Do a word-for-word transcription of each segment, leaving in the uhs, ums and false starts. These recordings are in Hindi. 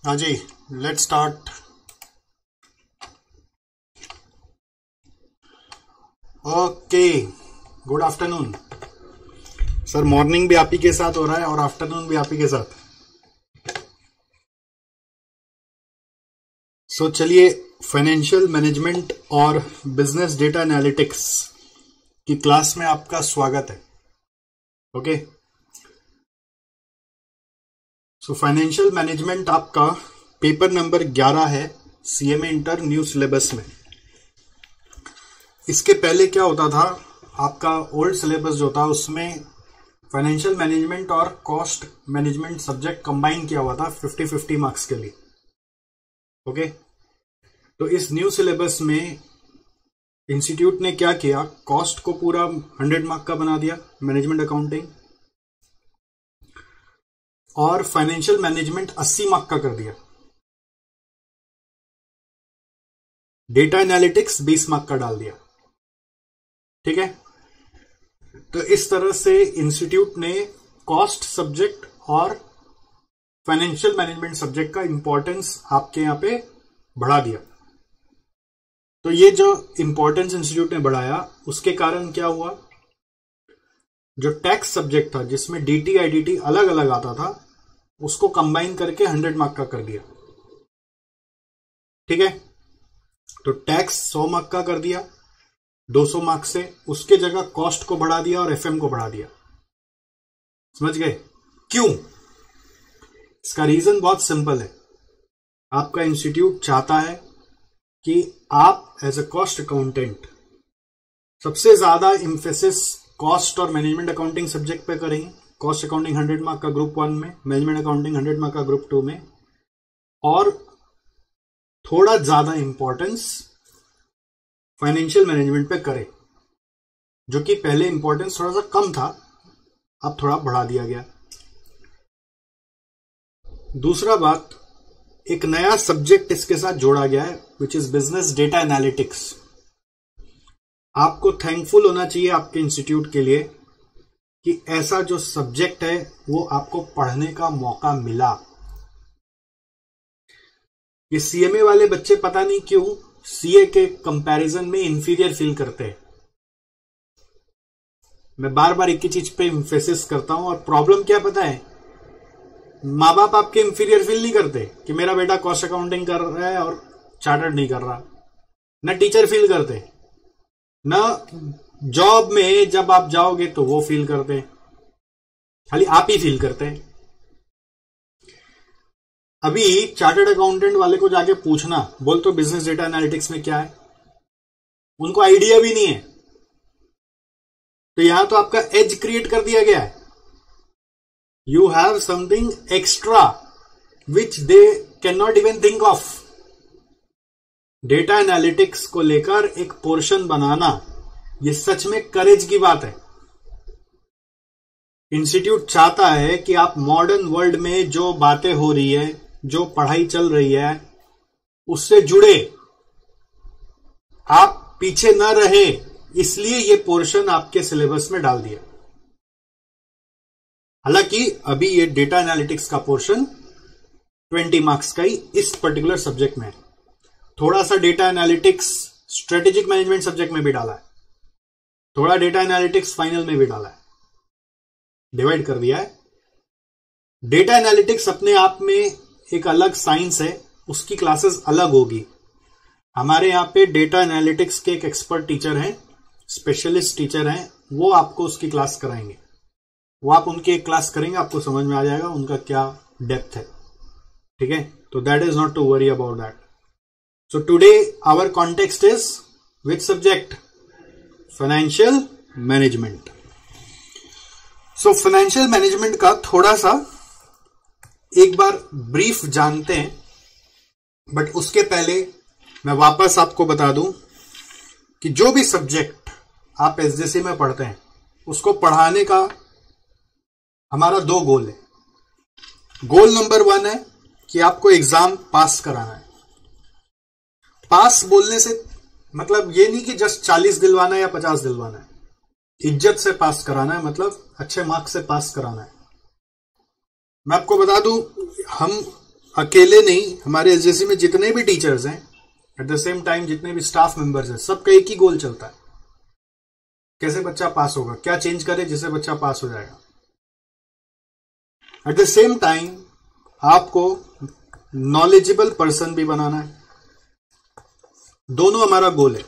हाँ जी, let's start. Okay, good afternoon sir. Morning भी आप ही के साथ हो रहा है और आफ्टरनून भी आप ही के साथ। सो so, चलिए, फाइनेंशियल मैनेजमेंट और बिजनेस डेटा एनालिटिक्स की क्लास में आपका स्वागत है। ओके, सो फाइनेंशियल मैनेजमेंट आपका पेपर नंबर ग्यारह है सीएमए इंटर न्यू सिलेबस में। इसके पहले क्या होता था, आपका ओल्ड सिलेबस जो था उसमें फाइनेंशियल मैनेजमेंट और कॉस्ट मैनेजमेंट सब्जेक्ट कंबाइन किया हुआ था फिफ्टी फिफ्टी मार्क्स के लिए। ओके, तो इस न्यू सिलेबस में इंस्टीट्यूट ने क्या किया, कॉस्ट को पूरा हंड्रेड मार्क का बना दिया, मैनेजमेंट अकाउंटिंग, और फाइनेंशियल मैनेजमेंट अस्सी मार्क का कर दिया, डेटा एनालिटिक्स बीस मार्क का डाल दिया। ठीक है, तो इस तरह से इंस्टीट्यूट ने कॉस्ट सब्जेक्ट और फाइनेंशियल मैनेजमेंट सब्जेक्ट का इंपॉर्टेंस आपके यहां पे बढ़ा दिया। तो ये जो इंपॉर्टेंस इंस्टीट्यूट ने बढ़ाया उसके कारण क्या हुआ, जो टैक्स सब्जेक्ट था जिसमें डीटी आईडीटी अलग अलग आता था उसको कंबाइन करके हंड्रेड मार्क का कर दिया। ठीक है, तो टैक्स सौ मार्क का कर दिया दो सौ मार्क से, उसके जगह कॉस्ट को बढ़ा दिया और एफएम को बढ़ा दिया। समझ गए क्यों? इसका रीजन बहुत सिंपल है। आपका इंस्टीट्यूट चाहता है कि आप एज अ कॉस्ट अकाउंटेंट सबसे ज्यादा इंफेसिस कॉस्ट और मैनेजमेंट अकाउंटिंग सब्जेक्ट पे करेंगे। कॉस्ट अकाउंटिंग हंड्रेड मार्क का ग्रुप वन में, मैनेजमेंट अकाउंटिंग हंड्रेड मार्क का ग्रुप टू में, और थोड़ा ज्यादा इंपॉर्टेंस फाइनेंशियल मैनेजमेंट पे करें, जो कि पहले इंपॉर्टेंस थोड़ा सा कम था, अब थोड़ा बढ़ा दिया गया। दूसरा बात, एक नया सब्जेक्ट इसके साथ जोड़ा गया है which is business data analytics. आपको थैंकफुल होना चाहिए आपके इंस्टीट्यूट के लिए कि ऐसा जो सब्जेक्ट है वो आपको पढ़ने का मौका मिला। ये सीएमए वाले बच्चे पता नहीं क्यों सीए के कंपैरिजन में इंफीरियर फील करते हैं। मैं बार बार एक ही चीज पे इंफेसिस करता हूं, और प्रॉब्लम क्या पता है, मां बाप आपके इंफीरियर फील नहीं करते कि मेरा बेटा कॉस्ट अकाउंटिंग कर रहा है और चार्टर्ड नहीं कर रहा। न टीचर फील करते, न जॉब में जब आप जाओगे तो वो फील करते, खाली आप ही फील करते हैं। अभी चार्टर्ड अकाउंटेंट वाले को जाके पूछना, बोल तो बिजनेस डेटा एनालिटिक्स में क्या है, उनको आइडिया भी नहीं है। तो यहां तो आपका एज क्रिएट कर दिया गया है। You have something extra which they can not even think of. Data analytics को लेकर एक पोर्शन बनाना, ये सच में करेज की बात है। इंस्टीट्यूट चाहता है कि आप मॉडर्न वर्ल्ड में जो बातें हो रही है, जो पढ़ाई चल रही है, उससे जुड़े, आप पीछे न रहे, इसलिए ये पोर्शन आपके सिलेबस में डाल दिया। हालांकि अभी ये डेटा एनालिटिक्स का पोर्शन ट्वेंटी मार्क्स का ही इस पर्टिकुलर सब्जेक्ट में है। थोड़ा सा data analytics strategic management subject में भी डाला है, थोड़ा डेटा एनालिटिक्स फाइनल में भी डाला है, डिवाइड कर दिया है। डेटा एनालिटिक्स अपने आप में एक अलग साइंस है, उसकी क्लासेस अलग होगी। हमारे यहां पे डेटा एनालिटिक्स के एक एक्सपर्ट टीचर हैं, स्पेशलिस्ट टीचर हैं, वो आपको उसकी क्लास कराएंगे। वो आप उनकी एक क्लास करेंगे, आपको समझ में आ जाएगा उनका क्या डेप्थ है। ठीक है, तो that is not to worry about that. So today our context is which subject? Financial management. So financial management का थोड़ा सा एक बार ब्रीफ जानते हैं, बट उसके पहले मैं वापस आपको बता दूं कि जो भी सब्जेक्ट आप एसजेसी में पढ़ते हैं उसको पढ़ाने का हमारा दो गोल है। गोल नंबर वन है कि आपको एग्जाम पास कराना है। पास बोलने से मतलब ये नहीं कि जस्ट चालीस दिलवाना है या पचास दिलवाना है, इज्जत से पास कराना है, मतलब अच्छे मार्क्स से पास कराना है। मैं आपको बता दूं, हम अकेले नहीं, हमारे एसजेसी में जितने भी टीचर्स हैं, एट द सेम टाइम जितने भी स्टाफ मेंबर्स हैं, सबका एक ही गोल चलता है, कैसे बच्चा पास होगा, क्या चेंज करे जिससे बच्चा पास हो जाएगा। एट द सेम टाइम आपको नॉलेजेबल पर्सन भी बनाना है, दोनों हमारा गोल है।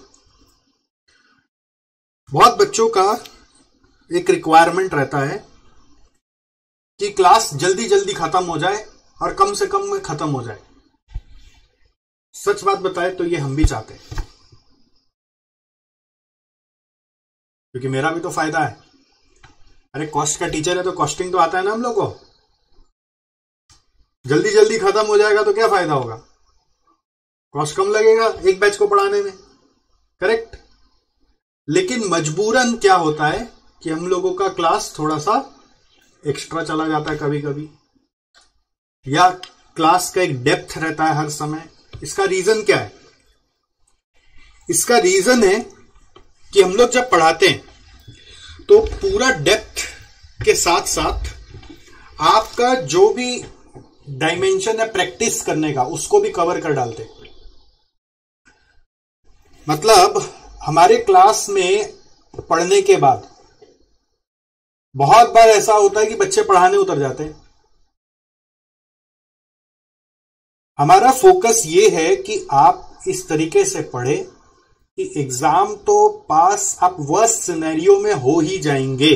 बहुत बच्चों का एक रिक्वायरमेंट रहता है कि क्लास जल्दी जल्दी खत्म हो जाए और कम से कम में खत्म हो जाए। सच बात बताए तो ये हम भी चाहते हैं, क्योंकि मेरा भी तो फायदा है। अरे कॉस्ट का टीचर है तो कॉस्टिंग तो आता है ना हम लोग को। जल्दी जल्दी खत्म हो जाएगा तो क्या फायदा होगा, कॉस्ट कम लगेगा एक बैच को पढ़ाने में, करेक्ट। लेकिन मजबूरन क्या होता है कि हम लोगों का क्लास थोड़ा सा एक्स्ट्रा चला जाता है कभी कभी, या क्लास का एक डेप्थ रहता है हर समय। इसका रीजन क्या है? इसका रीजन है कि हम लोग जब पढ़ाते हैं तो पूरा डेप्थ के साथ साथ आपका जो भी डायमेंशन है प्रैक्टिस करने का, उसको भी कवर कर डालते हैं। मतलब हमारे क्लास में पढ़ने के बाद बहुत बार ऐसा होता है कि बच्चे पढ़ाने उतर जाते हैं। हमारा फोकस ये है कि आप इस तरीके से पढ़े कि एग्जाम तो पास आप वर्स्ट सिनेरियो में हो ही जाएंगे।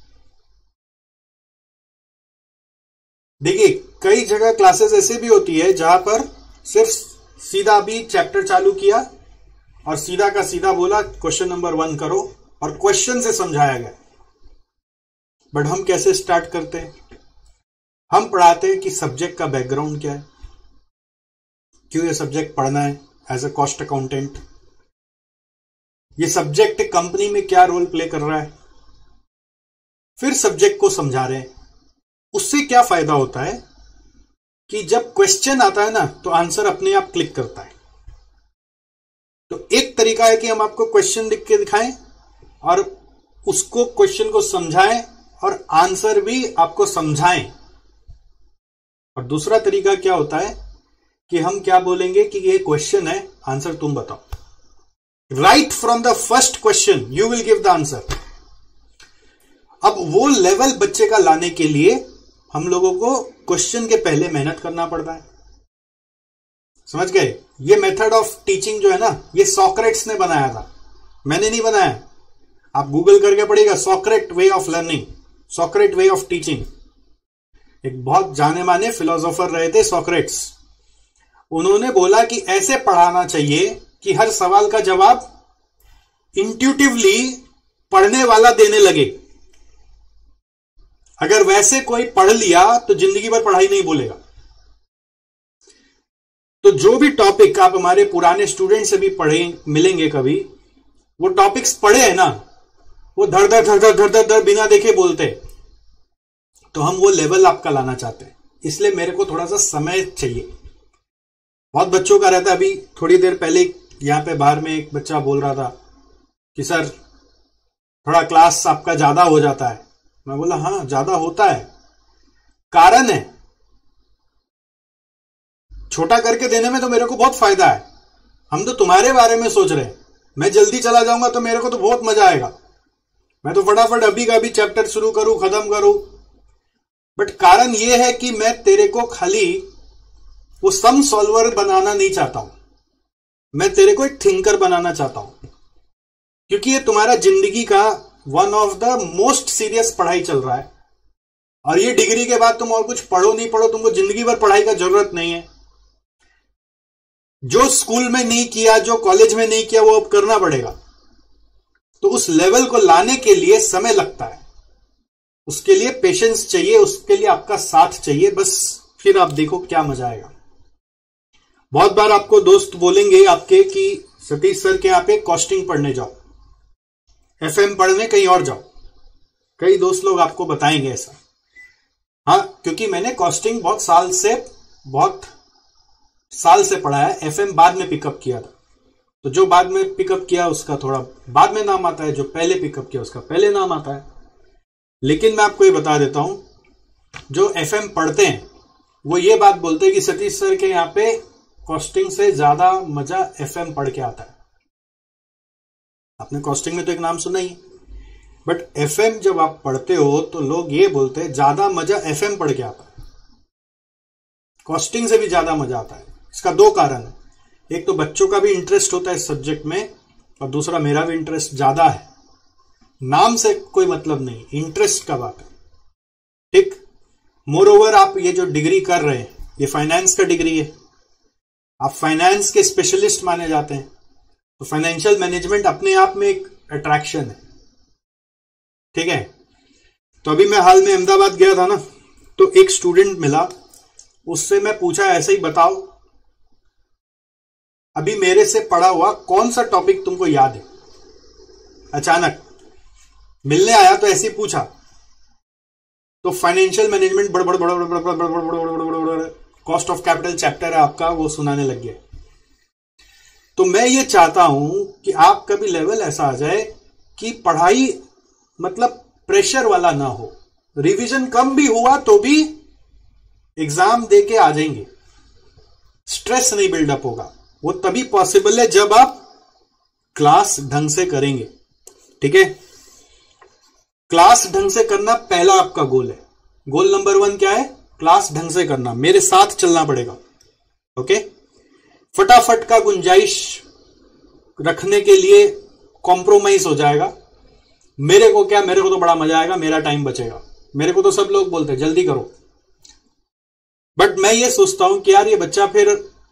देखिए कई जगह क्लासेस ऐसे भी होती है जहां पर सिर्फ सीधा भी चैप्टर चालू किया और सीधा का सीधा बोला क्वेश्चन नंबर वन करो और क्वेश्चन से समझाया गया। बट हम कैसे स्टार्ट करते हैं? हम पढ़ाते हैं कि सब्जेक्ट का बैकग्राउंड क्या है, क्यों ये सब्जेक्ट पढ़ना है एज अ कॉस्ट अकाउंटेंट, ये सब्जेक्ट कंपनी में क्या रोल प्ले कर रहा है, फिर सब्जेक्ट को समझा रहे हैं। उससे क्या फायदा होता है कि जब क्वेश्चन आता है ना तो आंसर अपने आप क्लिक करता है। तो एक तरीका है कि हम आपको क्वेश्चन लिख के दिखाएं और उसको क्वेश्चन को समझाएं और आंसर भी आपको समझाएं। और दूसरा तरीका क्या होता है कि हम क्या बोलेंगे कि ये क्वेश्चन है, आंसर तुम बताओ। Right from the first question you will give the answer. अब वो लेवल बच्चे का लाने के लिए हम लोगों को क्वेश्चन के पहले मेहनत करना पड़ता है। समझ गए? ये मेथड ऑफ टीचिंग जो है ना, ये सॉक्रेट्स ने बनाया था, मैंने नहीं बनाया। आप गूगल करके पढ़िएगा Socratic way of learning, Socratic way of teaching. एक बहुत जाने माने फिलोसोफर रहे थे सॉक्रेट्स। उन्होंने बोला कि ऐसे पढ़ाना चाहिए कि हर सवाल का जवाब इंट्यूटिवली पढ़ने वाला देने लगे। अगर वैसे कोई पढ़ लिया तो जिंदगी भर पढ़ाई नहीं बोलेगा। तो जो भी टॉपिक आप हमारे पुराने स्टूडेंट से भी पढ़े मिलेंगे कभी, वो टॉपिक्स पढ़े हैं ना, वो धड़ धड़ धड़ धड़ धड़ धड़ बिना देखे बोलते। तो हम वो लेवल आपका लाना चाहते हैं, इसलिए मेरे को थोड़ा सा समय चाहिए। बहुत बच्चों का रहता है। अभी थोड़ी देर पहले यहां पे बाहर में एक बच्चा बोल रहा था कि सर थोड़ा क्लास आपका ज्यादा हो जाता है। मैं बोला हाँ ज्यादा होता है, कारण है छोटा करके देने में तो मेरे को बहुत फायदा है। हम तो तुम्हारे बारे में सोच रहे हैं। मैं जल्दी चला जाऊंगा तो मेरे को तो बहुत मजा आएगा, मैं तो फटाफट अभी का अभी चैप्टर शुरू करूं खत्म करूं। बट कारण यह है कि मैं तेरे को खाली वो सम सॉल्वर बनाना नहीं चाहता हूं, मैं तेरे को एक थिंकर बनाना चाहता हूं। क्योंकि ये तुम्हारा जिंदगी का one of the most serious पढ़ाई चल रहा है, और ये डिग्री के बाद तुम और कुछ पढ़ो नहीं पढ़ो, तुमको जिंदगी भर पढ़ाई का जरूरत नहीं है। जो स्कूल में नहीं किया, जो कॉलेज में नहीं किया, वो अब करना पड़ेगा। तो उस लेवल को लाने के लिए समय लगता है, उसके लिए पेशेंस चाहिए, उसके लिए आपका साथ चाहिए। बस फिर आप देखो क्या मजा आएगा। बहुत बार आपको दोस्त बोलेंगे आपके कि सतीश सर के यहां पे कॉस्टिंग पढ़ने जाओ, एफएम पढ़ने कहीं और जाओ। कई दोस्त लोग आपको बताएंगे ऐसा। हाँ, क्योंकि मैंने कॉस्टिंग बहुत साल से बहुत साल से पढ़ा है, एफएम बाद में पिकअप किया था। तो जो बाद में पिकअप किया उसका थोड़ा बाद में नाम आता है, जो पहले पिकअप किया उसका पहले नाम आता है। लेकिन मैं आपको ये बता देता हूं, जो एफएम पढ़ते हैं वो ये बात बोलते हैं कि सतीश सर के यहाँ पे कॉस्टिंग से ज्यादा मजा एफएम पढ़ के आता है। आपने कॉस्टिंग में तो एक नाम सुना ही, बट एफएम जब आप पढ़ते हो तो लोग ये बोलते हैं ज्यादा मजा एफएम पढ़ के आता है, कॉस्टिंग से भी ज्यादा मजा आता है। इसका दो कारण है, एक तो बच्चों का भी इंटरेस्ट होता है इस सब्जेक्ट में, और दूसरा मेरा भी इंटरेस्ट ज्यादा है। नाम से कोई मतलब नहीं, इंटरेस्ट का बात है। ठीक, मोर ओवर आप ये जो डिग्री कर रहे हैं ये फाइनेंस का डिग्री है, आप फाइनेंस के स्पेशलिस्ट माने जाते हैं, तो फाइनेंशियल मैनेजमेंट अपने आप में एक अट्रैक्शन है। ठीक है, तो अभी मैं हाल में अहमदाबाद गया था ना, तो एक स्टूडेंट मिला, उससे मैं पूछा ऐसे ही बताओ अभी मेरे से पढ़ा हुआ कौन सा टॉपिक तुमको याद है। अचानक मिलने आया तो ऐसे ही पूछा, तो फाइनेंशियल मैनेजमेंट बड़ बड़ बड़ बड़ बड़ बड़ बड़ बड़ बड़ कॉस्ट ऑफ कैपिटल चैप्टर है आपका, वो सुनाने लग गया। तो मैं ये चाहता हूं कि आपका भी लेवल ऐसा आ जाए कि पढ़ाई मतलब प्रेशर वाला ना हो, रिवीजन कम भी हुआ तो भी एग्जाम दे के आ जाएंगे, स्ट्रेस नहीं बिल्डअप होगा। वो तभी पॉसिबल है जब आप क्लास ढंग से करेंगे। ठीक है, क्लास ढंग से करना पहला आपका गोल है। गोल नंबर वन क्या है? क्लास ढंग से करना, मेरे साथ चलना पड़ेगा। ओके, फटाफट का गुंजाइश रखने के लिए कॉम्प्रोमाइज हो जाएगा। मेरे को क्या, मेरे को तो बड़ा मजा आएगा, मेरा टाइम बचेगा, मेरे को तो सब लोग बोलते हैं जल्दी करो, बट मैं ये सोचता हूं कि यार ये बच्चा फिर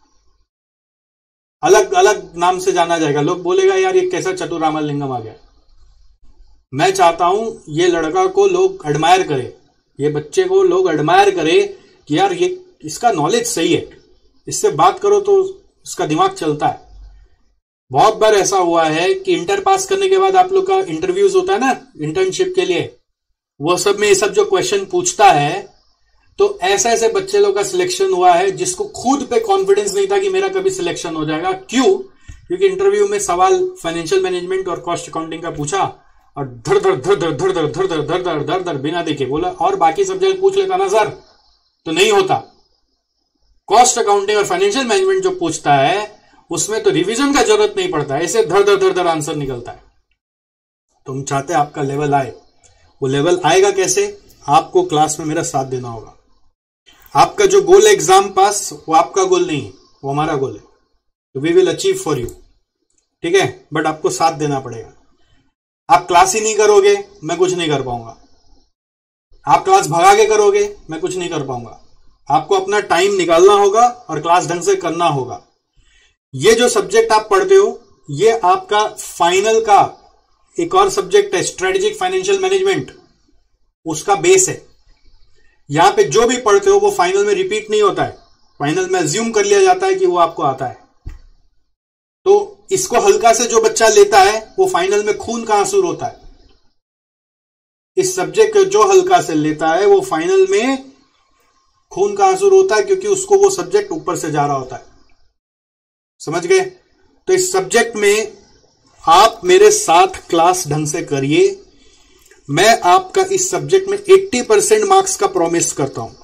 अलग अलग नाम से जाना जाएगा, लोग बोलेगा यार ये कैसा चतुर रामलिंगम आ गया। मैं चाहता हूं ये लड़का को लोग एडमायर करे, ये बच्चे को लोग एडमायर करे कि यार ये इसका नॉलेज सही है, इससे बात करो तो इसका दिमाग चलता है। बहुत बार ऐसा हुआ है कि इंटर पास करने के बाद आप लोग का इंटरव्यूज होता है ना इंटर्नशिप के लिए, वो सब में ये सब जो क्वेश्चन पूछता है, तो ऐसे ऐसे बच्चे लोग का सिलेक्शन हुआ है जिसको खुद पे कॉन्फिडेंस नहीं था कि मेरा कभी सिलेक्शन हो जाएगा। क्यों? क्योंकि इंटरव्यू में सवाल फाइनेंशियल मैनेजमेंट और कॉस्ट अकाउंटिंग का पूछा और धर धर धर धर धर धर धर धर धर धर धर धर बिना देखे बोला, और बाकी सब्जेक्ट पूछ लेता ना सर तो नहीं होता। कॉस्ट अकाउंटिंग और फाइनेंशियल मैनेजमेंट जो पूछता है उसमें तो रिवीजन का जरूरत नहीं पड़ता है, ऐसे धर धर धर धर आंसर निकलता है। तुम चाहते आपका लेवल आए, वो लेवल आएगा कैसे? आपको क्लास में मेरा साथ देना होगा। आपका जो गोल है एग्जाम पास, वो आपका गोल नहीं है, वो हमारा गोल है, तो we will achieve for you. ठीक है, बट आपको साथ देना पड़ेगा। आप क्लास ही नहीं करोगे, मैं कुछ नहीं कर पाऊंगा। आप क्लास भगा के करोगे, मैं कुछ नहीं कर पाऊंगा। आपको अपना टाइम निकालना होगा और क्लास ढंग से करना होगा। ये जो सब्जेक्ट आप पढ़ते हो, ये आपका फाइनल का एक और सब्जेक्ट है, स्ट्रेटेजिक फाइनेंशियल मैनेजमेंट, उसका बेस है। यहां पे जो भी पढ़ते हो वो फाइनल में रिपीट नहीं होता है, फाइनल में अज्यूम कर लिया जाता है कि वो आपको आता है। तो इसको हल्का से जो बच्चा लेता है वो फाइनल में खून का आंसू होता है। इस सब्जेक्ट को जो हल्का से लेता है वो फाइनल में खून का आंसू होता है, क्योंकि उसको वो सब्जेक्ट ऊपर से जा रहा होता है। समझ गए? तो इस सब्जेक्ट में आप मेरे साथ क्लास ढंग से करिए। मैं आपका इस सब्जेक्ट में अस्सी परसेंट मार्क्स का प्रॉमिस करता हूं।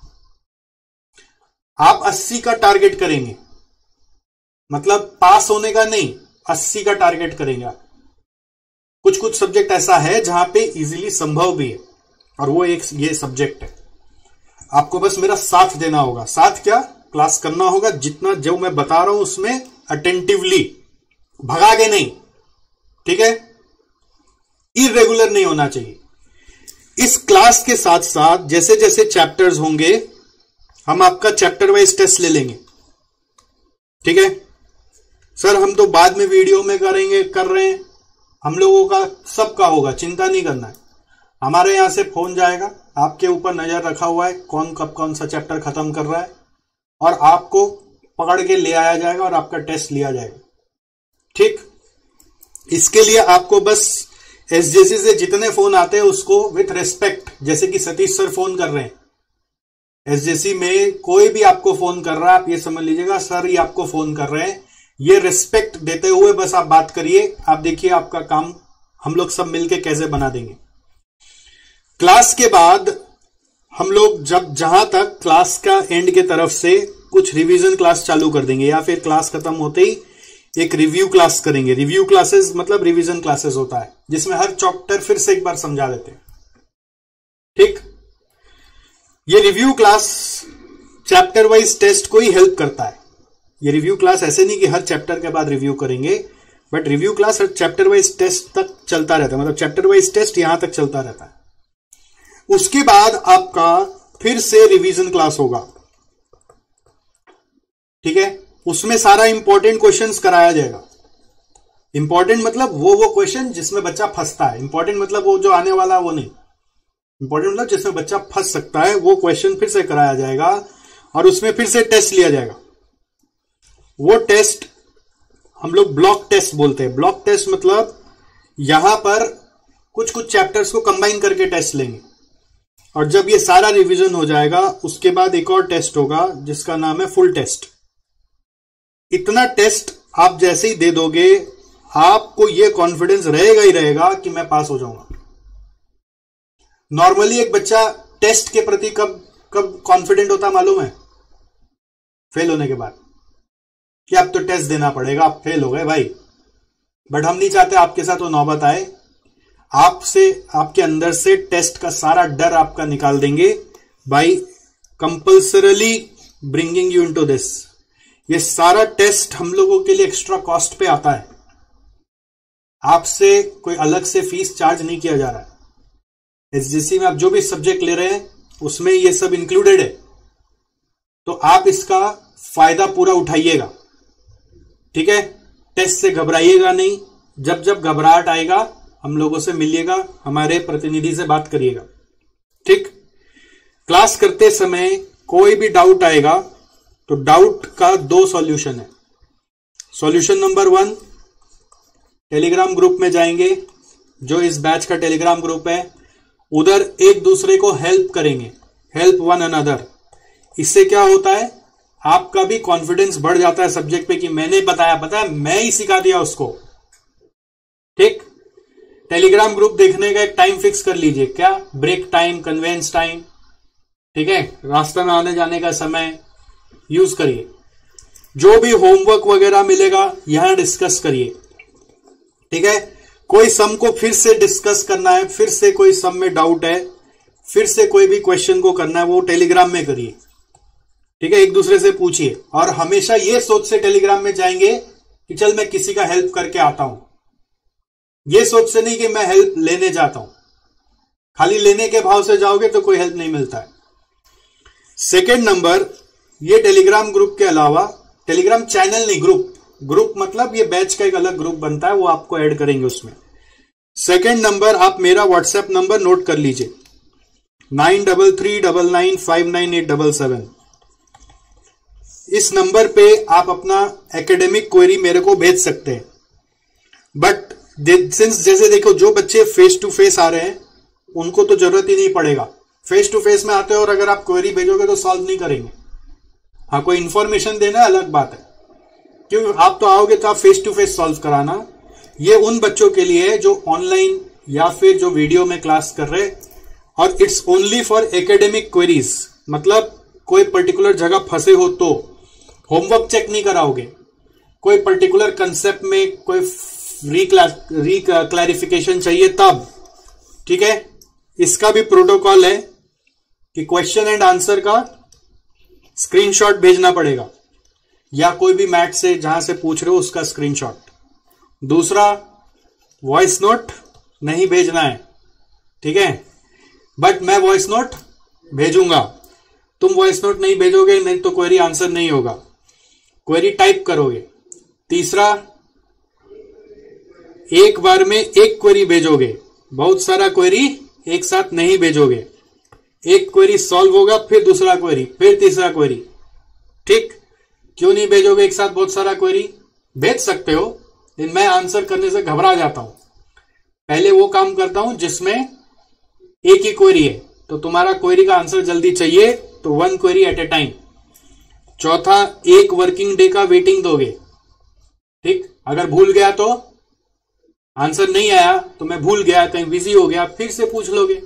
आप अस्सी का टारगेट करेंगे, मतलब पास होने का नहीं, अस्सी का टारगेट करेंगे आप। कुछ कुछ सब्जेक्ट ऐसा है जहां पे इजीली संभव भी है, और वो एक ये सब्जेक्ट है। आपको बस मेरा साथ देना होगा। साथ क्या? क्लास करना होगा, जितना जो मैं बता रहा हूं उसमें अटेंटिवली, भगा के नहीं। ठीक है, इरेगुलर नहीं होना चाहिए। इस क्लास के साथ साथ जैसे जैसे चैप्टर्स होंगे हम आपका चैप्टर वाइज टेस्ट ले लेंगे। ठीक है सर, हम तो बाद में वीडियो में करेंगे, कर रहे हैं। हम लोगों का सबका होगा, चिंता नहीं करना है। हमारे यहां से फोन जाएगा, आपके ऊपर नजर रखा हुआ है कौन कब कौन सा चैप्टर खत्म कर रहा है, और आपको पकड़ के ले आया जाएगा और आपका टेस्ट लिया जाएगा। ठीक, इसके लिए आपको बस एसजेसी से जितने फोन आते हैं उसको विथ रेस्पेक्ट, जैसे कि सतीश सर फोन कर रहे हैं, एसजेसी में कोई भी आपको फोन कर रहा है, आप ये समझ लीजिएगा सर ये आपको फोन कर रहे हैं। ये रिस्पेक्ट देते हुए बस आप बात करिए। आप देखिए आपका काम हम लोग सब मिलके कैसे बना देंगे। क्लास के बाद हम लोग जब जहां तक क्लास का एंड के तरफ से कुछ रिवीजन क्लास चालू कर देंगे या फिर क्लास खत्म होते ही एक रिव्यू क्लास करेंगे। रिव्यू क्लासेस मतलब रिवीजन क्लासेस होता है जिसमें हर चैप्टर फिर से एक बार समझा देते हैं। ठीक, ये review class chapter wise test को ही हेल्प करता है। ये रिव्यू क्लास ऐसे नहीं कि हर चैप्टर के बाद रिव्यू करेंगे, बट रिव्यू क्लास हर चैप्टर वाइज टेस्ट तक चलता रहता है, मतलब चैप्टर वाइज टेस्ट यहां तक चलता रहता है। उसके बाद आपका फिर से रिवीजन क्लास होगा, ठीक है। उसमें सारा इंपॉर्टेंट क्वेश्चंस कराया जाएगा। इंपॉर्टेंट मतलब वो वो क्वेश्चन जिसमें बच्चा फंसता है, इंपॉर्टेंट मतलब वो जो आने वाला है वो नहीं, इंपॉर्टेंट मतलब जिसमें बच्चा फंस सकता है वो क्वेश्चन फिर से कराया जाएगा और उसमें फिर से टेस्ट लिया जाएगा। वो टेस्ट हम लोग ब्लॉक टेस्ट बोलते हैं। ब्लॉक टेस्ट मतलब यहां पर कुछ कुछ चैप्टर्स को कंबाइन करके टेस्ट लेंगे और जब ये सारा रिवीजन हो जाएगा उसके बाद एक और टेस्ट होगा जिसका नाम है फुल टेस्ट। इतना टेस्ट आप जैसे ही दे दोगे आपको ये कॉन्फिडेंस रहेगा ही रहेगा कि मैं पास हो जाऊंगा। नॉर्मली एक बच्चा टेस्ट के प्रति कब कब कॉन्फिडेंट होता मालूम है? फेल होने के बाद, कि अब तो टेस्ट देना पड़ेगा, आप फेल हो गए भाई। बट हम नहीं चाहते आपके साथ वो नौबत आए। आपसे आपके अंदर से टेस्ट का सारा डर आपका निकाल देंगे by compulsorily bringing you into this. ये सारा टेस्ट हम लोगों के लिए एक्स्ट्रा कॉस्ट पे आता है, आपसे कोई अलग से फीस चार्ज नहीं किया जा रहा है। एसजीसी में आप जो भी सब्जेक्ट ले रहे हैं उसमें ये सब इंक्लूडेड है, तो आप इसका फायदा पूरा उठाइएगा, ठीक है। टेस्ट से घबराइएगा नहीं, जब जब घबराहट आएगा हम लोगों से मिलिएगा, हमारे प्रतिनिधि से बात करिएगा, ठीक। क्लास करते समय कोई भी डाउट आएगा तो डाउट का दो सॉल्यूशन है। Solution number one, Telegram group में जाएंगे, जो इस बैच का टेलीग्राम ग्रुप है, उधर एक दूसरे को हेल्प करेंगे, हेल्प वन अनदर। इससे क्या होता है, आपका भी कॉन्फिडेंस बढ़ जाता है सब्जेक्ट पे कि मैंने बताया बताया मैं ही सिखा दिया उसको, ठीक। टेलीग्राम ग्रुप देखने का एक टाइम फिक्स कर लीजिए, क्या ब्रेक टाइम, कन्वेंस टाइम, ठीक है, रास्ते में आने जाने का समय यूज करिए। जो भी होमवर्क वगैरह मिलेगा यहां डिस्कस करिए, ठीक है। कोई सम को फिर से डिस्कस करना है, फिर से कोई सम में डाउट है, फिर से कोई भी क्वेश्चन को करना है, वो टेलीग्राम में करिए, ठीक है। एक दूसरे से पूछिए और हमेशा ये सोच से टेलीग्राम में जाएंगे कि चल मैं किसी का हेल्प करके आता हूं। ये सोच से नहीं कि मैं हेल्प लेने जाता हूं, खाली लेने के भाव से जाओगे तो कोई हेल्प नहीं मिलता है। सेकेंड नंबर, ये टेलीग्राम ग्रुप के अलावा, टेलीग्राम चैनल नहीं, ग्रुप, ग्रुप मतलब ये बैच का एक अलग ग्रुप बनता है, वो आपको ऐड करेंगे उसमें। सेकेंड नंबर, आप मेरा व्हाट्सएप नंबर नोट कर लीजिए, nine double three double nine five nine eight double seven. इस नंबर पे आप अपना एकेडमिक क्वेरी मेरे को भेज सकते हैं। बट सिंस जैसे देखो जो बच्चे फेस टू फेस आ रहे हैं उनको तो जरूरत ही नहीं पड़ेगा, फेस टू फेस में आते हो और अगर आप क्वेरी भेजोगे तो सॉल्व नहीं करेंगे। हाँ, कोई इंफॉर्मेशन देना अलग बात है, क्योंकि आप तो आओगे तो आप फेस टू फेस सॉल्व कराना। ये उन बच्चों के लिए है जो ऑनलाइन या फिर जो वीडियो में क्लास कर रहे, और it's only for academic queries, मतलब कोई पर्टिकुलर जगह फंसे हो तो होमवर्क चेक नहीं कराओगे, कोई पर्टिकुलर कंसेप्ट में कोई री क्लैरिफिकेशन चाहिए तब, ठीक है। इसका भी प्रोटोकॉल है कि क्वेश्चन एंड आंसर का स्क्रीनशॉट भेजना पड़ेगा, या कोई भी मैथ से जहां से पूछ रहे हो उसका स्क्रीनशॉट। दूसरा, वॉइस नोट नहीं भेजना है, ठीक है, बट मैं वॉइस नोट भेजूंगा, तुम वॉइस नोट नहीं भेजोगे नहीं तो क्वेरी आंसर नहीं होगा, क्वेरी टाइप करोगे। तीसरा, एक बार में एक क्वेरी भेजोगे, बहुत सारा क्वेरी एक साथ नहीं भेजोगे। एक क्वेरी सॉल्व होगा, फिर दूसरा क्वेरी, फिर तीसरा क्वेरी, ठीक। क्यों नहीं भेजोगे एक साथ बहुत सारा क्वेरी? भेज सकते हो, लेकिन मैं आंसर करने से घबरा जाता हूं। पहले वो काम करता हूं जिसमें एक ही क्वेरी है, तो तुम्हारा क्वेरी का आंसर जल्दी चाहिए तो one query at a time. चौथा, एक वर्किंग डे का वेटिंग दोगे, ठीक। अगर भूल गया तो आंसर नहीं आया तो मैं भूल गया, कहीं बिजी हो गया, फिर से पूछ लोगे,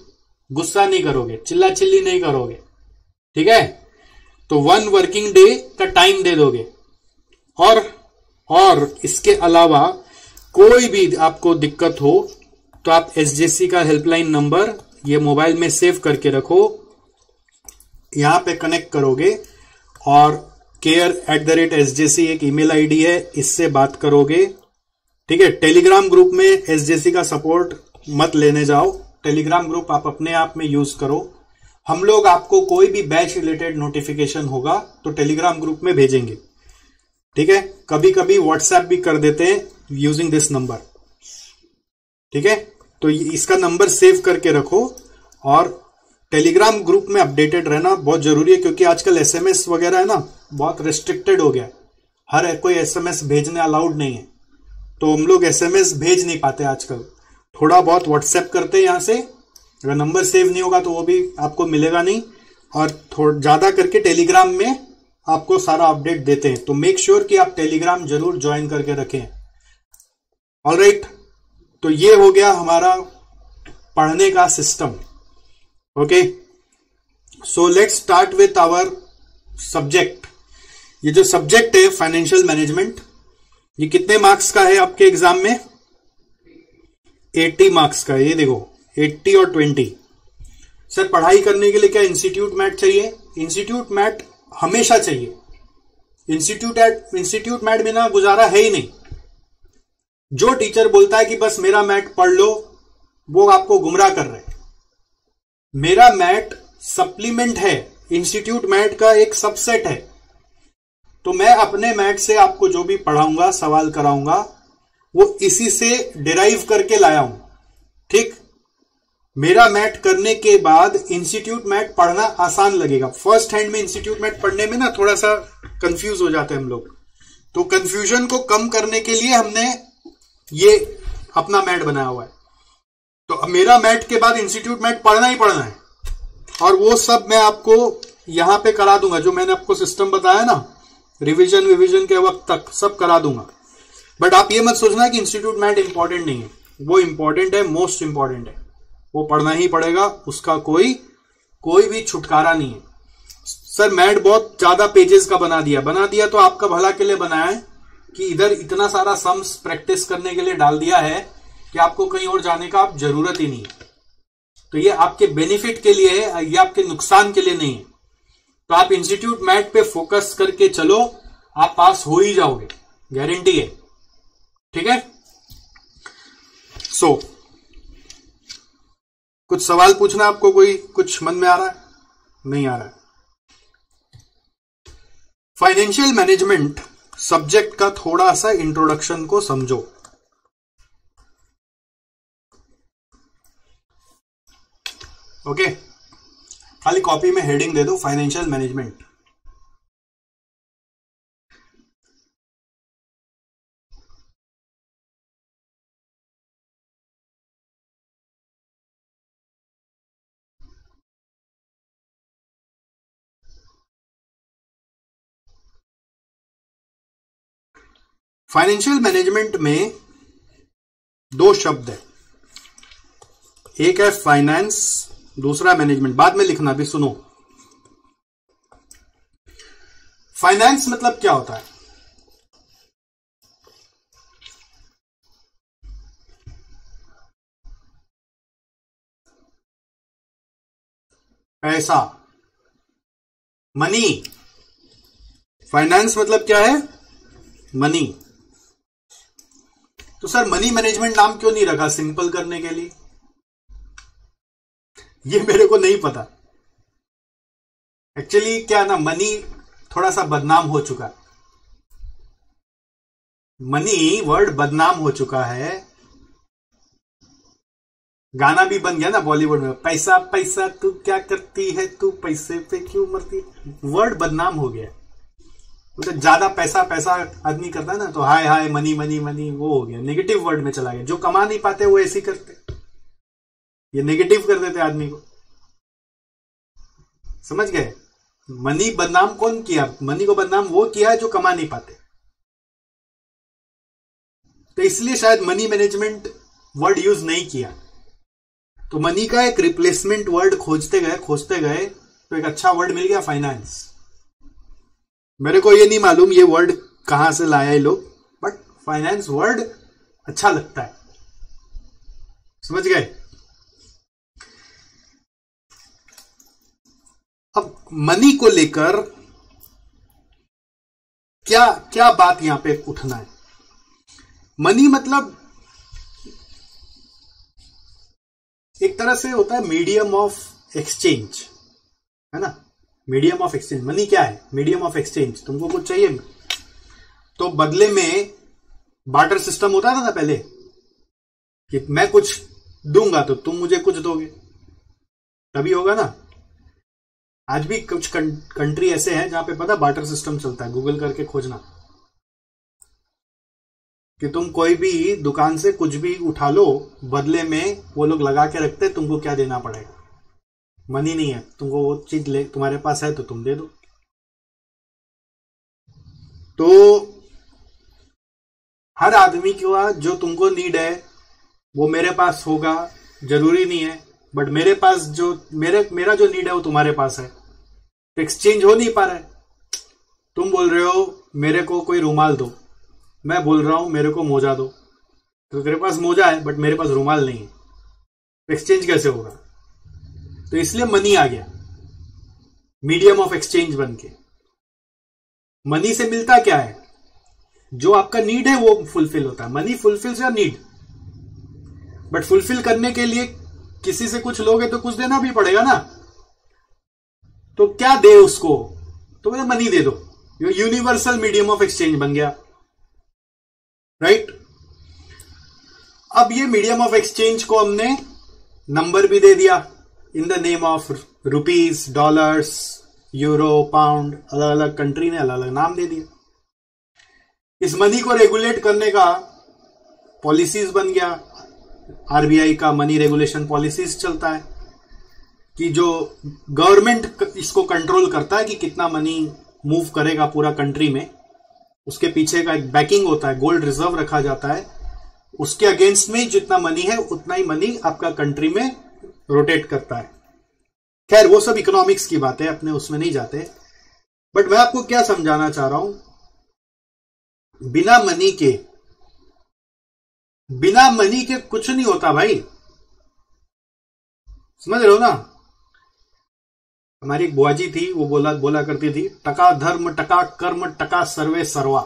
गुस्सा नहीं करोगे, चिल्ला चिल्ली नहीं करोगे, ठीक है। तो वन वर्किंग डे का टाइम दे दोगे। और और इसके अलावा कोई भी आपको दिक्कत हो तो आप एसजेसी का हेल्पलाइन नंबर ये मोबाइल में सेव करके रखो, यहां पे कनेक्ट करोगे और care at the rate S J C एक ईमेल आईडी है, इससे बात करोगे, ठीक है। टेलीग्राम ग्रुप में एसजेसी का सपोर्ट मत लेने जाओ, टेलीग्राम ग्रुप आप अपने आप में यूज करो। हम लोग आपको कोई भी बैच रिलेटेड नोटिफिकेशन होगा तो टेलीग्राम ग्रुप में भेजेंगे, ठीक है। कभी कभी व्हाट्सएप भी कर देते हैं यूजिंग दिस नंबर, ठीक है। तो इसका नंबर सेव करके रखो और टेलीग्राम ग्रुप में अपडेटेड रहना बहुत जरूरी है, क्योंकि आजकल एसएमएस वगैरह है ना बहुत रेस्ट्रिक्टेड हो गया, हर कोई एसएमएस भेजने अलाउड नहीं है, तो हम लोग एसएमएस भेज नहीं पाते आजकल, थोड़ा बहुत व्हाट्सएप करते हैं यहां से। अगर नंबर सेव नहीं होगा तो वो भी आपको मिलेगा नहीं, और थोड़ा ज्यादा करके टेलीग्राम में आपको सारा अपडेट देते हैं, तो मेक श्योर कि आप टेलीग्राम जरूर ज्वाइन करके रखें। ऑलराइट, तो ये हो गया हमारा पढ़ने का system. Okay, so let's start with our subject. ये जो सब्जेक्ट है फाइनेंशियल मैनेजमेंट, ये कितने मार्क्स का है आपके एग्जाम में? अस्सी मार्क्स का। ये देखो अस्सी और बीस। सर पढ़ाई करने के लिए क्या इंस्टीट्यूट मैट चाहिए? इंस्टीट्यूट मैट हमेशा चाहिए, इंस्टीट्यूट इंस्टीट्यूट मैट बिना गुजारा है ही नहीं। जो टीचर बोलता है कि बस मेरा मैट पढ़ लो, वो आपको गुमराह कर रहे हैं। मेरा मैट सप्लीमेंट है, इंस्टीट्यूट मैट का एक सबसेट है। तो मैं अपने मैट से आपको जो भी पढ़ाऊंगा, सवाल कराऊंगा, वो इसी से डिराइव करके लाया हूं, ठीक। मेरा मैट करने के बाद इंस्टीट्यूट मैट पढ़ना आसान लगेगा। फर्स्ट हैंड में इंस्टीट्यूट मैट पढ़ने में ना थोड़ा सा कंफ्यूज हो जाते हैं हम लोग, तो कंफ्यूजन को कम करने के लिए हमने ये अपना मैट बनाया हुआ है। तो अब मेरा मैट के बाद इंस्टीट्यूट मैट पढ़ना ही पढ़ना है, और वो सब मैं आपको यहां पे करा दूंगा, जो मैंने आपको सिस्टम बताया ना, रिवीजन विवीजन के वक्त तक सब करा दूंगा। बट आप ये मत सोचना कि इंस्टीट्यूट मैट इंपॉर्टेंट नहीं है, वो इंपॉर्टेंट है, मोस्ट इंपॉर्टेंट है, वो पढ़ना ही पड़ेगा, उसका कोई कोई भी छुटकारा नहीं है। सर मैट बहुत ज्यादा पेजेस का बना दिया बना दिया तो आपका भला के लिए बनाया है कि इधर इतना सारा सम्स प्रैक्टिस करने के लिए डाल दिया है कि आपको कहीं और जाने का आप जरूरत ही नहीं है। तो ये आपके बेनिफिट के लिए है, ये आपके नुकसान के लिए नहीं है। तो आप इंस्टीट्यूट मैट पे फोकस करके चलो, आप पास हो ही जाओगे, गारंटी है, ठीक है। सो so, कुछ सवाल पूछना आपको, कोई कुछ मन में आ रहा है? नहीं आ रहा है? फाइनेंशियल मैनेजमेंट सब्जेक्ट का थोड़ा सा इंट्रोडक्शन को समझो। ओके, खाली कॉपी में हेडिंग दे दो फाइनेंशियल मैनेजमेंट। फाइनेंशियल मैनेजमेंट में दो शब्द है, एक है फाइनेंस, दूसरा मैनेजमेंट। बाद में लिखना भी, सुनो। फाइनेंस मतलब क्या होता है? पैसा, मनी। फाइनेंस मतलब क्या है? मनी। तो सर मनी मैनेजमेंट नाम क्यों नहीं रखा सिंपल करने के लिए? ये मेरे को नहीं पता। एक्चुअली क्या ना, मनी थोड़ा सा बदनाम हो चुका है, मनी वर्ड बदनाम हो चुका है। गाना भी बन गया ना बॉलीवुड में, पैसा पैसा तू क्या करती है, तू पैसे पे क्यों मरती। वर्ड बदनाम हो गया, तो ज्यादा पैसा पैसा आदमी करता है ना, तो हाय हाय मनी मनी मनी, वो हो गया, नेगेटिव वर्ड में चला गया। जो कमा नहीं पाते वो ऐसे ही करते, ये नेगेटिव कर देते आदमी को, समझ गए। मनी बदनाम कौन किया? मनी को बदनाम वो किया है जो कमा नहीं पाते। तो इसलिए शायद मनी मैनेजमेंट वर्ड यूज नहीं किया। तो मनी का एक रिप्लेसमेंट वर्ड खोजते गए खोजते गए तो एक अच्छा वर्ड मिल गया, फाइनेंस। मेरे को ये नहीं मालूम ये वर्ड कहां से लाया ये लोग, बट फाइनेंस वर्ड अच्छा लगता है, समझ गए। अब मनी को लेकर क्या क्या बात यहां पे उठना है। मनी मतलब एक तरह से होता है मीडियम ऑफ एक्सचेंज, है ना। मीडियम ऑफ एक्सचेंज, मनी क्या है? Medium of exchange. तुमको कुछ चाहिए तो बदले में बार्टर सिस्टम होता था ना पहले, कि मैं कुछ दूंगा तो तुम मुझे कुछ दोगे, तभी होगा ना। आज भी कुछ कंट्री ऐसे हैं जहां पे पता बार्टर सिस्टम चलता है, गूगल करके खोजना, कि तुम कोई भी दुकान से कुछ भी उठा लो, बदले में वो लोग लगा के रखते हैं तुमको क्या देना पड़ेगा। मनी नहीं है, तुमको वो चीज ले तुम्हारे पास है तो तुम दे दो। तो हर आदमी का जो तुमको नीड है वो मेरे पास होगा जरूरी नहीं है, बट मेरे पास जो मेरे मेरा जो नीड है वो तुम्हारे पास है, तो एक्सचेंज हो नहीं पा रहा है। तुम बोल रहे हो मेरे को कोई रुमाल दो, मैं बोल रहा हूं मेरे को मोजा दो, तो तेरे पास मोजा है बट मेरे पास रुमाल नहीं है, तो एक्सचेंज कैसे होगा? तो इसलिए मनी आ गया, मीडियम ऑफ एक्सचेंज बन के। मनी से मिलता क्या है? जो आपका नीड है वो फुलफिल होता है। Money fulfils your need, but fulfil करने के लिए किसी से कुछ लोगे तो कुछ देना भी पड़ेगा ना। तो क्या दे उसको? तो बोले मनी दे दो। यूनिवर्सल मीडियम ऑफ एक्सचेंज बन गया, राइट। अब ये मीडियम ऑफ एक्सचेंज को हमने नंबर भी दे दिया, in the name of rupees, dollars, euro, pound, अलग अलग कंट्री ने अलग अलग नाम दे दिया। इस मनी को रेगुलेट करने का पॉलिसीज बन गया, आरबीआई का मनी रेगुलेशन पॉलिसीज चलता है, कि जो गवर्नमेंट इसको कंट्रोल करता है कि कितना मनी मूव करेगा पूरा कंट्री में। उसके पीछे का एक बैकिंग होता है, गोल्ड रिजर्व रखा जाता है, उसके अगेंस्ट में जितना मनी है उतना ही मनी आपका कंट्री में रोटेट करता है। खैर वो सब इकोनॉमिक्स की बात है, अपने उसमें नहीं जाते। बट मैं आपको क्या समझाना चाह रहा हूं, बिना मनी के बिना मनी के कुछ नहीं होता भाई, समझ रहे हो ना। हमारी एक बुआजी थी, वो बोला बोला करती थी, टका धर्म टका कर्म टका सर्वे सर्वा।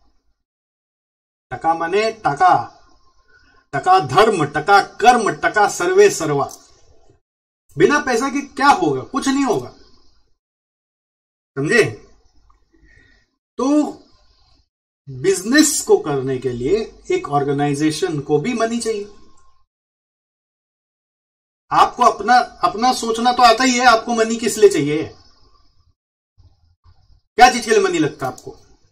टका माने टका, टका धर्म टका कर्म टका सर्वे सर्वा। बिना पैसा के क्या होगा? कुछ नहीं होगा, समझे। तो बिजनेस को करने के लिए एक ऑर्गेनाइजेशन को भी मनी चाहिए। आपको अपना अपना सोचना तो आता ही है, आपको मनी किस लिए चाहिए? क्या चीज के लिए मनी लगता है आपको?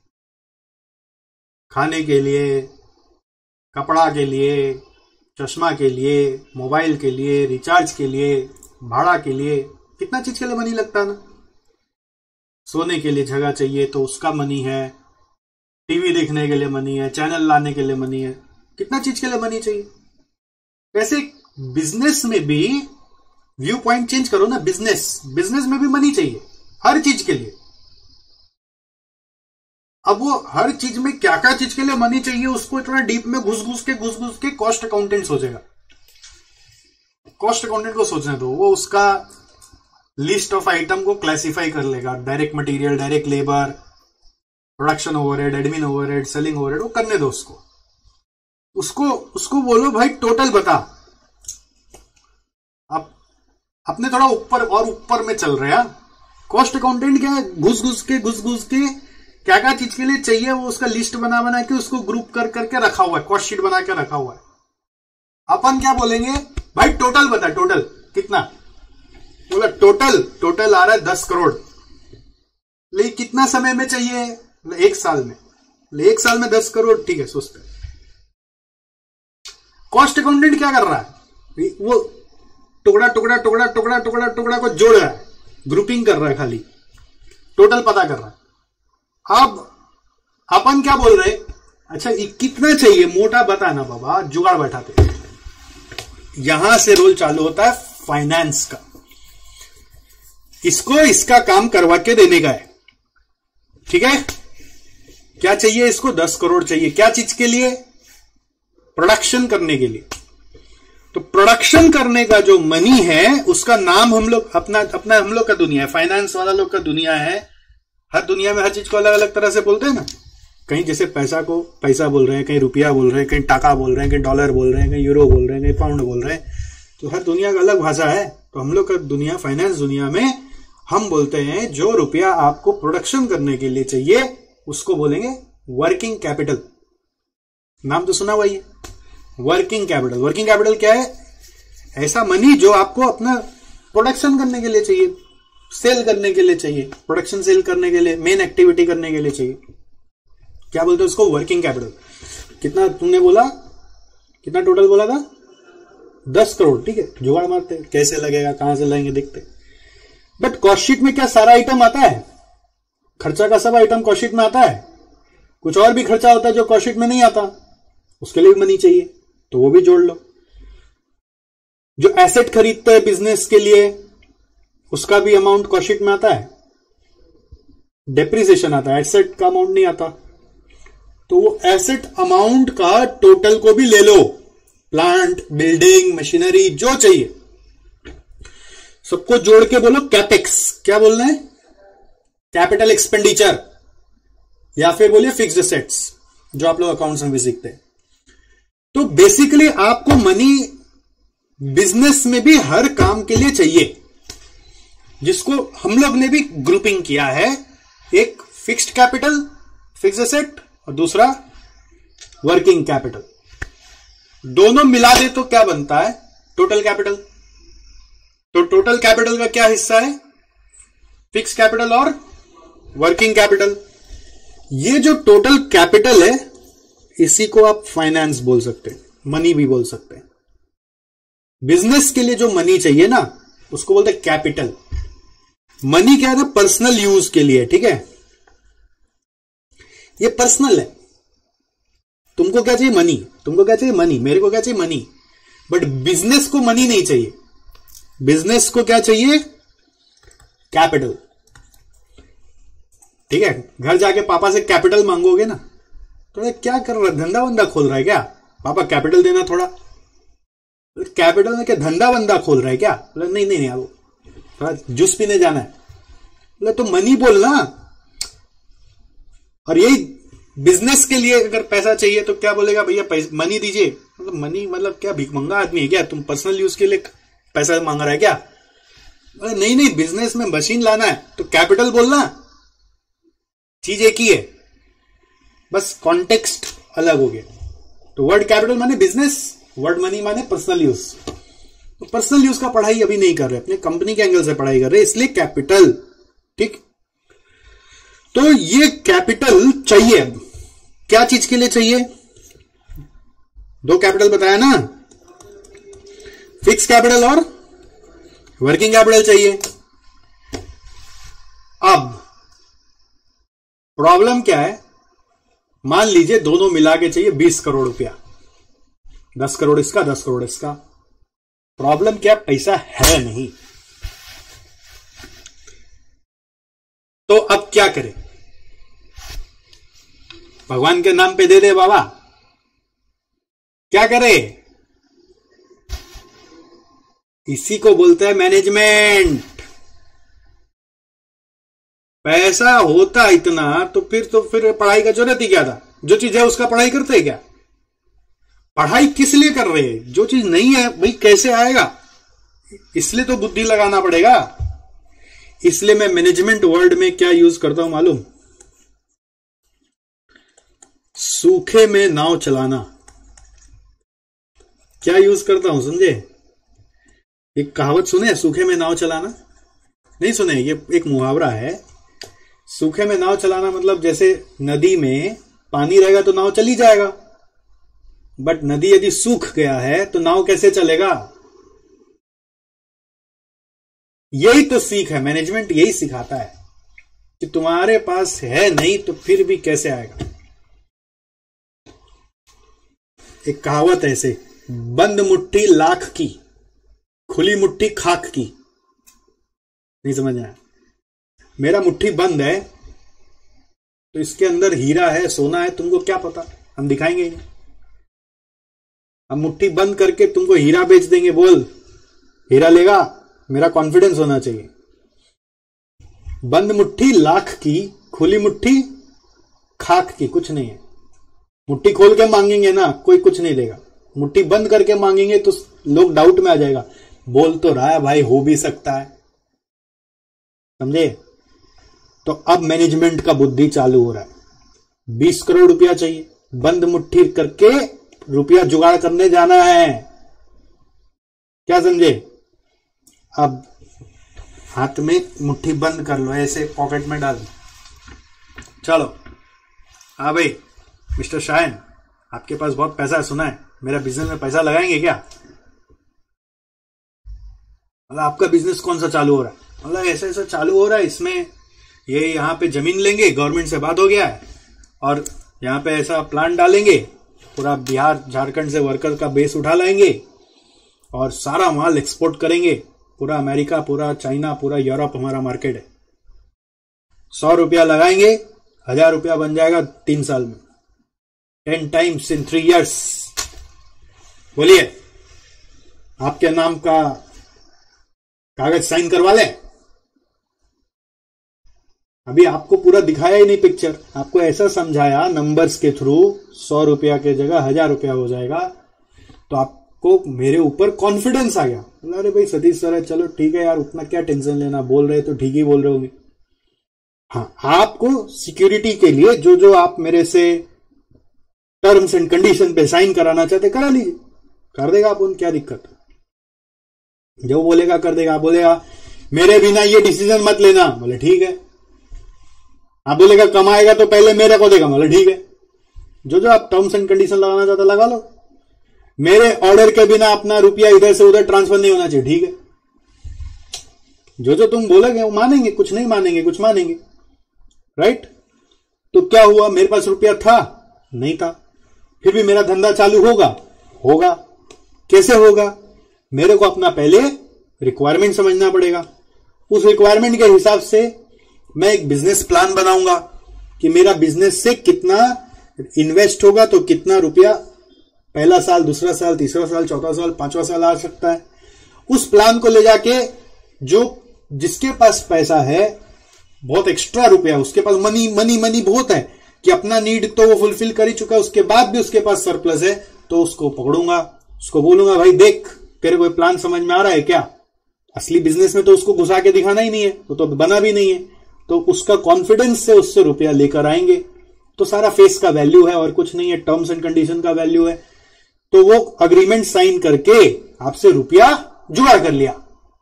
खाने के लिए, कपड़ा के लिए, चश्मा के लिए, मोबाइल के लिए, रिचार्ज के लिए, भाड़ा के लिए, कितना चीज के लिए मनी लगता है ना। सोने के लिए जगह चाहिए तो उसका मनी है, टीवी देखने के लिए मनी है, चैनल लाने के लिए मनी है, कितना चीज के लिए मनी चाहिए। वैसे बिजनेस में भी व्यू पॉइंट चेंज करो ना, बिजनेस बिजनेस में भी मनी चाहिए हर चीज के लिए। अब वो हर चीज में क्या क्या चीज के लिए मनी चाहिए उसको इतना डीप में घुस घुस के घुस घुस के कॉस्ट अकाउंटेंट सोचेगा। कॉस्ट अकाउंटेंट को सोचने दो, वो उसका लिस्ट ऑफ आइटम को क्लासिफाई कर लेगा, direct material, direct labour, production overhead, admin overhead, selling overhead, वो करने दो उसको उसको उसको बोलो भाई टोटल बता। अब अपने थोड़ा ऊपर और ऊपर में चल रहे हैं। कॉस्ट अकाउंटेंट क्या है, घुस घुस के घुस घुस के क्या क्या चीज के लिए चाहिए वो उसका लिस्ट बना बना के उसको ग्रुप कर करके रखा हुआ है, कॉस्ट शीट बना के रखा हुआ है। अपन क्या बोलेंगे भाई टोटल बता, टोटल कितना? बोला टोटल टोटल आ रहा है दस करोड़, लेकिन कितना समय में चाहिए? एक साल में। एक साल में दस करोड़, ठीक है, सोचते हैं। कॉस्ट अकाउंटेंट क्या कर रहा है, वो टुकड़ा टुकड़ा टुकड़ा टुकड़ा टुकड़ा टुकड़ा को जोड़ रहा है, ग्रुपिंग कर रहा है, खाली टोटल पता कर रहा है। अब अपन क्या बोल रहे, अच्छा ये कितना चाहिए मोटा बताना बाबा, जुगाड़ बैठाते यहां से रोल चालू होता है फाइनेंस का। इसको इसका काम करवा के देने का है, ठीक है। क्या चाहिए इसको? दस करोड़ चाहिए। क्या चीज के लिए? प्रोडक्शन करने के लिए। तो प्रोडक्शन करने का जो मनी है उसका नाम हम लोग अपना अपना हम लोग का दुनिया है, फाइनेंस वाला लोग का दुनिया है। हर दुनिया में हर चीज को अलग अलग तरह से बोलते हैं ना। कहीं जैसे पैसा को पैसा बोल रहे हैं, कहीं रुपया बोल रहे हैं, कहीं टाका बोल रहे हैं, कहीं डॉलर बोल रहे हैं, कहीं यूरो बोल रहे हैं, कहीं पाउंड बोल रहे हैं। तो हर दुनिया का अलग भाषा है। तो हम लोग का दुनिया, फाइनेंस दुनिया में हम बोलते हैं जो रुपया आपको प्रोडक्शन करने के लिए चाहिए उसको बोलेंगे वर्किंग कैपिटल। नाम तो सुना हुआ ही है, वर्किंग कैपिटल। वर्किंग कैपिटल क्या है? ऐसा मनी जो आपको अपना प्रोडक्शन करने के लिए चाहिए, सेल करने के लिए चाहिए, प्रोडक्शन सेल करने के लिए, मेन एक्टिविटी करने के लिए चाहिए। क्या बोलते हैं उसको? Working capital. कितना तुमने बोला? कितना टोटल बोला था? दस करोड़, ठीक है। जुगाड़ मारते कैसे लगेगा, कहां से लाएंगे देखते। बट कॉस्ट शीट में क्या सारा आइटम आता है? खर्चा का सब आइटम कॉस्ट शीट में आता है? कुछ और भी खर्चा होता है जो कॉस्ट शीट में नहीं आता, उसके लिए भी मनी चाहिए, तो वो भी जोड़ लो। जो एसेट खरीदते हैं बिजनेस के लिए उसका भी अमाउंट कॉस्ट शीट में आता है। डेप्रिसिएशन आता है, एसेट का अमाउंट नहीं आता। तो वो एसेट अमाउंट का टोटल को भी ले लो। प्लांट, बिल्डिंग, मशीनरी, जो चाहिए सबको जोड़ के बोलो कैपेक्स। क्या बोलना है? कैपिटल एक्सपेंडिचर, या फिर बोलिए फिक्स्ड एसेट्स, जो आप लोग अकाउंट्स में भी सीखते हैं। तो बेसिकली आपको मनी बिजनेस में भी हर काम के लिए चाहिए, जिसको हम लोग ने भी ग्रुपिंग किया है। एक फिक्स्ड कैपिटल, फिक्स्ड एसेट, और दूसरा वर्किंग कैपिटल। दोनों मिला दे तो क्या बनता है? Total capital. तो टोटल कैपिटल का क्या हिस्सा है? फिक्स कैपिटल और वर्किंग कैपिटल। ये जो टोटल कैपिटल है इसी को आप फाइनेंस बोल सकते हैं, मनी भी बोल सकते हैं। बिजनेस के लिए जो मनी चाहिए ना उसको बोलते हैं कैपिटल। मनी क्या है ना? पर्सनल यूज के लिए, ठीक है। ये पर्सनल है। तुमको क्या चाहिए? मनी। तुमको क्या चाहिए? मनी। मेरे को क्या चाहिए? मनी। बट बिजनेस को मनी नहीं चाहिए। बिजनेस को क्या चाहिए? कैपिटल, ठीक है। घर जाके पापा से कैपिटल मांगोगे ना तो क्या कर रहा है? धंधा बंदा खोल रहा है क्या? पापा कैपिटल देना थोड़ा। कैपिटल में क्या धंधा बंदा खोल रहा है क्या? बोला नहीं नहीं नहीं, वो थोड़ा जूस पीने जाना है। बोला तो मनी बोलना। और यही बिजनेस के लिए अगर पैसा चाहिए तो क्या बोलेगा? भैया मनी दीजिए। मतलब मनी मतलब क्या भिखमंगा आदमी है क्या? तुम पर्सनल यूज के लिए पैसा मांग रहा है क्या? नहीं नहीं, बिजनेस में मशीन लाना है तो कैपिटल बोलना। चीज एक ही है, बस कॉन्टेक्स्ट अलग हो गया। तो वर्ड कैपिटल माने बिजनेस, वर्ड मनी माने पर्सनल यूज। तो पर्सनल यूज का पढ़ाई अभी नहीं कर रहे, अपने कंपनी के एंगल से पढ़ाई कर रहे, इसलिए कैपिटल, ठीक। तो ये कैपिटल चाहिए। क्या चीज के लिए चाहिए? दो कैपिटल बताया ना, फिक्स कैपिटल और वर्किंग कैपिटल चाहिए। अब प्रॉब्लम क्या है? मान लीजिए दोनों मिला के चाहिए बीस करोड़ रुपया, दस करोड़ इसका, दस करोड़ इसका। प्रॉब्लम क्या? पैसा है नहीं। तो अब क्या करें? भगवान के नाम पे दे दे बाबा? क्या करें? इसी को बोलते हैं मैनेजमेंट। पैसा होता इतना तो फिर तो फिर पढ़ाई का जरूरत ही क्या था? जो चीज है उसका पढ़ाई करते हैं क्या? पढ़ाई किस लिए कर रहे हैं? जो चीज नहीं है भाई कैसे आएगा? इसलिए तो बुद्धि लगाना पड़ेगा। इसलिए मैं मैनेजमेंट वर्ड में क्या यूज करता हूं मालूम? सूखे में नाव चलाना। क्या यूज करता हूं समझे? एक कहावत सुने, सूखे में नाव चलाना? नहीं सुने? ये एक मुहावरा है। सूखे में नाव चलाना मतलब जैसे नदी में पानी रहेगा तो नाव चली जाएगा, बट नदी यदि सूख गया है तो नाव कैसे चलेगा? यही तो सीख है, मैनेजमेंट यही सिखाता है कि तुम्हारे पास है नहीं तो फिर भी कैसे आएगा। एक कहावत है ऐसे, बंद मुट्ठी लाख की, खुली मुट्ठी खाक की। नहीं समझ में आया? मेरा मुट्ठी बंद है तो इसके अंदर हीरा है, सोना है, तुमको क्या पता, हम दिखाएंगे ही नहीं। हम मुट्ठी बंद करके तुमको हीरा बेच देंगे, बोल हीरा लेगा? मेरा कॉन्फिडेंस होना चाहिए। बंद मुट्ठी लाख की, खुली मुट्ठी खाक की, कुछ नहीं है। मुट्ठी खोल के मांगेंगे ना, कोई कुछ नहीं देगा। मुट्ठी बंद करके मांगेंगे तो लोग डाउट में आ जाएगा, बोल तो रहा है भाई, हो भी सकता है। समझे? तो अब मैनेजमेंट का बुद्धि चालू हो रहा है। बीस करोड़ रुपया चाहिए, बंद मुट्ठी करके रुपया जुगाड़ करने जाना है। क्या समझे? अब हाथ में मुट्ठी बंद कर लो, ऐसे पॉकेट में डाल, चलो। हाँ भाई मिस्टर शायन, आपके पास बहुत पैसा है, सुना है, मेरा बिजनेस में पैसा लगाएंगे क्या? मतलब आपका बिजनेस कौन सा चालू हो रहा है? मतलब ऐसा ऐसा चालू हो रहा है, इसमें ये यहाँ पे जमीन लेंगे, गवर्नमेंट से बात हो गया है, और यहाँ पे ऐसा प्लांट डालेंगे, पूरा बिहार झारखंड से वर्कर का बेस उठा लाएंगे और सारा माल एक्सपोर्ट करेंगे, पूरा अमेरिका, पूरा चाइना, पूरा यूरोप हमारा मार्केट है। सौ रुपया लगाएंगे, हजार रुपया बन जाएगा तीन साल में, ten times in three years. बोलिए, आपके नाम का कागज साइन करवा लें? अभी आपको पूरा दिखाया ही नहीं पिक्चर, आपको ऐसा समझाया नंबर्स के थ्रू, सौ रुपया के जगह हजार रुपया हो जाएगा, तो आपको मेरे ऊपर कॉन्फिडेंस आ गया। अरे भाई सतीश सर है, चलो ठीक है यार, उतना क्या टेंशन लेना, बोल रहे तो ठीक ही बोल रहे होंगे। हाँ, आपको सिक्योरिटी के लिए जो जो आप मेरे से टर्म्स एंड कंडीशन पे साइन कराना चाहते करा लीजिए, कर देगा अपन, क्या दिक्कत? जो बोलेगा कर देगा। आप बोलेगा मेरे बिना ये डिसीजन मत लेना, बोले ठीक है। आप बोलेगा कमाएगा तो पहले मेरे को देगा, बोले ठीक है। जो जो आप टर्म्स एंड कंडीशन लगाना चाहते लगा लो। मेरे ऑर्डर के बिना अपना रुपया इधर से उधर ट्रांसफर नहीं होना चाहिए, ठीक है। जो जो तुम बोलोगे वो मानेंगे, कुछ नहीं मानेंगे, कुछ मानेंगे, राइट? तो क्या हुआ, मेरे पास रुपया था नहीं था, फिर भी मेरा धंधा चालू होगा होगा कैसे होगा? मेरे को अपना पहले रिक्वायरमेंट समझना पड़ेगा। उस रिक्वायरमेंट के हिसाब से मैं एक बिजनेस प्लान बनाऊंगा कि मेरा बिजनेस से कितना इन्वेस्ट होगा, तो कितना रुपया पहला साल, दूसरा साल, तीसरा साल, चौथा साल, पांचवा साल आ सकता है। उस प्लान को ले जाके जो जिसके पास पैसा है, बहुत एक्स्ट्रा रुपया, उसके पास मनी मनी मनी बहुत है कि अपना नीड तो वो फुलफिल कर ही चुका है, उसके बाद भी उसके पास सरप्लस है, तो उसको पकड़ूंगा, उसको बोलूंगा भाई देख, तेरे को प्लान समझ में आ रहा है क्या? असली बिजनेस में तो उसको घुसा के दिखाना ही नहीं है, वो तो बना भी नहीं है, तो उसका कॉन्फिडेंस से उससे रुपया लेकर आएंगे। तो सारा फेस का वैल्यू है और कुछ नहीं है, टर्म्स एंड कंडीशन का वैल्यू है। तो वो अग्रीमेंट साइन करके आपसे रुपया जुगाड़ कर लिया।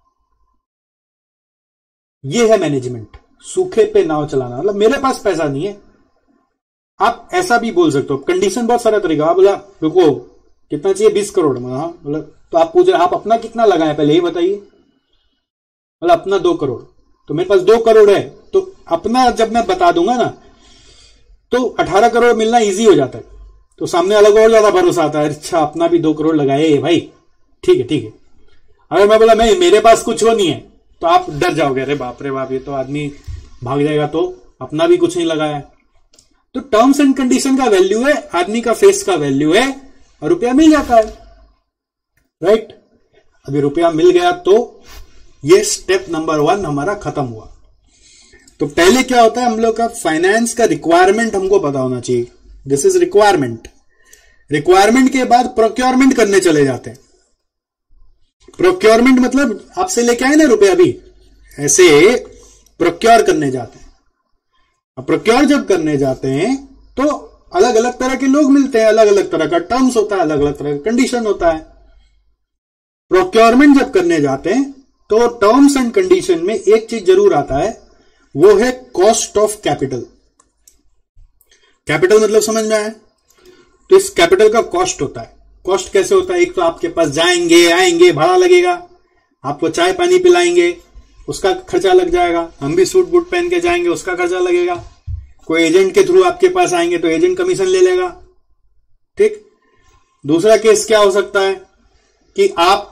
ये है मैनेजमेंट, सूखे पे नाव चलाना। मतलब मेरे पास पैसा नहीं है, आप ऐसा भी बोल सकते हो, कंडीशन बहुत सारा तरीका। आप बोला रुको कितना चाहिए, बीस करोड़ में, हाँ मतलब, तो आप पूछ रहे आप अपना कितना लगाए पहले ये बताइए। मतलब अपना दो करोड़, तो मेरे पास दो करोड़ है, तो अपना जब मैं बता दूंगा ना तो अठारह करोड़ मिलना इजी हो जाता है, तो सामने वाला को और ज्यादा भरोसा आता है, अच्छा अपना भी दो करोड़ लगाए भाई, ठीक है ठीक है। अगर मैं बोला मैं मेरे पास कुछ हो नहीं है, तो आप डर जाओगे, अरे बाप रे बाप, ये तो आदमी भाग जाएगा, तो अपना भी कुछ नहीं लगाया। तो टर्म्स एंड कंडीशन का वैल्यू है, आदमी का फेस का वैल्यू है, और रुपया मिल जाता है, राइट? अभी रुपया मिल गया तो ये स्टेप नंबर वन हमारा खत्म हुआ। तो पहले क्या होता है, हम लोग का फाइनेंस का रिक्वायरमेंट हमको पता होना चाहिए, दिस इज रिक्वायरमेंट। रिक्वायरमेंट के बाद प्रोक्योरमेंट करने चले जाते हैं। प्रोक्योरमेंट मतलब आपसे लेके आए ना रुपया, अभी ऐसे प्रोक्योर करने जाते हैं। अब प्रोक्योर जब करने जाते हैं तो अलग अलग तरह के लोग मिलते हैं, अलग अलग तरह का टर्म्स होता है, अलग अलग तरह का कंडीशन होता है। प्रोक्योरमेंट जब करने जाते हैं तो टर्म्स एंड कंडीशन में एक चीज जरूर आता है, वो है कॉस्ट ऑफ कैपिटल। कैपिटल मतलब समझ में आया? तो इस कैपिटल का कॉस्ट होता है। कॉस्ट कैसे होता है? एक तो आपके पास जाएंगे आएंगे, भाड़ा लगेगा, आपको चाय पानी पिलाएंगे, उसका खर्चा लग जाएगा, हम भी सूट बूट पहन के जाएंगे, उसका खर्चा लगेगा, कोई एजेंट के थ्रू आपके पास आएंगे तो एजेंट कमीशन ले लेगा, ठीक? दूसरा केस क्या हो सकता है कि आप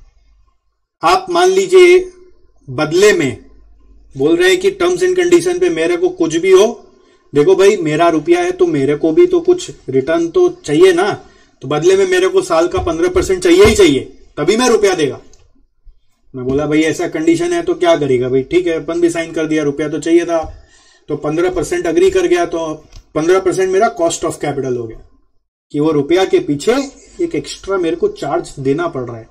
आप मान लीजिए बदले में बोल रहे हैं कि टर्म्स एंड कंडीशन पे मेरे को कुछ भी हो, देखो भाई मेरा रुपया है तो मेरे को भी तो कुछ रिटर्न तो चाहिए ना, तो बदले में मेरे को साल का पंद्रह परसेंट चाहिए ही चाहिए, तभी मैं रुपया देगा। मैं बोला भाई ऐसा कंडीशन है तो क्या करेगा भाई, ठीक है अपन भी साइन कर दिया, रुपया तो चाहिए था, तो पंद्रह परसेंट अग्री कर गया, तो पंद्रह परसेंट मेरा कॉस्ट ऑफ कैपिटल हो गया कि वो रुपया के पीछे एक एक्स्ट्रा मेरे को चार्ज देना पड़ रहा है,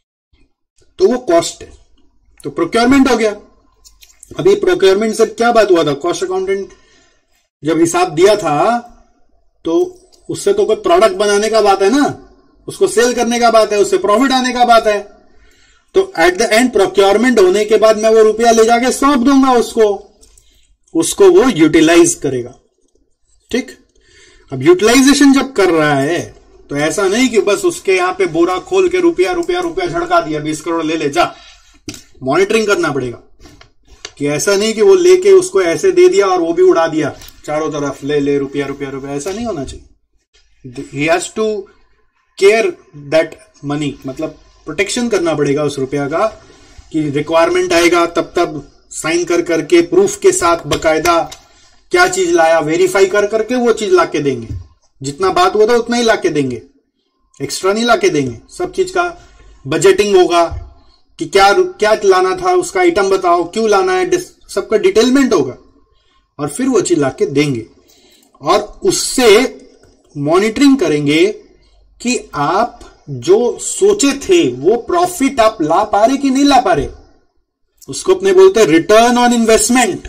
तो वो कॉस्ट है, तो प्रोक्योरमेंट हो गया। अभी प्रोक्योरमेंट से क्या बात हुआ था, कॉस्ट अकाउंटेंट जब हिसाब दिया था तो उससे तो कोई प्रोडक्ट बनाने का बात है ना, उसको सेल करने का बात है, उससे प्रॉफिट आने का बात है, तो एट द एंड प्रोक्योरमेंट होने के बाद मैं वो रुपया ले जाके सौंप दूंगा उसको, उसको वो यूटिलाइज करेगा। ठीक, अब यूटिलाइजेशन जब कर रहा है तो ऐसा नहीं कि बस उसके यहां पे बोरा खोल के रुपया रुपया रुपया झड़का दिया, बीस करोड़ ले ले जा, मॉनिटरिंग करना पड़ेगा कि ऐसा नहीं कि वो लेके उसको ऐसे दे दिया और वो भी उड़ा दिया चारों तरफ, ले ले रुपया रुपया रुपया, ऐसा नहीं होना चाहिए। He has to care that money, मतलब प्रोटेक्शन करना पड़ेगा उस रुपया का, कि रिक्वायरमेंट आएगा तब तब साइन कर करके प्रूफ के साथ बकायदा क्या चीज लाया वेरीफाई कर करके वो चीज लाके देंगे, जितना बात हुआ था उतना ही लाके देंगे, एक्स्ट्रा नहीं लाके देंगे। सब चीज का बजटिंग होगा कि क्या क्या लाना था, उसका आइटम बताओ, क्यों लाना है, सबका डिटेलमेंट होगा और फिर वो चीज लाके देंगे। और उससे मॉनिटरिंग करेंगे कि आप जो सोचे थे वो प्रॉफिट आप ला पा रहे कि नहीं ला पा रहे, उसको अपने बोलते हैं रिटर्न ऑन इन्वेस्टमेंट,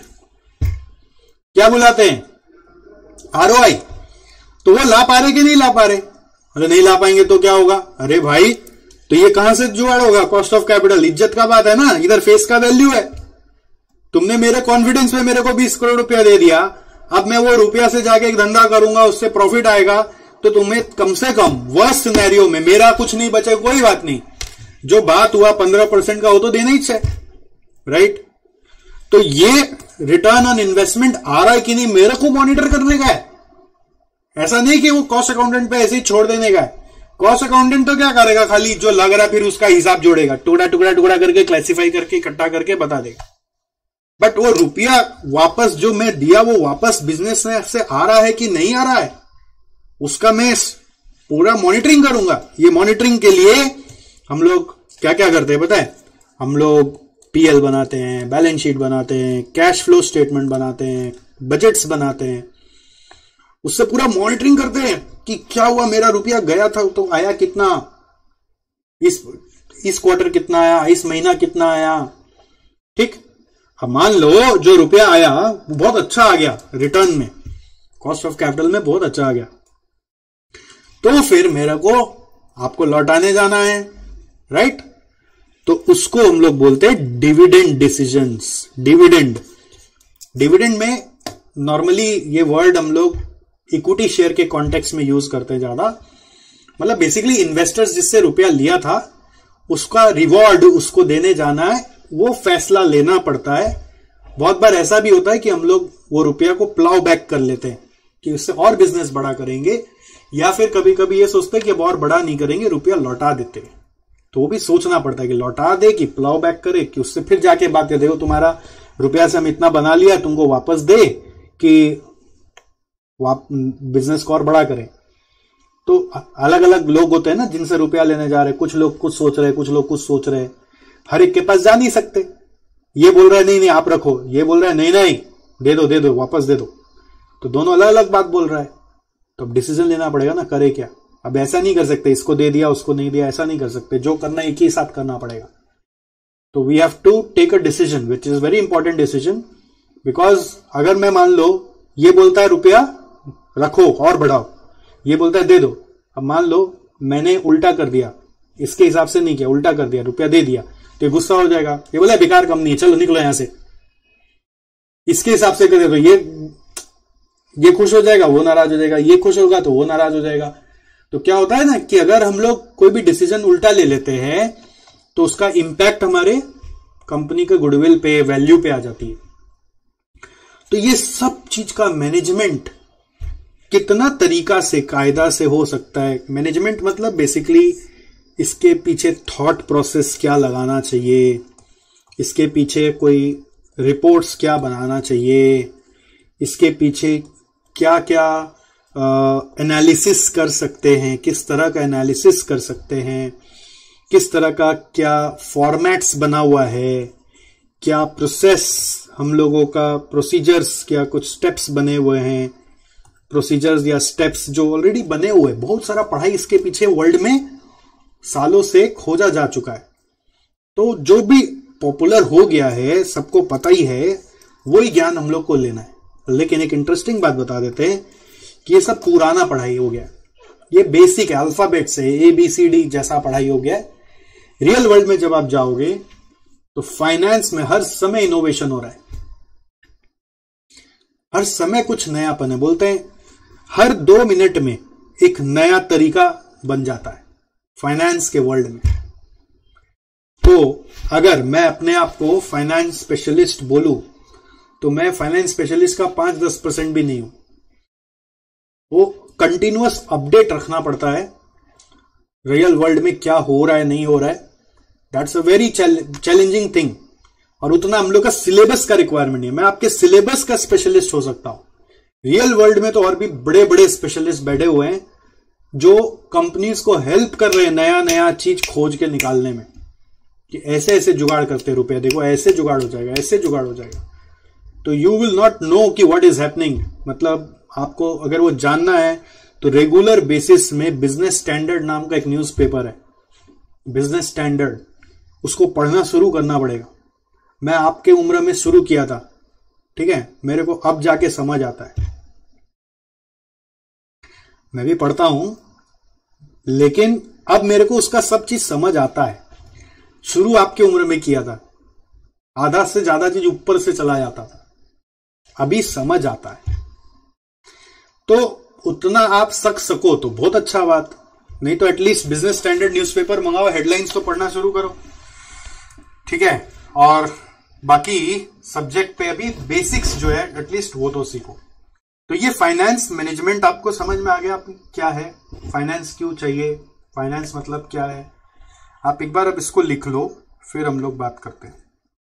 क्या बुलाते हैं, आरओआई। तो वो ला पा रहे कि नहीं ला पा रहे, अरे नहीं ला पाएंगे तो क्या होगा, अरे भाई तो ये कहां से जुगाड़ होगा, कॉस्ट ऑफ कैपिटल, इज्जत का बात है ना, इधर फेस का वैल्यू है। तुमने मेरे कॉन्फिडेंस में मेरे को बीस करोड़ रुपया दे दिया, अब मैं वो रुपया से जाके एक धंधा करूंगा, उससे प्रॉफिट आएगा, तो तुम्हें कम से कम वर्स्ट सिनेरियो में मेरा कुछ नहीं बचे, कोई बात नहीं, जो बात हुआ पंद्रह परसेंट का वो तो देना ही चाहिए, राइट। तो ये रिटर्न ऑन इन्वेस्टमेंट आ रहा है कि नहीं मेरे को मॉनिटर करने का है, ऐसा नहीं कि वो कॉस्ट अकाउंटेंट पे ऐसे ही छोड़ देने का है। कॉस्ट अकाउंटेंट तो क्या करेगा, खाली जो लग रहा है फिर उसका हिसाब जोड़ेगा, टुकड़ा टुकड़ा टुकड़ा करके क्लासिफाई करके इकट्ठा करके बता देगा। बट वो रुपया वापस जो मैं दिया वो वापस बिजनेस से आ रहा है कि नहीं आ रहा है, उसका मैं पूरा मॉनिटरिंग करूंगा। ये मॉनिटरिंग के लिए हम लोग क्या क्या करते हैं पता है, हम लोग पीएल बनाते हैं, बैलेंस शीट बनाते हैं, कैश फ्लो स्टेटमेंट बनाते हैं, बजट्स बनाते हैं, उससे पूरा मॉनिटरिंग करते हैं कि क्या हुआ, मेरा रुपया गया था तो आया कितना, इस इस क्वार्टर कितना आया, इस महीना कितना आया। ठीक, अब मान लो जो रुपया आया वो बहुत अच्छा आ गया, रिटर्न में कॉस्ट ऑफ कैपिटल में बहुत अच्छा आ गया, तो फिर मेरे को आपको लौटाने जाना है, राइट। तो उसको हम लोग बोलते हैं डिविडेंड डिसीजंस। डिविडेंड डिविडेंड में नॉर्मली ये वर्ड हम लोग इक्विटी शेयर के कॉन्टेक्स्ट में यूज करते हैं ज्यादा, मतलब बेसिकली इन्वेस्टर्स जिससे रुपया लिया था उसका रिवॉर्ड उसको देने जाना है, वो फैसला लेना पड़ता है। बहुत बार ऐसा भी होता है कि हम लोग वो रुपया को प्लाउ बैक कर लेते हैं कि उससे और बिजनेस बड़ा करेंगे, या फिर कभी कभी ये सोचते हैं कि अब और बड़ा नहीं करेंगे, रुपया लौटा देते हैं। तो वो भी सोचना पड़ता है कि लौटा दे कि प्लाउ बैक करे, कि उससे फिर जाके बात कर, देखो तुम्हारा रुपया से हम इतना बना लिया, तुमको वापस दे कि बिजनेस को और बड़ा करें। तो अलग अलग लोग होते हैं ना जिनसे रुपया लेने जा रहे, कुछ लोग कुछ सोच रहे, कुछ लोग कुछ सोच रहे, हर एक के पास जा नहीं सकते। ये बोल रहा है नहीं नहीं आप रखो, ये बोल रहा है नहीं नहीं दे दो दे दो वापस दे दो, तो दोनों अलग अलग बात बोल रहा है। तो अब डिसीजन लेना पड़ेगा ना, करे क्या। अब ऐसा नहीं कर सकते इसको दे दिया उसको नहीं दिया, ऐसा नहीं कर सकते, जो करना एक ही साथ करना पड़ेगा। तो we have to take a decision which is very important decision, because अगर मैं मान लो ये बोलता है रुपया रखो और बढ़ाओ, ये बोलता है दे दो, अब मान लो मैंने उल्टा कर दिया, इसके हिसाब से नहीं किया, उल्टा कर दिया, रुपया दे दिया, तो ये गुस्सा हो जाएगा, ये बोला बेकार कंपनी है चलो निकलो यहां से, इसके हिसाब से कर दे, तो ये ये खुश हो जाएगा, वो नाराज हो जाएगा, ये खुश होगा तो वो नाराज हो जाएगा। तो क्या होता है ना कि अगर हम लोग कोई भी डिसीजन उल्टा ले लेते हैं तो उसका इंपैक्ट हमारे कंपनी के गुडविल पे, वैल्यू पे आ जाती है। तो ये सब चीज का मैनेजमेंट कितना तरीका से, कायदा से हो सकता है। मैनेजमेंट मतलब बेसिकली इसके पीछे थॉट प्रोसेस क्या लगाना चाहिए, इसके पीछे कोई रिपोर्ट्स क्या बनाना चाहिए, इसके पीछे क्या क्या एनालिसिस कर सकते हैं, किस तरह का एनालिसिस कर सकते हैं, किस तरह का क्या फॉर्मेट्स बना हुआ है, क्या प्रोसेस हम लोगों का, प्रोसीजर्स, क्या कुछ स्टेप्स बने हुए हैं, प्रोसीजर्स या स्टेप्स जो ऑलरेडी बने हुए, बहुत सारा पढ़ाई इसके पीछे वर्ल्ड में सालों से खोजा जा चुका है। तो जो भी पॉपुलर हो गया है, सबको पता ही है, वही ज्ञान हम लोग को लेना है। लेकिन एक इंटरेस्टिंग बात बता देते हैं कि ये सब पुराना पढ़ाई हो गया, ये बेसिक है, अल्फाबेट से ए बी सी डी जैसा पढ़ाई हो गया है। रियल वर्ल्ड में जब आप जाओगे तो फाइनेंस में हर समय इनोवेशन हो रहा है, हर समय कुछ नयापन है। बोलते हैं हर दो मिनट में एक नया तरीका बन जाता है फाइनेंस के वर्ल्ड में। तो अगर मैं अपने आप को फाइनेंस स्पेशलिस्ट बोलूं तो मैं फाइनेंस स्पेशलिस्ट का पांच दस परसेंट भी नहीं हूं। वो कंटिन्यूअस अपडेट रखना पड़ता है रियल वर्ल्ड में क्या हो रहा है, नहीं हो रहा है। That's a very challenging thing. और उतना हम लोग का सिलेबस का रिक्वायरमेंट नहीं है। मैं आपके सिलेबस का स्पेशलिस्ट हो सकता हूं। रियल वर्ल्ड में तो और भी बड़े बड़े स्पेशलिस्ट बैठे हुए हैं जो कंपनीज को हेल्प कर रहे हैं नया नया चीज खोज के निकालने में, कि ऐसे ऐसे जुगाड़ करते रुपया, देखो ऐसे जुगाड़ हो जाएगा, ऐसे जुगाड़ हो जाएगा। तो यू विल नॉट नो कि व्हाट इज हैपनिंग। मतलब आपको अगर वो जानना है तो रेगुलर बेसिस में बिजनेस स्टैंडर्ड नाम का एक न्यूज़पेपर है, बिजनेस स्टैंडर्ड, उसको पढ़ना शुरू करना पड़ेगा। मैं आपके उम्र में शुरू किया था, ठीक है, मेरे को अब जाके समझ आता है। मैं भी पढ़ता हूं लेकिन अब मेरे को उसका सब चीज समझ आता है। शुरू आपके उम्र में किया था, आधा से ज्यादा चीज ऊपर से चला जाता था, अभी समझ आता है। तो उतना आप सक सको तो बहुत अच्छा बात, नहीं तो एटलीस्ट बिजनेस स्टैंडर्ड न्यूज़पेपर मंगाओ, हेडलाइंस तो पढ़ना शुरू करो, ठीक है। और बाकी सब्जेक्ट पे अभी बेसिक्स जो है एटलीस्ट वो तो सीखो। तो ये फाइनेंस मैनेजमेंट आपको समझ में आ गया क्या है, फाइनेंस क्यों चाहिए, फाइनेंस मतलब क्या है। आप एक बार अब इसको लिख लो, फिर हम लोग बात करते हैं।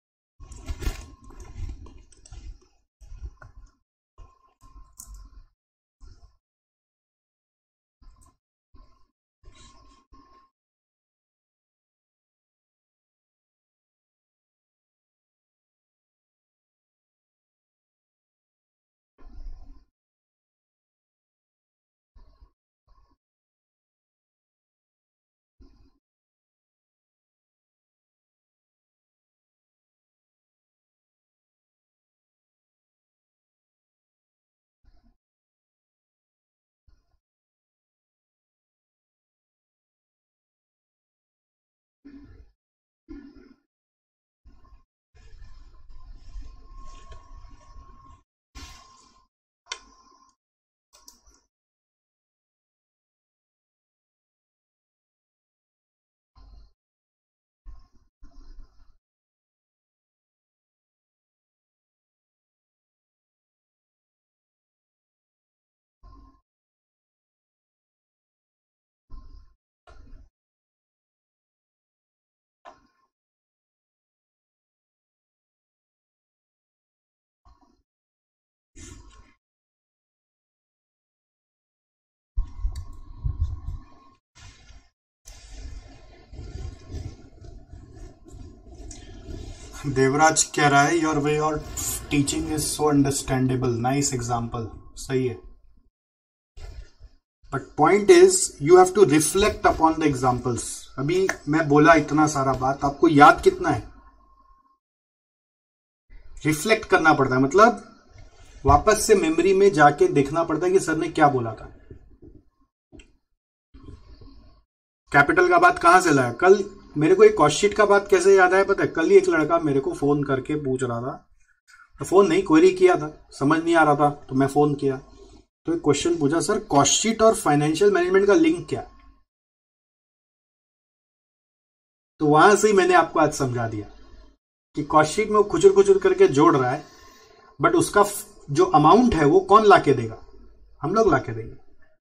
देवराज कह रहा है your way of teaching is so understandable, nice example, सही है। But point is you have to reflect upon the examples. अभी मैं बोला इतना सारा बात, आपको याद कितना है? रिफ्लेक्ट करना पड़ता है, मतलब वापस से मेमोरी में जाके देखना पड़ता है कि सर ने क्या बोला था। कैपिटल का बात कहां से लाया? कल मेरे को एक कॉस्ट शीट का बात कैसे याद आया पता है? कल ही एक लड़का मेरे को फोन करके पूछ रहा था, तो फोन नहीं क्वेरी किया था, समझ नहीं आ रहा था तो मैं फोन किया, तो एक क्वेश्चन पूछा, सर कॉस्ट शीट और फाइनेंशियल मैनेजमेंट का लिंक क्या? तो वहां से ही मैंने आपको आज समझा दिया कि कॉस्ट शीट में वो खुचर खुचर करके जोड़ रहा है, बट उसका जो अमाउंट है वो कौन ला के देगा? हम लोग ला के देंगे।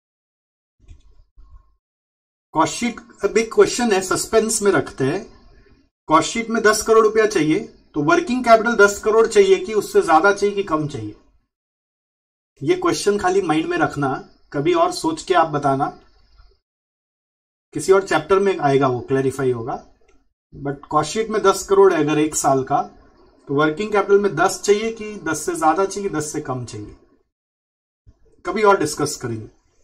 कॉस्ट शीट बिग क्वेश्चन है, सस्पेंस में रखते हैं। कॉस्ट शीट में दस करोड़ रुपया चाहिए, तो वर्किंग कैपिटल दस करोड़ चाहिए कि उससे ज्यादा चाहिए कि कम चाहिए? ये क्वेश्चन खाली माइंड में रखना, कभी और सोच के आप बताना, किसी और चैप्टर में आएगा वो क्लैरिफाई होगा। बट कॉस्ट शीट में दस करोड़ है अगर एक साल का, तो वर्किंग कैपिटल में दस चाहिए कि दस से ज्यादा चाहिए, दस से कम चाहिए? कभी और डिस्कस करेंगे।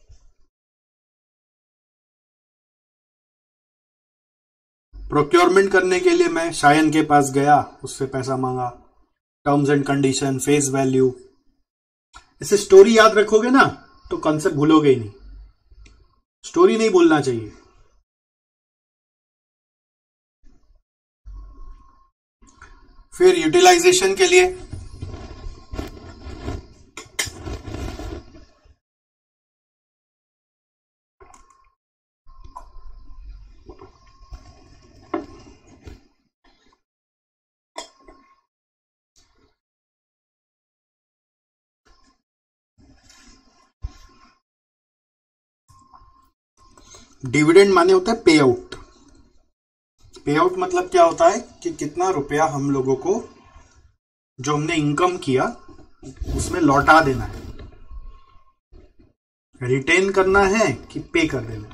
प्रोक्योरमेंट करने के लिए मैं शायन के पास गया, उससे पैसा मांगा, terms and condition, face value, ऐसे स्टोरी याद रखोगे ना तो कॉन्सेप्ट भूलोगे ही नहीं। स्टोरी नहीं भूलना चाहिए। फिर यूटिलाइजेशन के लिए डिविडेंड माने होता है पे आउट। पे आउट मतलब क्या होता है कि कितना रुपया हम लोगों को जो हमने इनकम किया उसमें लौटा देना है, रिटेन करना है कि पे कर देना है।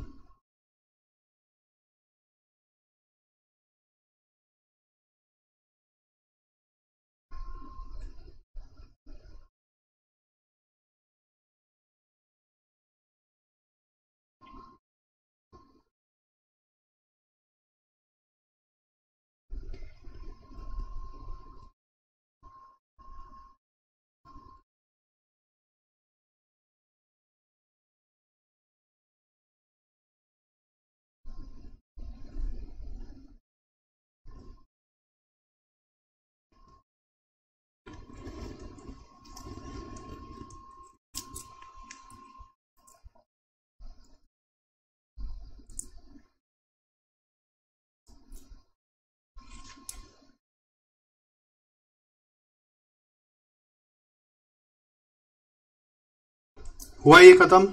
हुआ ये खत्म।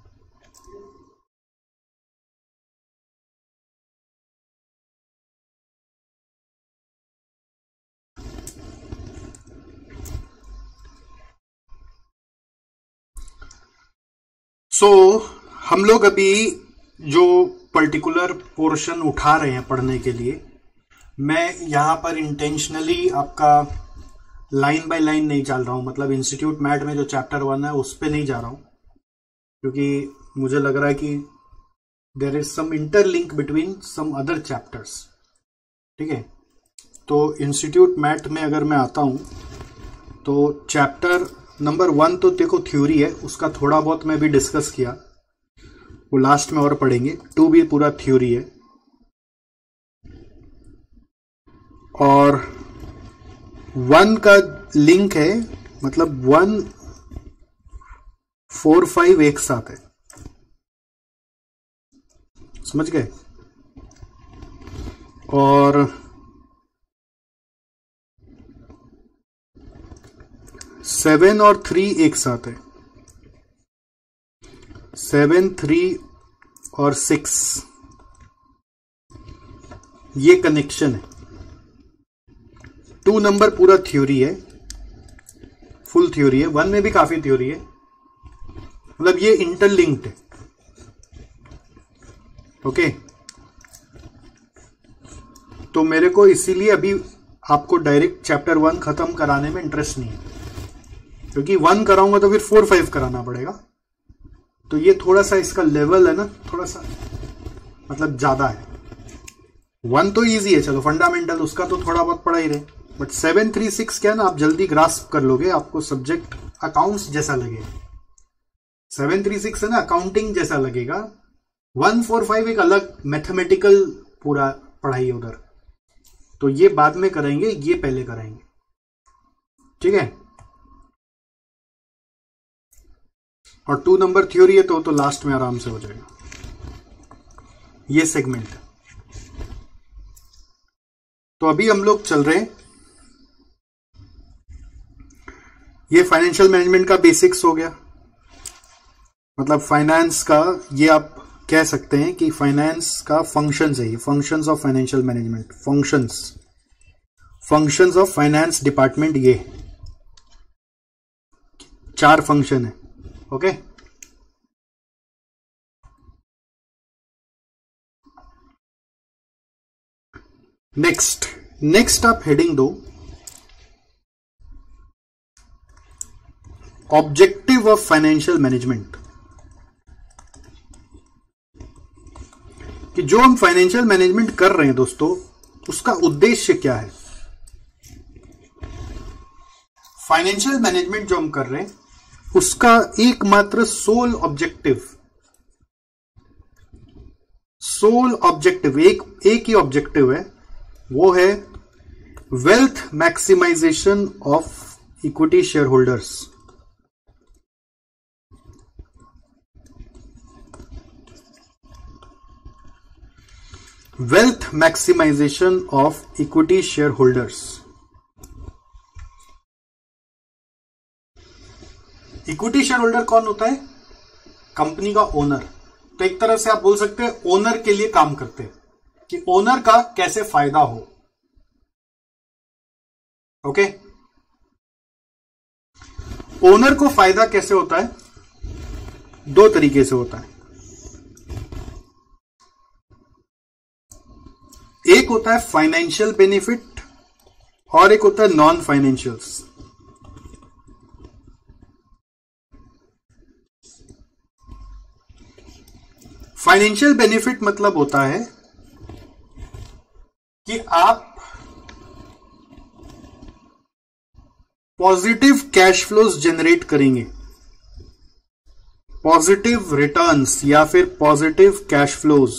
सो so, हम लोग अभी जो पर्टिकुलर पोर्शन उठा रहे हैं पढ़ने के लिए, मैं यहां पर इंटेंशनली आपका लाइन बाय लाइन नहीं चल रहा हूं। मतलब इंस्टीट्यूट मैट में जो चैप्टर वन है उस पर नहीं जा रहा हूं, क्योंकि मुझे लग रहा है कि there is some interlink between some other chapters. ठीक है, तो इंस्टीट्यूट मैट में अगर मैं आता हूं तो चैप्टर नंबर वन तो देखो थ्योरी है, उसका थोड़ा बहुत मैं भी डिस्कस किया, वो लास्ट में और पढ़ेंगे। टू भी पूरा थ्योरी है, और वन का लिंक है, मतलब वन फोर फाइव एक साथ है, समझ गए? और सेवन और थ्री एक साथ है, सेवन थ्री और सिक्स, ये कनेक्शन है। टू नंबर पूरा थ्योरी है, फुल थ्योरी है, वन में भी काफी थ्योरी है, मतलब ये इंटरलिंक्ड है। ओके, तो मेरे को इसीलिए अभी आपको डायरेक्ट चैप्टर वन खत्म कराने में इंटरेस्ट नहीं है, क्योंकि वन कराऊंगा तो फिर फोर फाइव कराना पड़ेगा। तो ये थोड़ा सा इसका लेवल है ना, थोड़ा सा मतलब ज्यादा है। वन तो इजी है, चलो फंडामेंटल उसका तो थोड़ा बहुत पढ़ा ही रहे, बट सेवन थ्री सिक्स क्या ना, आप जल्दी ग्रास्प कर लोगे, आपको सब्जेक्ट अकाउंट्स जैसा लगेगा। सेवन थ्री सिक्स है ना, अकाउंटिंग जैसा लगेगा। वन फोर फाइव एक अलग मैथमेटिकल पूरा पढ़ाई है उधर, तो ये बाद में करेंगे, ये पहले कराएंगे। ठीक है, और टू नंबर थ्योरी है तो तो लास्ट में आराम से हो जाएगा ये सेगमेंट। तो अभी हम लोग चल रहे हैं, ये फाइनेंशियल मैनेजमेंट का बेसिक्स हो गया, मतलब फाइनेंस का ये आप कह सकते हैं कि फाइनेंस का फंक्शंस है, ये functions of financial management, functions functions of finance department, ये चार फंक्शन है। ओके, नेक्स्ट नेक्स्ट आप हेडिंग दो, ऑब्जेक्टिव ऑफ फाइनेंशियल मैनेजमेंट, कि जो हम फाइनेंशियल मैनेजमेंट कर रहे हैं दोस्तों, उसका उद्देश्य क्या है। फाइनेंशियल मैनेजमेंट जो हम कर रहे हैं उसका एकमात्र सोल ऑब्जेक्टिव सोल ऑब्जेक्टिव एक एक ही ऑब्जेक्टिव है, वो है wealth maximisation of equity share holders. Wealth maximisation of equity share holders. Equity share holder कौन होता है? कंपनी का ओनर। तो एक तरह से आप बोल सकते हैं ओनर के लिए काम करते हैं, कि ओनर का कैसे फायदा हो। ओके, ओनर को फायदा कैसे होता है? दो तरीके से होता है। एक होता है फाइनेंशियल बेनिफिट और एक होता है नॉन फाइनेंशियल्स। फाइनेंशियल बेनिफिट मतलब होता है कि आप पॉजिटिव कैश फ्लोज जनरेट करेंगे, पॉजिटिव रिटर्न्स या फिर पॉजिटिव कैश फ्लोज।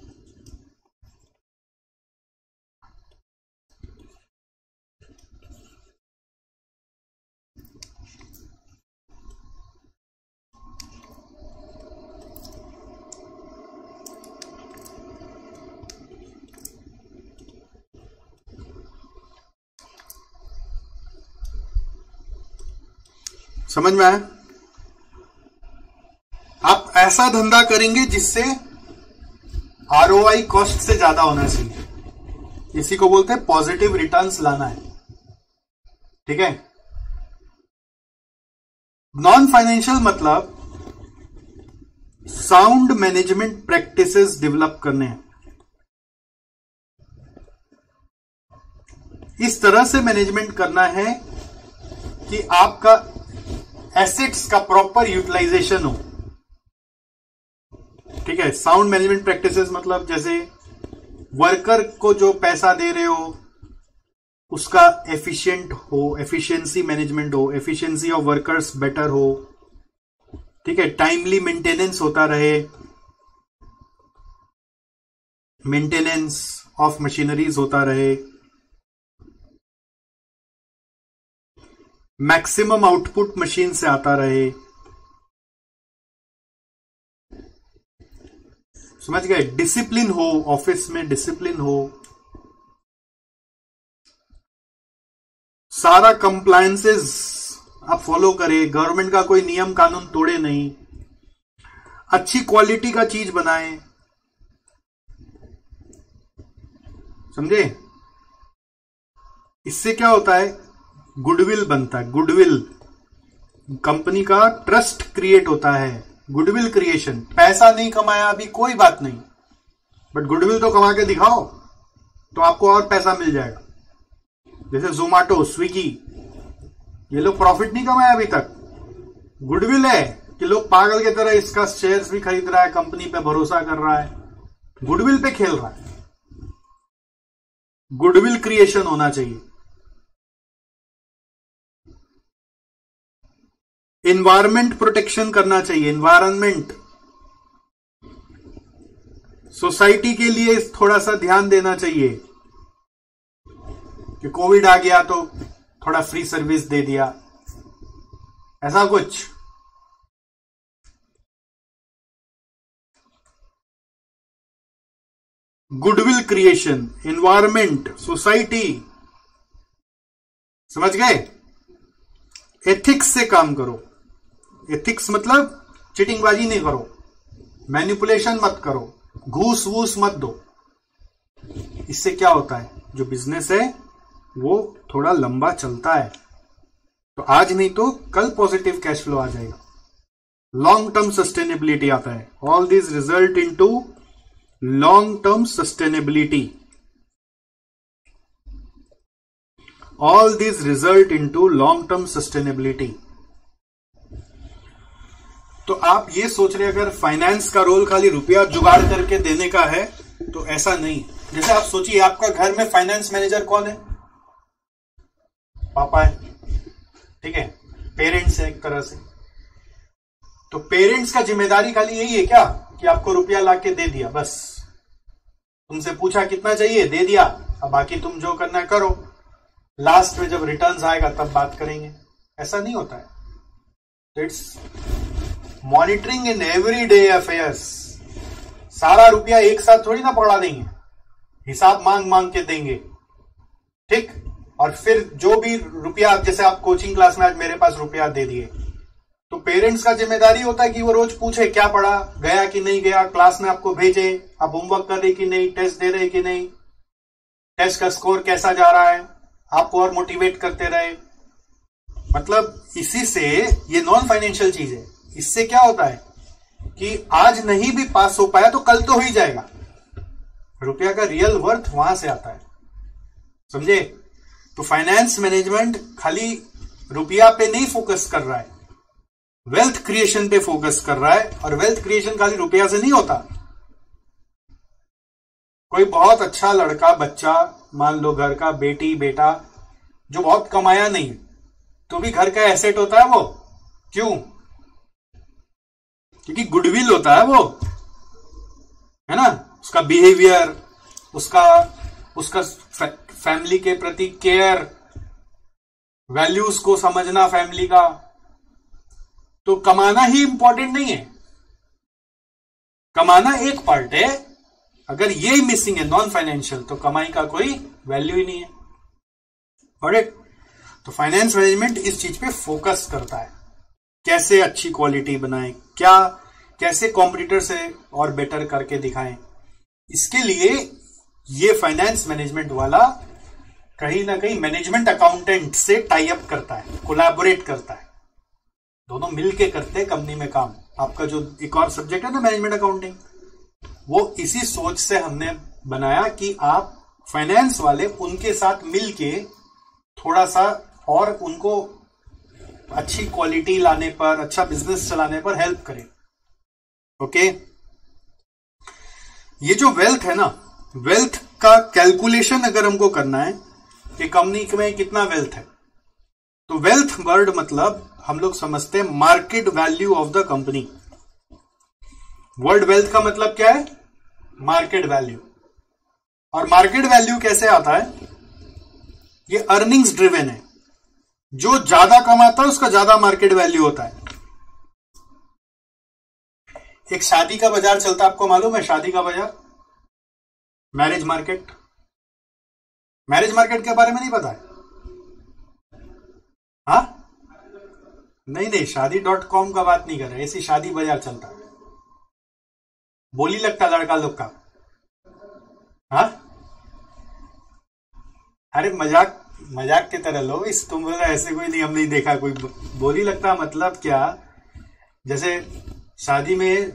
समझ में आया? आप ऐसा धंधा करेंगे जिससे आरओआई कॉस्ट से ज्यादा होना चाहिए, इसी को बोलते हैं पॉजिटिव रिटर्न्स लाना है। ठीक है। नॉन फाइनेंशियल मतलब साउंड मैनेजमेंट प्रैक्टिसेस डेवलप करने हैं। इस तरह से मैनेजमेंट करना है कि आपका एसेट्स का प्रॉपर यूटिलाइजेशन हो। ठीक है। साउंड मैनेजमेंट प्रैक्टिसेस मतलब जैसे वर्कर को जो पैसा दे रहे हो उसका एफिशिएंट हो, एफिशिएंसी मैनेजमेंट हो, एफिशिएंसी ऑफ वर्कर्स बेटर हो। ठीक है। टाइमली मेंटेनेंस होता रहे, मेंटेनेंस ऑफ मशीनरीज होता रहे, मैक्सिमम आउटपुट मशीन से आता रहे। समझ गए? डिसिप्लिन हो, ऑफिस में डिसिप्लिन हो, सारा कंप्लायंसेस आप फॉलो करें, गवर्नमेंट का कोई नियम कानून तोड़े नहीं, अच्छी क्वालिटी का चीज बनाएं। समझे? इससे क्या होता है? गुडविल बनता है। गुडविल, कंपनी का ट्रस्ट क्रिएट होता है। Goodwill creation. पैसा नहीं कमाया अभी कोई बात नहीं, बट गुडविल तो कमा के दिखाओ तो आपको और पैसा मिल जाएगा। जैसे जोमैटो, स्विगी, ये लोग प्रॉफिट नहीं कमाया अभी तक, गुडविल है कि लोग पागल की तरह इसका शेयर्स भी खरीद रहा है, कंपनी पे भरोसा कर रहा है, गुडविल पे खेल रहा है। गुडविल क्रिएशन होना चाहिए। एनवायरमेंट प्रोटेक्शन करना चाहिए। एनवायरमेंट, सोसाइटी के लिए थोड़ा सा ध्यान देना चाहिए कि कोविड आ गया तो थोड़ा फ्री सर्विस दे दिया, ऐसा कुछ। Goodwill creation, environment, society. समझ गए? एथिक्स से काम करो। एथिक्स मतलब चिटिंगबाजी नहीं करो, मैनिपुलेशन मत करो, घूस वूस मत दो। इससे क्या होता है, जो बिजनेस है वो थोड़ा लंबा चलता है, तो आज नहीं तो कल पॉजिटिव कैश फ्लो आ जाएगा, लॉन्ग टर्म सस्टेनेबिलिटी आता है। All this result into long term sustainability, all this result into long term sustainability. तो आप ये सोच रहे अगर फाइनेंस का रोल खाली रुपया जुगाड़ करके देने का है, तो ऐसा नहीं। जैसे आप सोचिए आपका घर में फाइनेंस मैनेजर कौन है, पापा है, ठीक है, पेरेंट्स है एक तरह से। तो पेरेंट्स का जिम्मेदारी खाली यही है क्या कि आपको रुपया लाके दे दिया, बस तुमसे पूछा कितना चाहिए, दे दिया, अब बाकी तुम जो करना है करो, लास्ट में जब रिटर्न्स आएगा तब बात करेंगे। ऐसा नहीं होता है। It's monitoring in every day affairs. सारा रुपया एक साथ थोड़ी ना पकड़ा देंगे, हिसाब मांग मांग के देंगे, ठीक। और फिर जो भी रुपया, जैसे आप कोचिंग क्लास में आज मेरे पास रुपया दे दिए, तो पेरेंट्स का जिम्मेदारी होता है कि वो रोज पूछे क्या पढ़ा, गया कि नहीं गया, क्लास में आपको भेजे, आप होमवर्क कर रहे कि नहीं, टेस्ट दे रहे कि नहीं, टेस्ट का स्कोर कैसा जा रहा है, आपको और मोटिवेट करते रहे। मतलब इसी से, ये नॉन फाइनेंशियल चीज है, इससे क्या होता है कि आज नहीं भी पास हो पाया तो कल तो हो ही जाएगा। रुपया का रियल वर्थ वहां से आता है, समझे। तो फाइनेंस मैनेजमेंट खाली रुपया पे नहीं फोकस कर रहा है, वेल्थ क्रिएशन पे फोकस कर रहा है। और वेल्थ क्रिएशन खाली रुपया से नहीं होता। कोई बहुत अच्छा लड़का, बच्चा, मान लो घर का बेटी बेटा, जो बहुत कमाया नहीं तो भी घर का एसेट होता है वो, क्यों? क्योंकि गुडविल होता है वो, है ना। उसका बिहेवियर, उसका उसका फैमिली के प्रति केयर, वैल्यूज को समझना फैमिली का। तो कमाना ही इंपॉर्टेंट नहीं है, कमाना एक पार्ट है। अगर ये मिसिंग है नॉन फाइनेंशियल, तो कमाई का कोई वैल्यू ही नहीं है। ऑलराइट, तो फाइनेंस मैनेजमेंट इस चीज पे फोकस करता है, कैसे अच्छी क्वालिटी बनाएं, क्या कैसे कॉम्पिटिटर से और बेटर करके दिखाएं। इसके लिए ये फाइनेंस मैनेजमेंट वाला कहीं ना कहीं मैनेजमेंट अकाउंटेंट से टाई अप करता है, कोलैबोरेट करता है, दोनों मिलके करते हैं कंपनी में काम। आपका जो एक और सब्जेक्ट है ना मैनेजमेंट अकाउंटिंग, वो इसी सोच से हमने बनाया कि आप फाइनेंस वाले उनके साथ मिलके थोड़ा सा और उनको अच्छी क्वालिटी लाने पर, अच्छा बिजनेस चलाने पर हेल्प करें। ओके, ये जो वेल्थ है ना, वेल्थ का कैलकुलेशन अगर हमको करना है कि कंपनी में कितना वेल्थ है, तो वेल्थ वर्ड मतलब हम लोग समझते हैं market value of the company. Word wealth का मतलब क्या है? Market value. और मार्केट वैल्यू कैसे आता है? ये अर्निंग्स ड्रिवेन है। जो ज्यादा कमाता है उसका ज्यादा मार्केट वैल्यू होता है। एक शादी का बाजार चलता है, आपको मालूम है शादी का बाजार? Marriage market. मैरिज मार्केट के बारे में नहीं पता है? हाँ, नहीं नहीं, शादी डॉट कॉम का बात नहीं कर रहे, ऐसी शादी बाजार चलता है, बोली लगता लड़का लोग का। हाँ, अरे मजाक मजाक की तरह लो इस, तुम बोला ऐसे कोई नहीं, हम नहीं देखा कोई बोली लगता। मतलब क्या, जैसे शादी में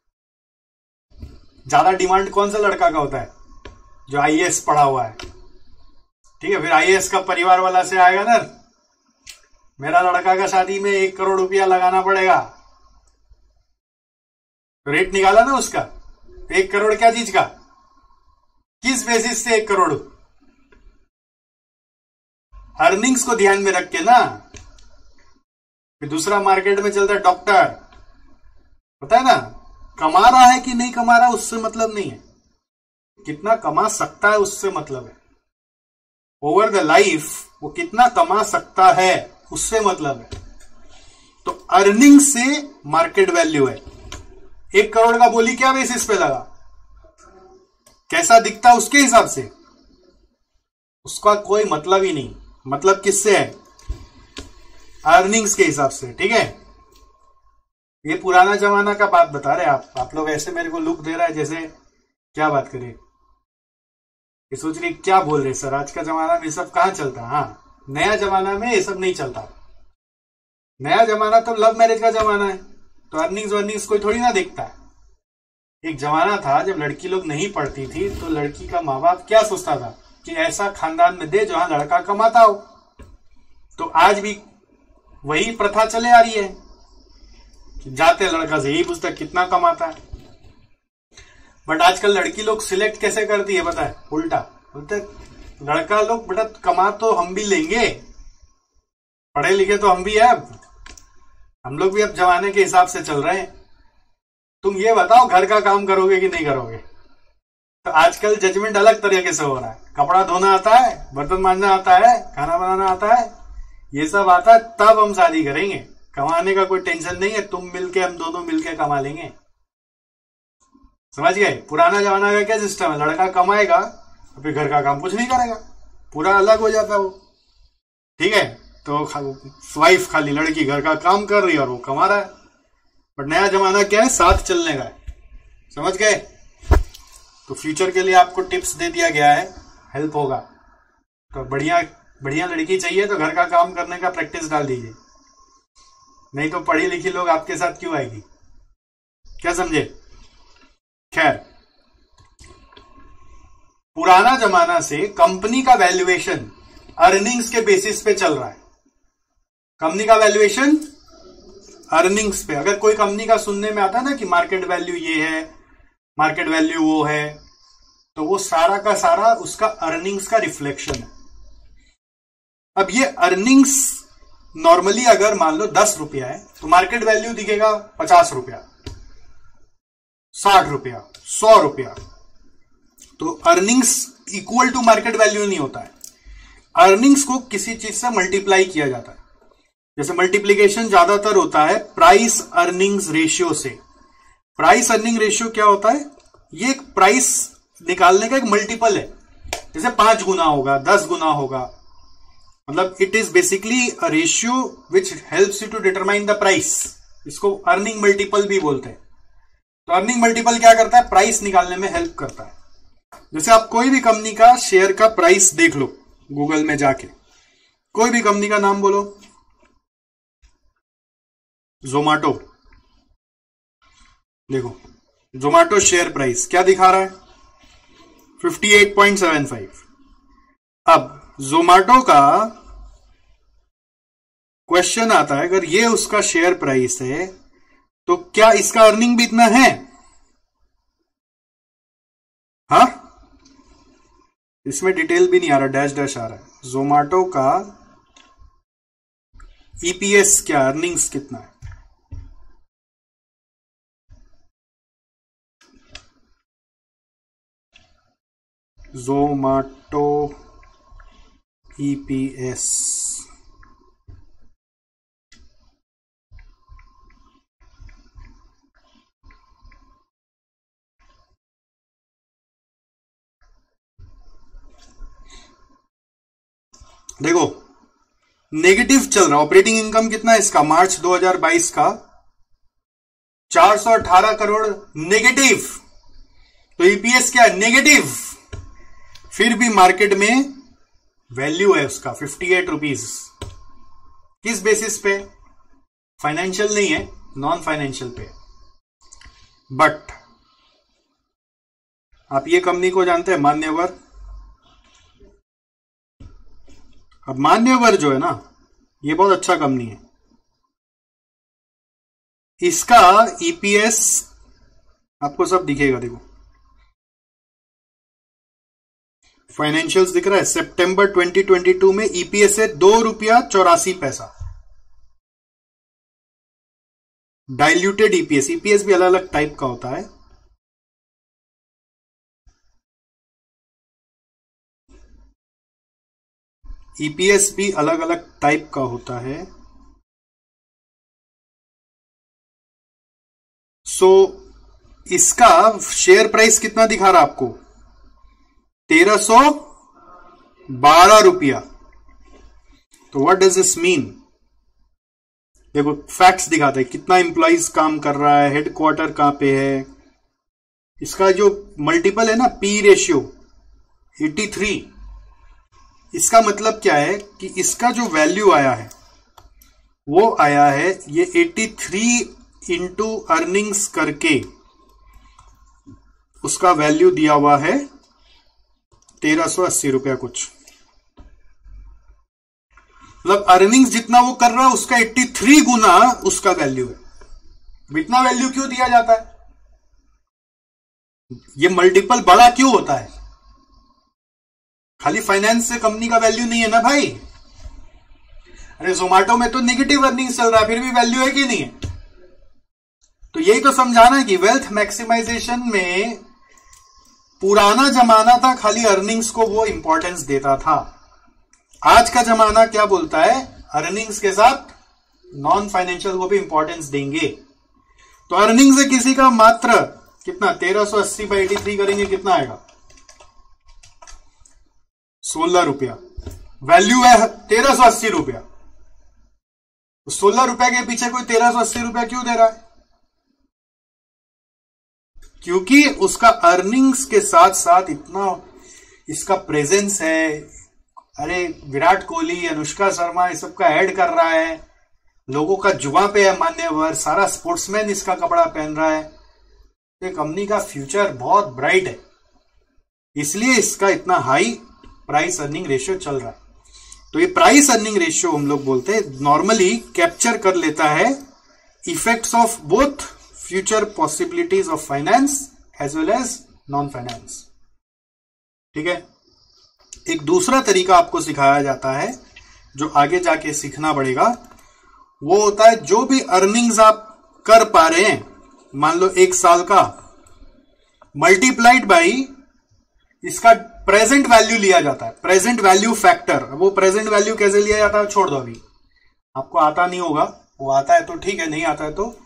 ज्यादा डिमांड कौन सा लड़का का होता है? जो आईएएस पढ़ा हुआ है, ठीक है। फिर आईएएस का परिवार वाला से आएगा ना, मेरा लड़का का शादी में एक करोड़ रुपया लगाना पड़ेगा, रेट निकाला ना उसका। एक करोड़ क्या चीज का, किस बेसिस से एक करोड़? अर्निंग्स को ध्यान में रख के ना। फिर दूसरा मार्केट में चलता है डॉक्टर, पता है ना, कमा रहा है कि नहीं कमा रहा उससे मतलब नहीं है, कितना कमा सकता है उससे मतलब है। ओवर द लाइफ वो कितना कमा सकता है उससे मतलब है। तो अर्निंग से मार्केट वैल्यू है। एक करोड़ का बोली क्या बेसिस पे लगा, कैसा दिखता है उसके हिसाब से, उसका कोई मतलब ही नहीं। मतलब किससे है? अर्निंग्स के हिसाब से, ठीक है। ये पुराना जमाना का बात बता रहे आप आप लोग ऐसे मेरे को लुक दे रहा है जैसे क्या बात करें, ये सोच रही क्या बोल रहे सर, आज का जमाना में ये सब कहाँ चलता है। हाँ, नया जमाना में ये सब नहीं चलता। नया जमाना तो लव मैरिज का जमाना है, तो अर्निंग्स वर्निंग्स कोई थोड़ी ना देखता है। एक जमाना था जब लड़की लोग नहीं पढ़ती थी तो लड़की का माँ बाप क्या सोचता था कि ऐसा खानदान में दे जहां लड़का कमाता हो। तो आज भी वही प्रथा चले आ रही है कि जाते लड़का से यही पूछता कितना कमाता है। बट आजकल लड़की लोग सिलेक्ट कैसे करती है पता है, उल्टा बोलते लड़का लोग बेटा कमा तो हम भी लेंगे, पढ़े लिखे तो हम भी है, हम लोग भी अब जमाने के हिसाब से चल रहे हैं, तुम ये बताओ घर का काम करोगे कि नहीं करोगे। तो आजकल जजमेंट अलग तरीके से हो रहा है। कपड़ा धोना आता है, बर्तन मांजना आता है, खाना बनाना आता है, ये सब आता है तब हम शादी करेंगे। कमाने का कोई टेंशन नहीं है, तुम मिलके हम दोनों मिलके कमा लेंगे। समझ गए? पुराना जमाना का क्या सिस्टम है, लड़का कमाएगा तो फिर घर का काम कुछ नहीं करेगा, पूरा अलग हो जाता है वो। ठीक है, तो वाइफ खाली लड़की घर का काम कर रही है और वो कमा रहा है। बट नया जमाना क्या है, साथ चलने का है। समझ गए? तो फ्यूचर के लिए आपको टिप्स दे दिया गया है, हेल्प होगा। तो बढ़िया बढ़िया लड़की चाहिए तो घर का काम करने का प्रैक्टिस डाल दीजिए, नहीं तो पढ़ी लिखी लोग आपके साथ क्यों आएगी। क्या समझे? खैर, पुराना जमाना से कंपनी का वैल्यूएशन अर्निंग्स के बेसिस पे चल रहा है। कंपनी का वैल्यूएशन अर्निंग्स पे। अगर कोई कंपनी का सुनने में आता है ना कि मार्केट वैल्यू ये है, मार्केट वैल्यू वो है, तो वो सारा का सारा उसका अर्निंग्स का रिफ्लेक्शन है। अब ये अर्निंग्स नॉर्मली अगर मान लो दस रुपया है तो मार्केट वैल्यू दिखेगा पचास रुपया, साठ रुपया, सौ रुपया। तो earnings equal to market value नहीं होता है। अर्निंग्स को किसी चीज से मल्टीप्लाई किया जाता है। जैसे मल्टीप्लीकेशन ज्यादातर होता है प्राइस अर्निंग्स रेशियो से। प्राइस अर्निंग रेशियो क्या होता है? ये एक प्राइस निकालने का एक मल्टीपल है। जैसे पांच गुना होगा, दस गुना होगा, मतलब it is basically a ratio which helps you to determine the price. इसको अर्निंग मल्टीपल भी बोलते हैं। तो अर्निंग मल्टीपल क्या करता है? प्राइस निकालने में हेल्प करता है। जैसे आप कोई भी कंपनी का शेयर का प्राइस देख लो गूगल में जाके, कोई भी कंपनी का नाम बोलो, जोमैटो, देखो जोमैटो शेयर प्राइस क्या दिखा रहा है? अट्ठावन पॉइंट सात पाँच। अब जोमैटो का क्वेश्चन आता है, अगर ये उसका शेयर प्राइस है तो क्या इसका अर्निंग भी इतना है? हा? इसमें डिटेल भी नहीं आ रहा, डैश डैश आ रहा है। जोमैटो का ईपीएस क्या, अर्निंग्स कितना है? जोमैटो ईपीएस देखो नेगेटिव चल रहा। ऑपरेटिंग इनकम कितना है इसका मार्च दो हज़ार बाईस का? चार सौ अठारह करोड़ नेगेटिव। तो ईपीएस क्या है? नेगेटिव। फिर भी मार्केट में वैल्यू है उसका अट्ठावन रुपीस। किस बेसिस पे? फाइनेंशियल नहीं है, नॉन फाइनेंशियल पे। बट आप ये कंपनी को जानते हैं, मान्यवर? अब मान्यवर जो है ना, ये बहुत अच्छा कंपनी है। इसका ईपीएस आपको सब दिखेगा, देखो फाइनेंशियल्स दिख रहा है। सितंबर दो हज़ार बाईस में ईपीएस है दो रुपया चौरासी पैसा। डाइल्यूटेड ईपीएस, ईपीएस भी अलग अलग टाइप का होता है। ईपीएस भी अलग अलग टाइप का होता है। सो so, इसका शेयर प्राइस कितना दिखा रहा आपको? तेरह सौ बारह रुपया। तो व्हाट डज दिस मीन? देखो फैक्ट्स दिखाते हैं, कितना एम्प्लॉइज काम कर रहा है, हेडक्वार्टर कहां पे है, इसका जो मल्टीपल है ना पी रेशियो तिरासी, इसका मतलब क्या है कि इसका जो वैल्यू आया है वो आया है ये तिरासी इंटू अर्निंग्स करके उसका वैल्यू दिया हुआ है तेरह सौ अस्सी रुपया कुछ। मतलब अर्निंग्स जितना वो कर रहा है उसका तिरासी गुना उसका वैल्यू है। इतना वैल्यू क्यों दिया जाता है? ये मल्टीपल बड़ा क्यों होता है? खाली फाइनेंस से कंपनी का वैल्यू नहीं है ना भाई। अरे जोमेटो में तो नेगेटिव अर्निंग्स चल रहा है, फिर भी वैल्यू है कि नहीं है? तो यही तो समझाना है कि वेल्थ मैक्सिमाइजेशन में पुराना जमाना था खाली अर्निंग्स को वो इंपॉर्टेंस देता था। आज का जमाना क्या बोलता है? अर्निंग्स के साथ नॉन फाइनेंशियल को भी इंपॉर्टेंस देंगे। तो अर्निंग से किसी का मात्र कितना तेरह सौ अस्सी बाई तिरासी करेंगे, कितना आएगा? सोलह रुपया। वैल्यू है तेरह सौ अस्सी रुपया। तो सोलह रुपया के पीछे कोई तेरह सौ अस्सी रुपया क्यों दे रहा है? क्योंकि उसका अर्निंग्स के साथ साथ इतना इसका प्रेजेंस है। अरे विराट कोहली, अनुष्का शर्मा, ये सबका ऐड कर रहा है, लोगों का जुआ पे है मान्यवर, सारा स्पोर्ट्समैन इसका कपड़ा पहन रहा है। ये कंपनी का फ्यूचर बहुत ब्राइट है, इसलिए इसका इतना हाई प्राइस अर्निंग रेशियो चल रहा है। तो ये प्राइस अर्निंग रेशियो हम लोग बोलते हैं नॉर्मली कैप्चर कर लेता है effects of both future possibilities of finance as well as non finance. ठीक है। एक दूसरा तरीका आपको सिखाया जाता है जो आगे जाके सीखना पड़ेगा, वो होता है जो भी अर्निंग्स आप कर पा रहे हैं, मान लो एक साल का, मल्टीप्लाइड बाई इसका प्रेजेंट वैल्यू लिया जाता है, प्रेजेंट वैल्यू फैक्टर। वो प्रेजेंट वैल्यू कैसे लिया जाता है छोड़ दो, अभी आपको आता नहीं होगा, वो आता है तो ठीक है, नहीं आता है तो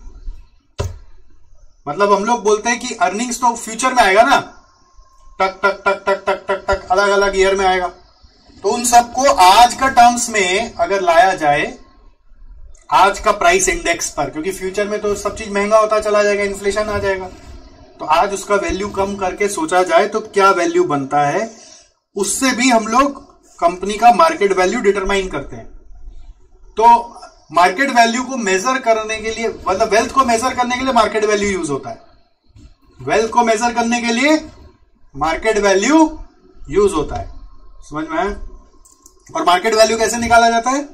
मतलब हम लोग बोलते हैं कि अर्निंग्स तो फ्यूचर में आएगा ना, टक टक टक टक टक टक टक अलग अलग ईयर में आएगा। तो उन सबको आज का टर्म्स में अगर लाया जाए आज का प्राइस इंडेक्स पर, क्योंकि फ्यूचर में तो सब चीज महंगा होता चला जाएगा, इन्फ्लेशन आ जाएगा, तो आज उसका वैल्यू कम करके सोचा जाए तो क्या वैल्यू बनता है, उससे भी हम लोग कंपनी का मार्केट वैल्यू डिटरमाइन करते हैं। तो मार्केट वैल्यू को मेजर करने के लिए, मतलब वेल्थ को मेजर करने के लिए मार्केट वैल्यू यूज होता है। वेल्थ को मेजर करने के लिए मार्केट वैल्यू यूज होता है, समझ में आया? और मार्केट वैल्यू कैसे निकाला जाता है?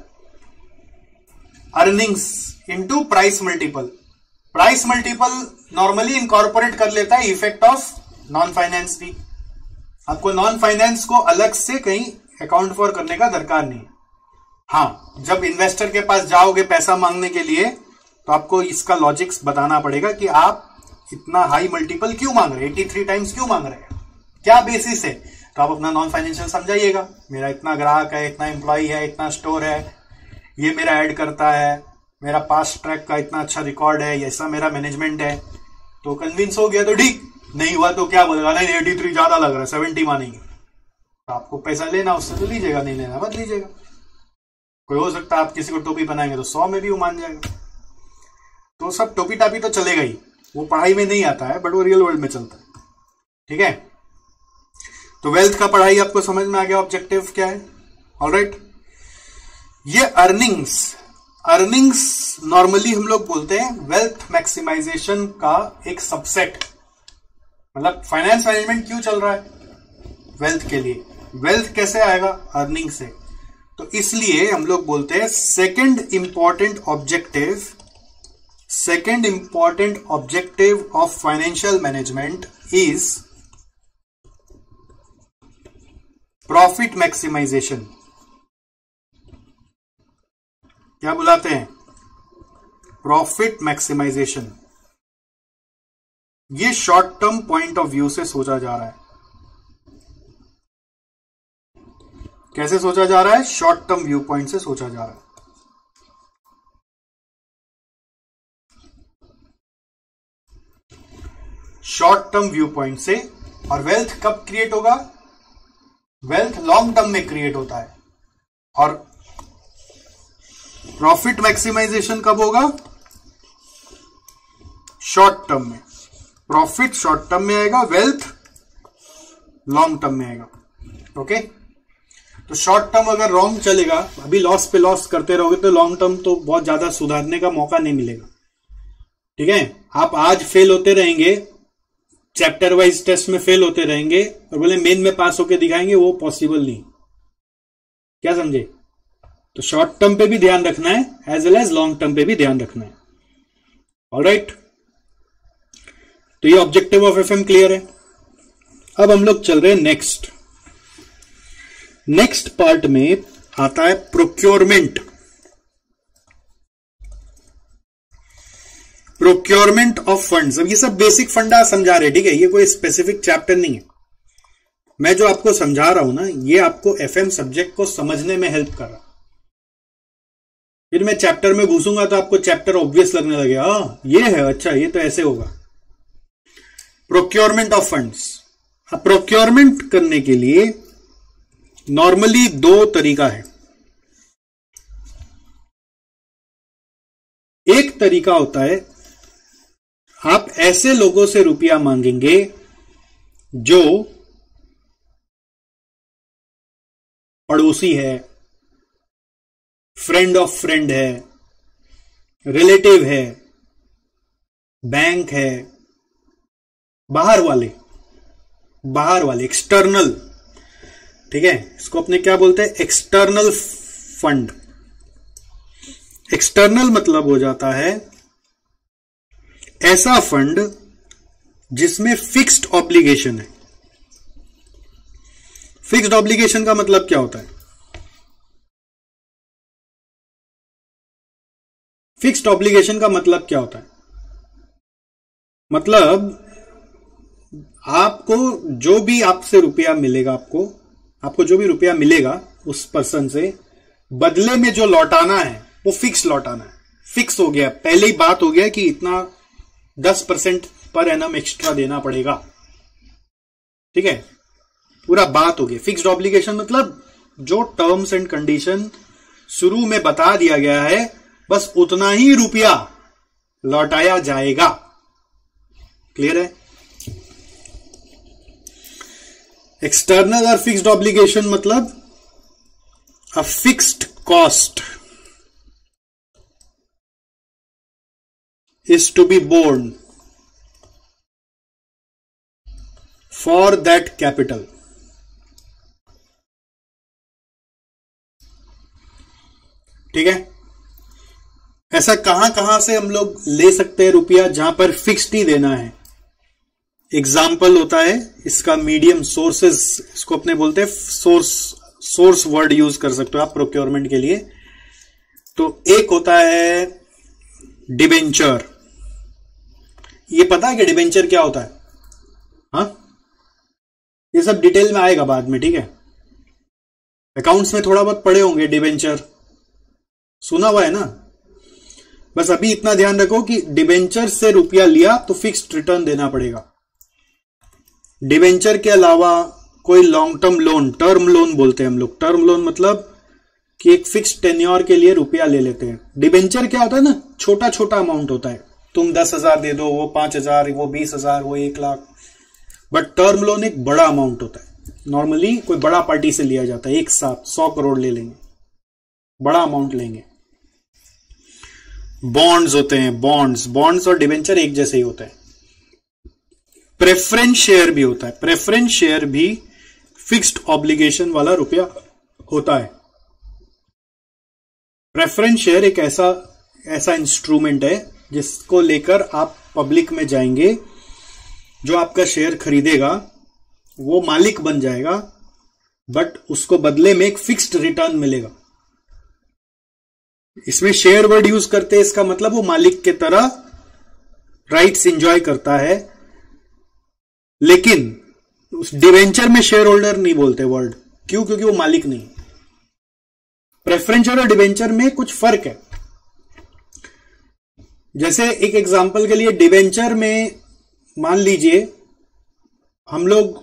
Earnings into price multiple. Price multiple normally incorporate कर लेता है इफेक्ट ऑफ नॉन फाइनेंस भी। आपको नॉन फाइनेंस को अलग से कहीं अकाउंट फॉर करने का दरकार नहीं है। हाँ, जब इन्वेस्टर के पास जाओगे पैसा मांगने के लिए तो आपको इसका लॉजिक्स बताना पड़ेगा कि आप इतना हाई मल्टीपल क्यों मांग रहे हैं, तिरासी टाइम्स क्यों मांग रहे हैं, क्या बेसिस है। तो आप अपना नॉन फाइनेंशियल समझाइएगा, मेरा इतना ग्राहक है, इतना एम्प्लॉय है, इतना स्टोर है, ये मेरा ऐड करता है, मेरा पास्ट ट्रैक का इतना अच्छा रिकॉर्ड है, ऐसा मेरा मैनेजमेंट है। तो कन्विंस हो गया तो ठीक, नहीं हुआ तो क्या बोलेगा, नहीं तिरासी ज्यादा लग रहा है, सत्तर मानेंगे। तो आपको पैसा लेना उससे तो लीजिएगा, नहीं लेना मत लीजिएगा। कोई हो सकता है आप किसी को टोपी बनाएंगे तो सौ में भी वो मान जाएगा। तो सब टोपी टापी तो चलेगा ही, वो पढ़ाई में नहीं आता है बट वो रियल वर्ल्ड में चलता है। ठीक है, तो वेल्थ का पढ़ाई आपको समझ में आ गया, ऑब्जेक्टिव क्या है। ऑलराइट, ये अर्निंग्स अर्निंग्स नॉर्मली हम लोग बोलते हैं वेल्थ मैक्सिमाइजेशन का एक सबसेट। मतलब फाइनेंस मैनेजमेंट क्यों चल रहा है? वेल्थ के लिए। वेल्थ कैसे आएगा? अर्निंग से। तो इसलिए हम लोग बोलते हैं second important objective second important objective of financial management is profit maximisation. क्या बुलाते हैं? Profit maximisation. ये short term point of view से सोचा जा रहा है। कैसे सोचा जा रहा है? शॉर्ट टर्म व्यू पॉइंट से सोचा जा रहा है। शॉर्ट टर्म व्यू पॉइंट से। और वेल्थ कब क्रिएट होगा? वेल्थ लॉन्ग टर्म में क्रिएट होता है। और प्रॉफिट मैक्सिमाइजेशन कब होगा? शॉर्ट टर्म में। प्रॉफिट शॉर्ट टर्म में आएगा, वेल्थ लॉन्ग टर्म में आएगा। ओके, तो शॉर्ट टर्म अगर रॉन्ग चलेगा, अभी लॉस पे लॉस करते रहोगे तो लॉन्ग टर्म तो बहुत ज्यादा सुधारने का मौका नहीं मिलेगा। ठीक है, आप आज फेल होते रहेंगे, चैप्टर वाइज टेस्ट में फेल होते रहेंगे और बोले मेन में पास होके दिखाएंगे, वो पॉसिबल नहीं। क्या समझे? तो शॉर्ट टर्म पे भी ध्यान रखना है, as well as long term पे भी ध्यान रखना है। ऑलराइट, तो ये ऑब्जेक्टिव ऑफ एफएम क्लियर है। अब हम लोग चल रहे हैं नेक्स्ट नेक्स्ट पार्ट में आता है प्रोक्योरमेंट। Procurement of funds. अब ये सब बेसिक फंडा समझा रहे, ठीक है, ये कोई स्पेसिफिक चैप्टर नहीं है। मैं जो आपको समझा रहा हूं ना, ये आपको एफएम सब्जेक्ट को समझने में हेल्प कर रहा। फिर मैं चैप्टर में घुसूंगा तो आपको चैप्टर ऑब्वियस लगने लगेगा, हाँ ये है, अच्छा ये तो ऐसे होगा। Procurement of funds. अब प्रोक्योरमेंट करने के लिए नॉर्मली दो तरीका है। एक तरीका होता है, आप ऐसे लोगों से रुपया मांगेंगे जो पड़ोसी है, फ्रेंड ऑफ फ्रेंड है, रिलेटिव है, बैंक है, बाहर वाले बाहर वाले एक्सटर्नल। ठीक है, इसको अपने क्या बोलते हैं? External fund. एक्सटर्नल मतलब हो जाता है ऐसा फंड जिसमें फिक्स्ड ऑब्लिगेशन है। फिक्स्ड ऑब्लिगेशन का मतलब क्या होता है? फिक्स्ड ऑब्लिगेशन का मतलब क्या होता है? मतलब आपको जो भी आपसे रुपया मिलेगा, आपको आपको जो भी रुपया मिलेगा उस पर्सन से, बदले में जो लौटाना है वो फिक्स लौटाना है। फिक्स हो गया, पहले ही बात हो गया कि इतना दस परसेंट पर एनम एक्स्ट्रा देना पड़ेगा। ठीक है, पूरा बात हो गया। फिक्स्ड ऑब्लिगेशन मतलब जो टर्म्स एंड कंडीशन शुरू में बता दिया गया है, बस उतना ही रुपया लौटाया जाएगा। क्लियर है? एक्सटर्नल और फिक्स्ड ऑब्लिगेशन मतलब a fixed cost is to be borne for that capital. ठीक है, ऐसा कहां कहां से हम लोग ले सकते हैं रुपया जहां पर फिक्स्ड ही देना है? एग्जाम्पल होता है इसका मीडियम सोर्सेस, इसको अपने बोलते हैं सोर्स। सोर्स वर्ड यूज कर सकते हो आप प्रोक्योरमेंट के लिए। तो एक होता है डिबेंचर। ये पता है कि डिबेंचर क्या होता है? हाँ, ये सब डिटेल में आएगा बाद में। ठीक है, अकाउंट्स में थोड़ा बहुत पढ़े होंगे डिबेंचर, सुना हुआ है ना। बस अभी इतना ध्यान रखो कि डिबेंचर से रुपया लिया तो फिक्स्ड रिटर्न देना पड़ेगा। डिबेंचर के अलावा कोई long term loan, term loan बोलते हैं हम लोग। टर्म लोन मतलब कि एक फिक्स टेन्योर के लिए रुपया ले लेते हैं। डिबेंचर क्या होता है ना, छोटा छोटा अमाउंट होता है। तुम दस हजार दे दो, वो पांच हजार, वो बीस हजार, वो एक लाख। बट टर्म लोन एक बड़ा अमाउंट होता है। नॉर्मली कोई बड़ा पार्टी से लिया जाता है, एक साथ सौ करोड़ ले लेंगे, बड़ा अमाउंट लेंगे। बॉन्ड्स होते हैं, बॉन्ड्स बॉन्ड्स और डिबेंचर एक जैसे ही होते हैं। प्रेफरेंस शेयर भी होता है। प्रेफरेंस शेयर भी फिक्स्ड ऑब्लिगेशन वाला रुपया होता है। प्रेफरेंस शेयर एक ऐसा ऐसा इंस्ट्रूमेंट है जिसको लेकर आप पब्लिक में जाएंगे, जो आपका शेयर खरीदेगा वो मालिक बन जाएगा, बट उसको बदले में एक फिक्स्ड रिटर्न मिलेगा। इसमें शेयर वर्ड यूज करते हैं, इसका मतलब वो मालिक के तरह राइट्स एंजॉय करता है। लेकिन उस डिवेंचर में शेयर होल्डर नहीं बोलते वर्ड, क्यों? क्योंकि वो मालिक नहीं। प्रेफरेंशियल और डिवेंचर में कुछ फर्क है। जैसे एक एग्जांपल के लिए, डिवेंचर में मान लीजिए हम लोग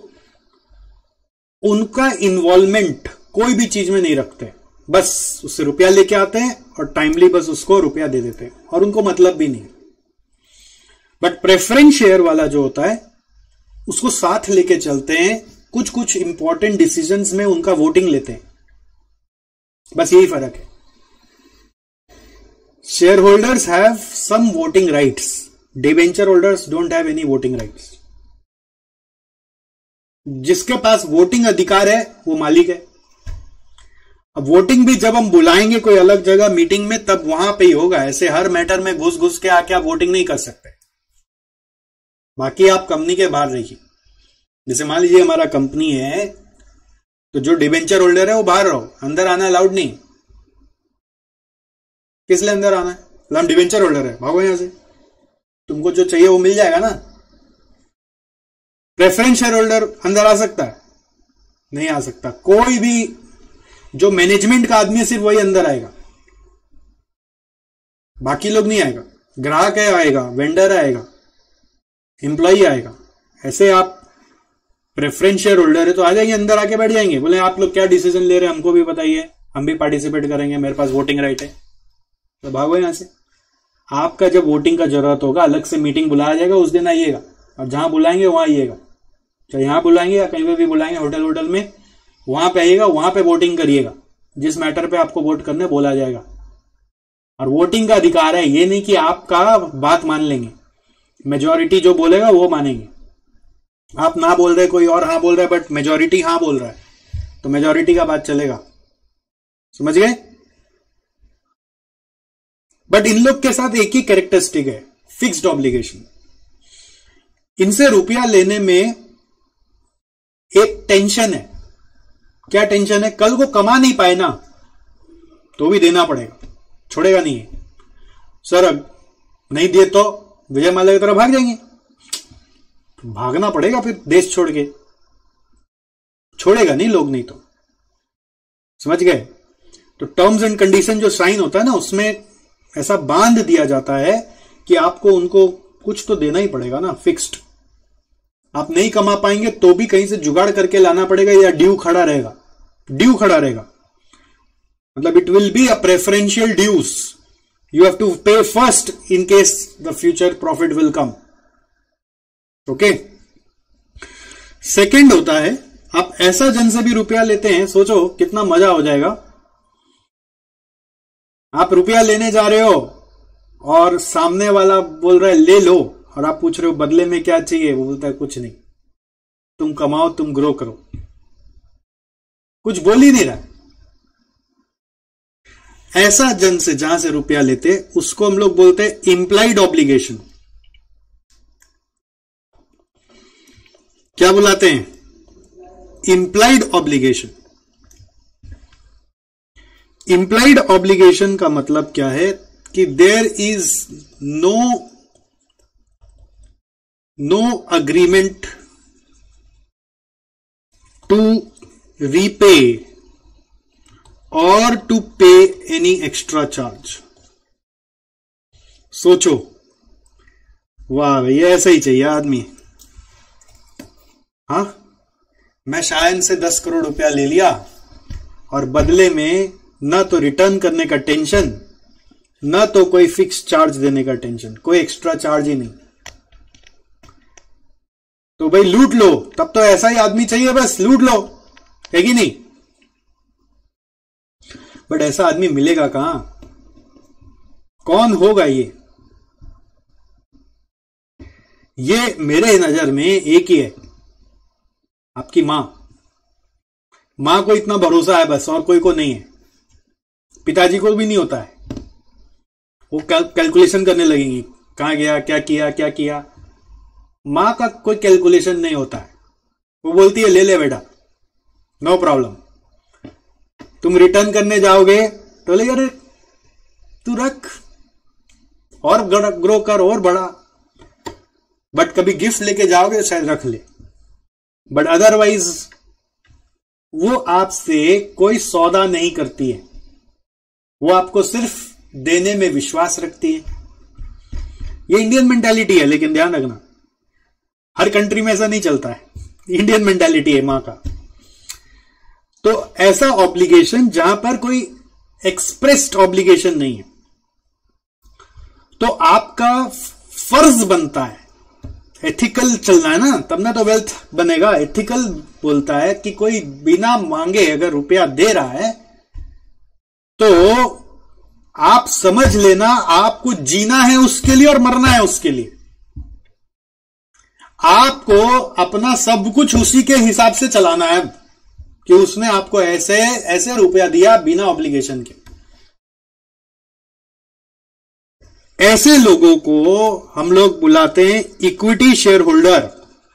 उनका इन्वॉल्वमेंट कोई भी चीज में नहीं रखते, बस उससे रुपया लेके आते हैं और टाइमली बस उसको रुपया दे देते हैं और उनको मतलब भी नहीं। बट प्रेफरेंस शेयर वाला जो होता है उसको साथ लेके चलते हैं, कुछ कुछ इंपॉर्टेंट डिसीजंस में उनका वोटिंग लेते हैं, बस यही फर्क है। Share holders have some voting rights, debenture holders don't have any voting rights. जिसके पास वोटिंग अधिकार है वो मालिक है। अब वोटिंग भी जब हम बुलाएंगे कोई अलग जगह मीटिंग में तब वहां पे ही होगा, ऐसे हर मैटर में घुस घुस के आके आप वोटिंग नहीं कर सकते। बाकी आप कंपनी के बाहर रहिए। जैसे मान लीजिए हमारा कंपनी है तो जो डिबेंचर होल्डर है वो बाहर रहो, अंदर आना अलाउड नहीं। किस लिए अंदर आना है? तो हम डिबेंचर होल्डर है, भागो यहां से, तुमको जो चाहिए वो मिल जाएगा ना। प्रेफरेंस शेयर होल्डर अंदर आ सकता है? नहीं आ सकता। कोई भी जो मैनेजमेंट का आदमी है सिर्फ वही अंदर आएगा, बाकी लोग नहीं आएगा। ग्राहक है आएगा, वेंडर आएगा, एम्प्लॉई आएगा। ऐसे आप प्रेफरेंस शेयर होल्डर है तो आ जाएंगे, अंदर आके बैठ जाएंगे, बोले आप लोग क्या डिसीजन ले रहे हैं हमको भी बताइए, हम भी पार्टिसिपेट करेंगे, मेरे पास वोटिंग राइट है। तो भागो यहां से। आपका जब वोटिंग का जरूरत होगा अलग से मीटिंग बुलाया जाएगा, उस दिन आइएगा, और जहां बुलाएंगे वहां आइएगा। चाहे यहां बुलाएंगे या कहीं पे भी बुलाएंगे, होटल होटल में, वहां पे आइएगा, वहां पे वोटिंग करिएगा। जिस मैटर पे आपको वोट करने बोला जाएगा। और वोटिंग का अधिकार है, ये नहीं कि आपका बात मान लेंगे, मेजोरिटी जो बोलेगा वो मानेंगे। आप ना बोल रहे, कोई और हाँ बोल रहा है, बट मेजोरिटी हाँ बोल रहा है तो मेजोरिटी का बात चलेगा। समझ गए? बट इन लोग के साथ एक ही कैरेक्टरिस्टिक है, फिक्स्ड ऑब्लिगेशन। इनसे रुपया लेने में एक टेंशन है। क्या टेंशन है? कल को कमा नहीं पाए ना तो भी देना पड़ेगा, छोड़ेगा नहीं है। सर अब नहीं दिए तो विजय माल्या की तरह भाग जाएंगे, भागना पड़ेगा फिर देश छोड़ के, छोड़ेगा नहीं लोग नहीं तो। समझ गए? तो टर्म्स एंड कंडीशन जो साइन होता है ना, उसमें ऐसा बांध दिया जाता है कि आपको उनको कुछ तो देना ही पड़ेगा ना, फिक्स्ड। आप नहीं कमा पाएंगे तो भी कहीं से जुगाड़ करके लाना पड़ेगा, या ड्यू खड़ा रहेगा। ड्यू खड़ा रहेगा मतलब it will be a preferential dues, you have to pay first in case the future profit will come. Okay. Second होता है, आप ऐसा जन से भी रुपया लेते हैं, सोचो कितना मजा हो जाएगा। आप रुपया लेने जा रहे हो और सामने वाला बोल रहा है ले लो, और आप पूछ रहे हो बदले में क्या चाहिए, वो बोलता है कुछ नहीं, तुम कमाओ, तुम ग्रो करो। कुछ बोल ही नहीं रहा। ऐसा जन से जहां से रुपया लेते उसको हम लोग बोलते हैं इंप्लाइड ऑब्लिगेशन। क्या बुलाते हैं? Implied obligation. इंप्लाइड ऑब्लिगेशन का मतलब क्या है कि there is no no agreement to repay और to pay any extra charge. सोचो, वाह भैया ऐसा ही चाहिए आदमी। हाँ, मैं शायद से दस करोड़ रुपया ले लिया और बदले में ना तो रिटर्न करने का टेंशन, ना तो कोई फिक्स चार्ज देने का टेंशन, कोई एक्स्ट्रा चार्ज ही नहीं। तो भाई लूट लो, तब तो ऐसा ही आदमी चाहिए, बस लूट लो, है कि नहीं? बट ऐसा आदमी मिलेगा कहां? कौन होगा ये? ये मेरे नजर में एक ही है, आपकी मां। मां को इतना भरोसा है बस, और कोई को नहीं है। पिताजी को भी नहीं होता है। वो कैलकुलेशन करने लगेंगी, कहां गया, क्या किया, क्या किया। मां का कोई कैलकुलेशन नहीं होता है। वो बोलती है ले ले बेटा, नो प्रॉब्लम। तुम रिटर्न करने जाओगे तो ले अरे तू रख, और ग्रो कर, और बड़ा। बट कभी गिफ्ट लेके जाओगे तो शायद रख ले, बट अदरवाइज वो आपसे कोई सौदा नहीं करती है। वो आपको सिर्फ देने में विश्वास रखती है। ये इंडियन मेंटालिटी है, लेकिन ध्यान रखना हर कंट्री में ऐसा नहीं चलता है। इंडियन मेंटालिटी है मां का। तो ऐसा ऑब्लिगेशन जहां पर कोई एक्सप्रेस्ड ऑब्लिगेशन नहीं है। तो आपका फर्ज बनता है, एथिकल चलना है ना, तब ना तो वेल्थ बनेगा। एथिकल बोलता है कि कोई बिना मांगे अगर रुपया दे रहा है तो आप समझ लेना आपको जीना है उसके लिए और मरना है उसके लिए। आपको अपना सब कुछ उसी के हिसाब से चलाना है कि उसने आपको ऐसे ऐसे रुपया दिया बिना ऑब्लिगेशन के। ऐसे लोगों को हम लोग बुलाते हैं इक्विटी शेयर होल्डर,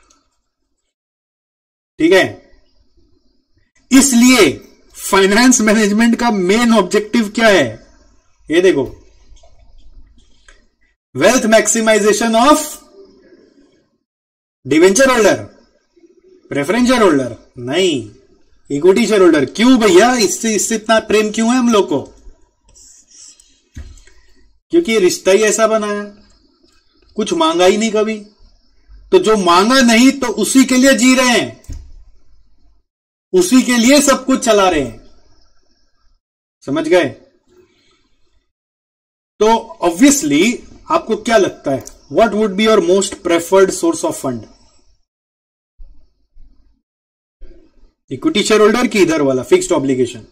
ठीक है। इसलिए फाइनेंस मैनेजमेंट का मेन ऑब्जेक्टिव क्या है, ये देखो, wealth maximisation of debenture holder, preference share holder नहीं, इक्विटी शेयर होल्डर। क्यों भैया, इससे इससे इतना प्रेम क्यों है हम लोग को? क्योंकि रिश्ता ही ऐसा बना है, कुछ मांगा ही नहीं कभी। तो जो मांगा नहीं तो उसी के लिए जी रहे हैं, उसी के लिए सब कुछ चला रहे हैं, समझ गए? तो ऑब्वियसली आपको क्या लगता है, what would be your most preferred source of fund? Equity share holder की इधर वाला फिक्स्ड ऑब्लिगेशन,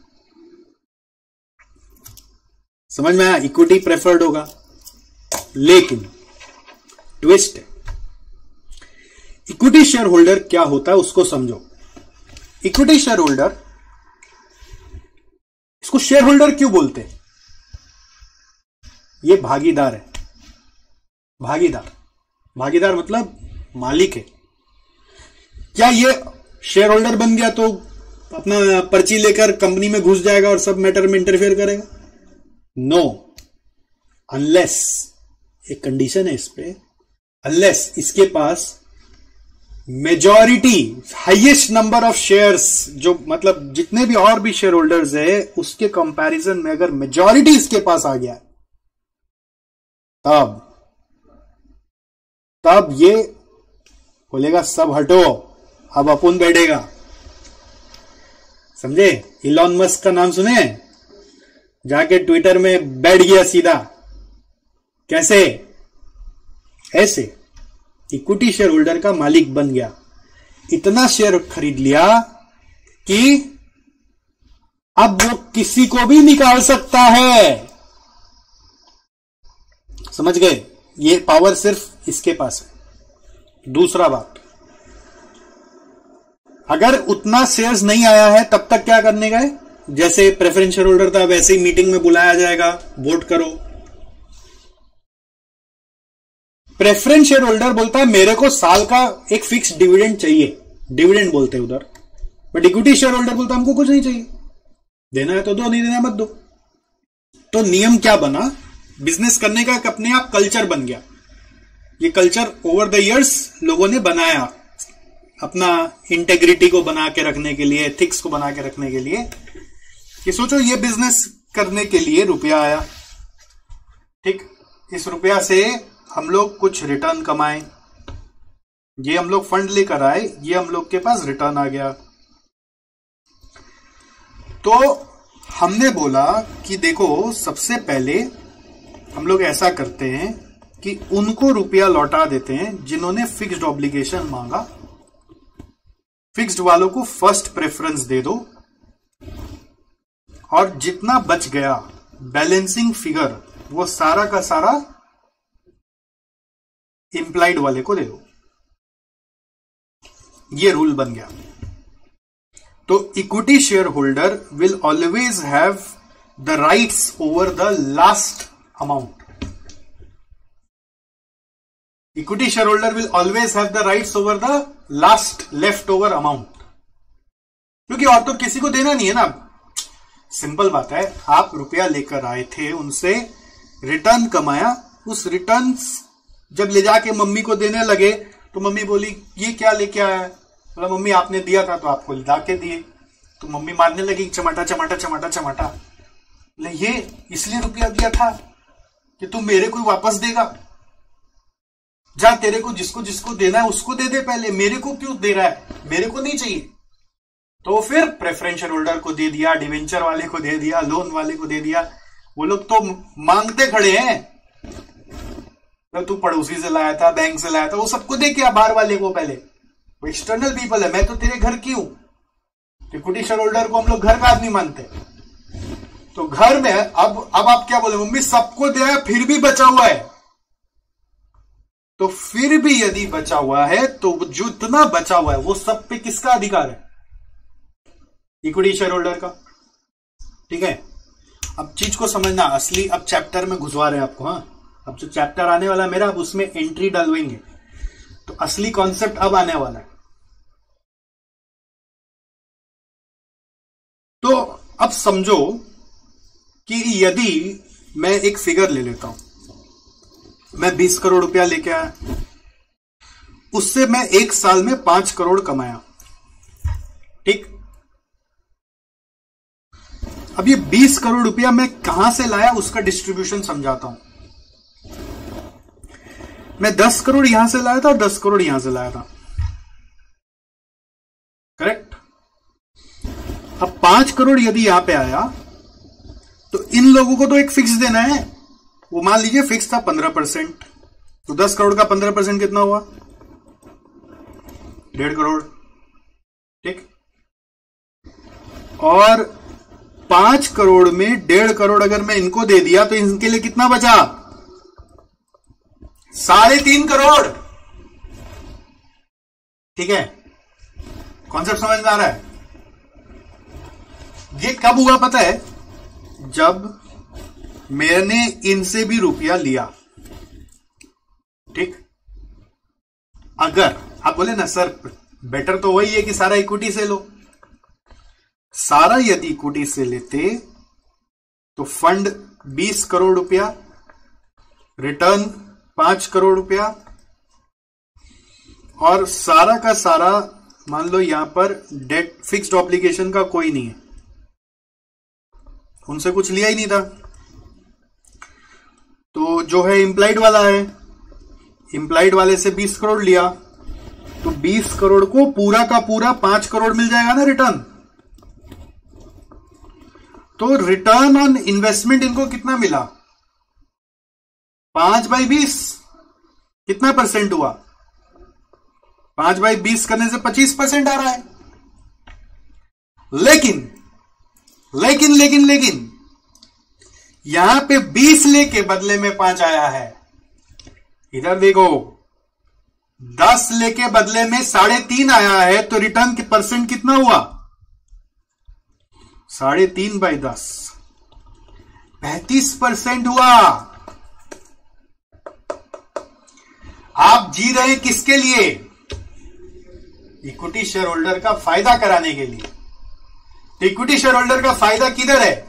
समझ में आया? इक्विटी प्रेफर्ड होगा, लेकिन ट्विस्ट है। इक्विटी शेयर होल्डर क्या होता है उसको समझो। इक्विटी शेयर होल्डर, इसको शेयर होल्डर क्यों बोलते हैं? ये भागीदार है, भागीदार भागीदार मतलब मालिक है। क्या ये शेयर होल्डर बन गया तो अपना पर्ची लेकर कंपनी में घुस जाएगा और सब मैटर में इंटरफेयर करेगा? नो, अनलेस, एक कंडीशन है इस पे, अनलेस इसके पास majority, highest number of shares, जो मतलब जितने भी और भी शेयर होल्डर्स है उसके कंपैरिजन में अगर मेजॉरिटी इसके पास आ गया तब तब ये बोलेगा सब हटो, अब अपन बैठेगा। समझे? इलॉन मस्क का नाम सुने? जाके ट्विटर में बैठ गया सीधा। कैसे? ऐसे इक्विटी शेयर होल्डर का मालिक बन गया, इतना शेयर खरीद लिया कि अब वो किसी को भी निकाल सकता है। समझ गए? ये पावर सिर्फ इसके पास है। दूसरा बात, अगर उतना शेयर्स नहीं आया है तब तक क्या करने गए? जैसे प्रेफरेंस शेयर होल्डर था वैसे ही मीटिंग में बुलाया जाएगा, वोट करो। प्रेफरेंस शेयर होल्डर बोलता है मेरे को साल का एक फिक्स डिविडेंड चाहिए, डिविडेंड बोलते हैं उधर। बट इक्विटी शेयर होल्डर बोलता है हमको कुछ नहीं चाहिए, देना है तो दो, नहीं देना है मत दो। तो नियम क्या बना? बिजनेस करने का एक अपने आप कल्चर बन गया। ये कल्चर ओवर द इयर्स लोगों ने बनाया अपना इंटेग्रिटी को बना के रखने के लिए, एथिक्स को बना के रखने के लिए, कि सोचो ये बिजनेस करने के लिए रुपया आया, ठीक, इस रुपया से हम लोग कुछ रिटर्न कमाएं, ये हम लोग फंड लेकर आए, ये हम लोग के पास रिटर्न आ गया। तो हमने बोला कि देखो सबसे पहले हम लोग ऐसा करते हैं कि उनको रुपया लौटा देते हैं जिन्होंने फिक्स्ड ऑब्लिगेशन मांगा। फिक्स्ड वालों को फर्स्ट प्रेफरेंस दे दो और जितना बच गया बैलेंसिंग फिगर वो सारा का सारा इंप्लाइड वाले को दे दो। ये रूल बन गया। तो equity share holder will always have the rights over the last amount. Equity shareholder will always have the rights over the last leftover amount. क्योंकि और तो किसी को देना नहीं है ना। सिंपल बात है, आप रुपया लेकर आए थे, उनसे रिटर्न कमाया, उस रिटर्न जब ले जाके मम्मी को देने लगे तो मम्मी बोली ये क्या लेके आया है? बोला मम्मी आपने दिया था तो आपको ला के दिए। तो मम्मी मारने लगी चमाटा चमाटा चमाटा चमाटा, ये इसलिए रुपया दिया था कि तू मेरे को वापस देगा। जा तेरे को जिसको जिसको देना है उसको दे दे, पहले मेरे को क्यों दे रहा है? मेरे को नहीं चाहिए। तो फिर प्रेफरेंस शेयर होल्डर को दे दिया, डिवेंचर वाले को दे दिया, लोन वाले को दे दिया, वो लोग तो मांगते खड़े हैं। तो तू पड़ोसी से लाया था, बैंक से लाया था, वो सबको दे के बाहर वाले को पहले, वो एक्सटर्नल पीपल है, मैं तो तेरे घर की हूं। इक्विटी शेयर होल्डर को हम लोग घर का आदमी मानते हैं। तो घर में अब अब आप क्या बोले, मम्मी सबको दिया है फिर भी बचा हुआ है, तो फिर भी यदि बचा हुआ है तो जितना बचा हुआ है वो सब पे किसका अधिकार है? इक्विटी शेयर होल्डर का। ठीक है, अब चीज को समझना, असली अब चैप्टर में घुसवा रहे हैं आपको। हाँ, अब जो चैप्टर आने वाला है मेरा, अब उसमें एंट्री डालवेंगे, तो असली कॉन्सेप्ट अब आने वाला है। तो अब समझो कि यदि मैं एक फिगर ले लेता हूं, मैं बीस करोड़ रुपया लेके आया, उससे मैं एक साल में पांच करोड़ कमाया। ठीक, अब ये बीस करोड़ रुपया मैं कहां से लाया उसका डिस्ट्रीब्यूशन समझाता हूं। मैं दस करोड़ यहां से लाया था और दस करोड़ यहां से लाया था, करेक्ट। अब पांच करोड़ यदि यहां पे आया तो इन लोगों को तो एक फिक्स देना है, वो मान लीजिए फिक्स था पंद्रह परसेंट, तो दस करोड़ का पंद्रह परसेंट कितना हुआ? डेढ़ करोड़। ठीक, और पांच करोड़ में डेढ़ करोड़ अगर मैं इनको दे दिया तो इनके लिए कितना बचा? साढ़े तीन करोड़। ठीक है, कॉन्सेप्ट समझ में आ रहा है? ये कब हुआ पता है? जब मैंने इनसे भी रुपया लिया। ठीक, अगर आप बोले ना सर बेटर तो वही है कि सारा इक्विटी से लो, सारा यदि इक्विटी से लेते तो फंड बीस करोड़ रुपया, रिटर्न पांच करोड़ रुपया, और सारा का सारा मान लो यहां पर डेट फिक्स्ड ऑब्लिगेशन का कोई नहीं है, उनसे कुछ लिया ही नहीं था, तो जो है इंप्लाइड वाला है, इंप्लाइड वाले से बीस करोड़ लिया, तो बीस करोड़ को पूरा का पूरा पांच करोड़ मिल जाएगा ना रिटर्न। तो रिटर्न ऑन इन्वेस्टमेंट इनको कितना मिला? पांच बाई बीस, कितना परसेंट हुआ? पांच बाई बीस करने से पच्चीस परसेंट आ रहा है। लेकिन लेकिन लेकिन लेकिन यहां पे बीस लेके बदले में पांच आया है। इधर देखो, दस लेके बदले में साढ़े तीन आया है, तो रिटर्न के परसेंट कितना हुआ? साढ़े तीन बाई दस, पैंतीस परसेंट हुआ। आप जी रहे किसके लिए? इक्विटी शेयर होल्डर का फायदा कराने के लिए। तो इक्विटी शेयर होल्डर का फायदा किधर है?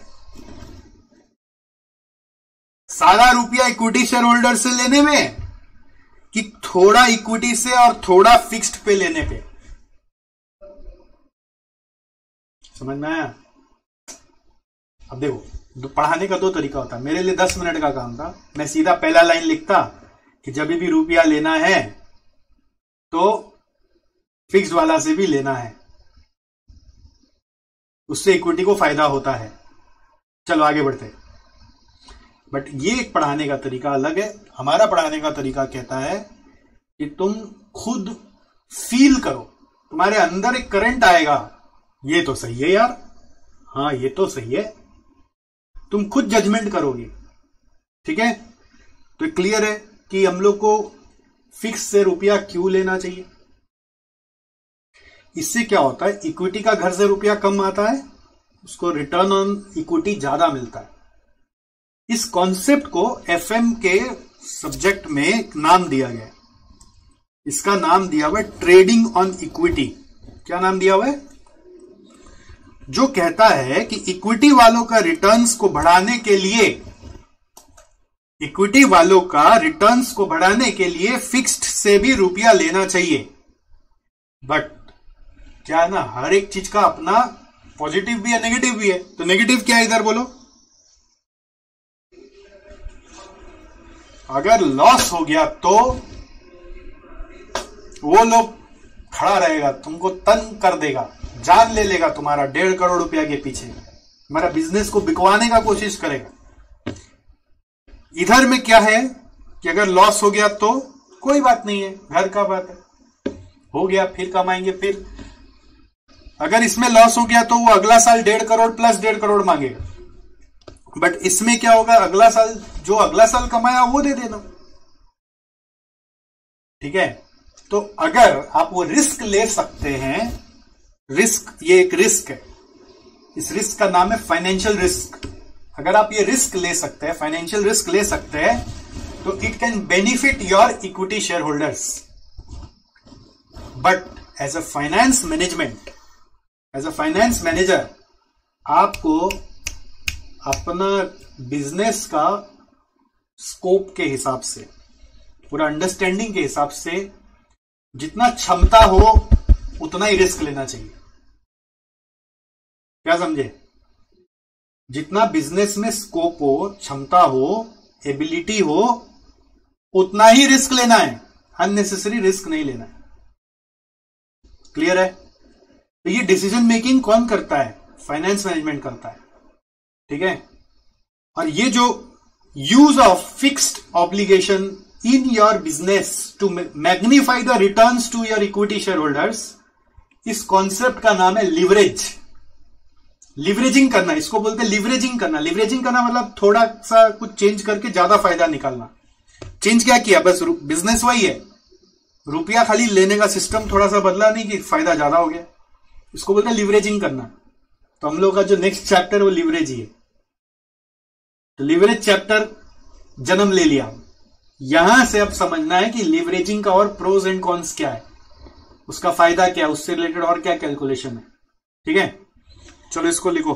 सारा रुपया इक्विटी शेयर होल्डर से लेने में, कि थोड़ा इक्विटी से और थोड़ा फिक्स्ड पे लेने पे? समझ में आया? अब देखो, पढ़ाने का दो तरीका होता है। मेरे लिए दस मिनट का काम था, मैं सीधा पहला लाइन लिखता कि जब भी रुपया लेना है तो फिक्स्ड वाला से भी लेना है, उससे इक्विटी को फायदा होता है। चलो आगे बढ़ते। बट ये एक पढ़ाने का तरीका अलग है। हमारा पढ़ाने का तरीका कहता है कि तुम खुद फील करो, तुम्हारे अंदर एक करंट आएगा, ये तो सही है यार, हाँ ये तो सही है, तुम खुद जजमेंट करोगे। ठीक है, तो क्लियर है कि हम लोग को फिक्स से रुपया क्यों लेना चाहिए। इससे क्या होता है, इक्विटी का घर से रुपया कम आता है, उसको रिटर्न ऑन इक्विटी ज्यादा मिलता है। इस कॉन्सेप्ट को एफएम के सब्जेक्ट में एक नाम दिया गया, इसका नाम दिया हुआ है ट्रेडिंग ऑन इक्विटी। क्या नाम दिया हुआ है? जो कहता है कि इक्विटी वालों का रिटर्न्स को बढ़ाने के लिए, इक्विटी वालों का रिटर्न्स को बढ़ाने के लिए फिक्स्ड से भी रुपया लेना चाहिए। बट क्या है ना, हर एक चीज का अपना पॉजिटिव भी है, नेगेटिव भी है। तो नेगेटिव क्या है इधर बोलो? अगर लॉस हो गया तो वो लोग खड़ा रहेगा, तुमको तंग कर देगा, जान ले लेगा तुम्हारा डेढ़ करोड़ रुपया के पीछे, हमारा बिजनेस को बिकवाने का कोशिश करेगा। इधर में क्या है कि अगर लॉस हो गया तो कोई बात नहीं है, घर का बात है, हो गया फिर कमाएंगे। फिर अगर इसमें लॉस हो गया तो वो अगला साल डेढ़ करोड़ प्लस डेढ़ करोड़ मांगेगा। बट इसमें क्या होगा, अगला साल जो अगला साल कमाया वो दे देना, ठीक है। तो अगर आप वो रिस्क ले सकते हैं, रिस्क, ये एक रिस्क है, इस रिस्क का नाम है फाइनेंशियल रिस्क। अगर आप ये रिस्क ले सकते हैं, फाइनेंशियल रिस्क ले सकते हैं, तो it can benefit your equity share holders. But as a finance management, as a finance manager, आपको अपना बिजनेस का स्कोप के हिसाब से, पूरा अंडरस्टैंडिंग के हिसाब से जितना क्षमता हो उतना ही रिस्क लेना चाहिए। क्या समझे? जितना बिजनेस में स्कोप हो, क्षमता हो, एबिलिटी हो, उतना ही रिस्क लेना है, अननेसेसरी रिस्क नहीं लेना है। क्लियर है? तो ये डिसीजन मेकिंग कौन करता है? फाइनेंस मैनेजमेंट करता है, ठीक है। और ये जो use of fixed obligation in your business to magnify the returns to your equity share holders, इस कॉन्सेप्ट का नाम है लिवरेज। लिवरेजिंग करना, इसको बोलते हैं लिवरेजिंग करना। लिवरेजिंग करना मतलब थोड़ा सा कुछ चेंज करके ज्यादा फायदा निकालना। चेंज क्या किया? बस बिजनेस वही है, रुपया खाली लेने का सिस्टम थोड़ा सा बदला, नहीं कि फायदा ज्यादा हो गया। इसको बोलते हैं लिवरेजिंग करना। तो हम लोग का जो नेक्स्ट चैप्टर है वो लिवरेज ही है। तो लिवरेज चैप्टर जन्म ले लिया। यहां से अब समझना है कि लिवरेजिंग का और प्रोज एंड कॉन्स क्या है, उसका फायदा क्या है, उससे रिलेटेड और क्या कैलकुलेशन है, ठीक है। चलो इसको लिखो।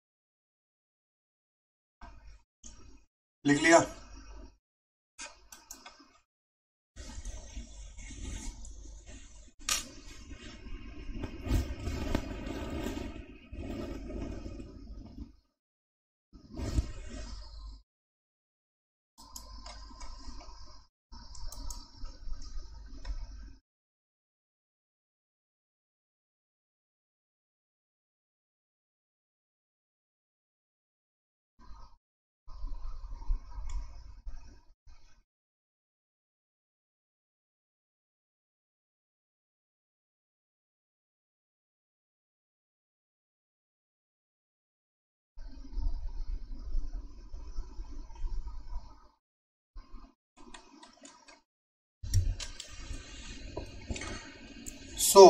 लिख लिया? So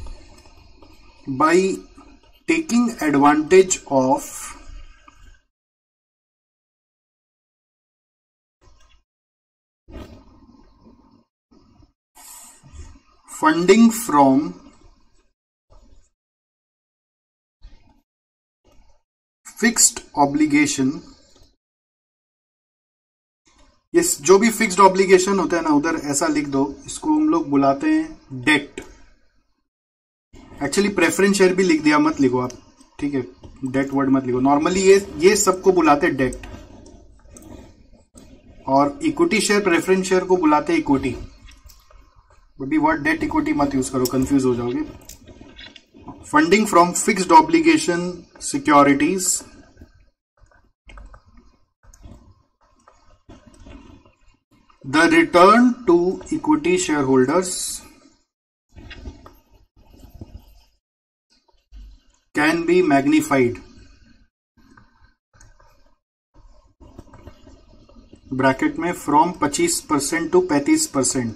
by taking advantage of funding from fixed obligation, ये जो भी फिक्स्ड ऑब्लिगेशन होता है ना, उधर ऐसा लिख दो, इसको हम लोग बुलाते हैं डेट। एक्चुअली प्रेफरेंस शेयर भी लिख दिया, मत लिखो आप, ठीक है, डेट वर्ड मत लिखो। नॉर्मली ये ये सबको बुलाते हैं डेट, और इक्विटी शेयर प्रेफरेंस शेयर को बुलाते हैं इक्विटी। अभी वर्ड डेट इक्विटी मत यूज करो, कंफ्यूज हो जाओगे। Funding from fixed obligation securities, the return to equity share holders can be magnified, bracket में फ्रॉम पच्चीस परसेंट टू पैंतीस percent.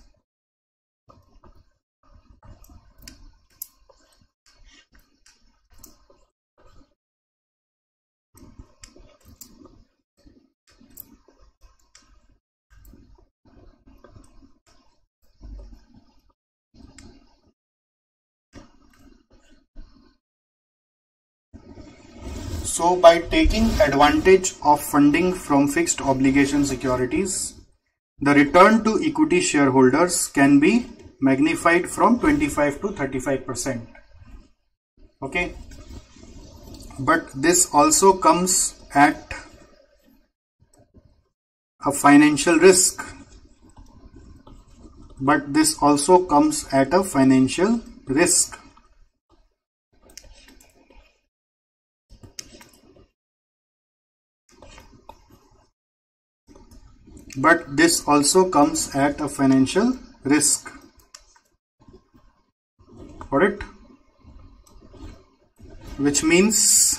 So by taking advantage of funding from fixed obligation securities, the return to equity shareholders can be magnified from twenty-five to thirty-five percent. Okay. But this also comes at a financial risk. But this also comes at a financial risk. But this also comes at a financial risk. Got it? Which means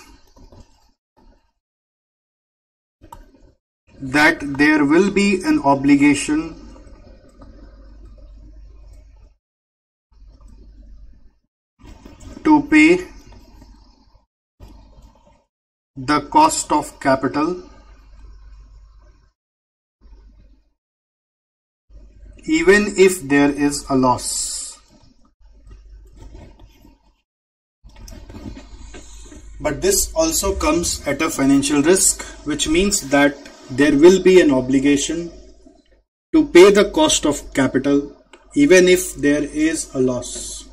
that there will be an obligation to pay the cost of capital even if there is a loss. But this also comes at a financial risk, which means that there will be an obligation to pay the cost of capital even if there is a loss.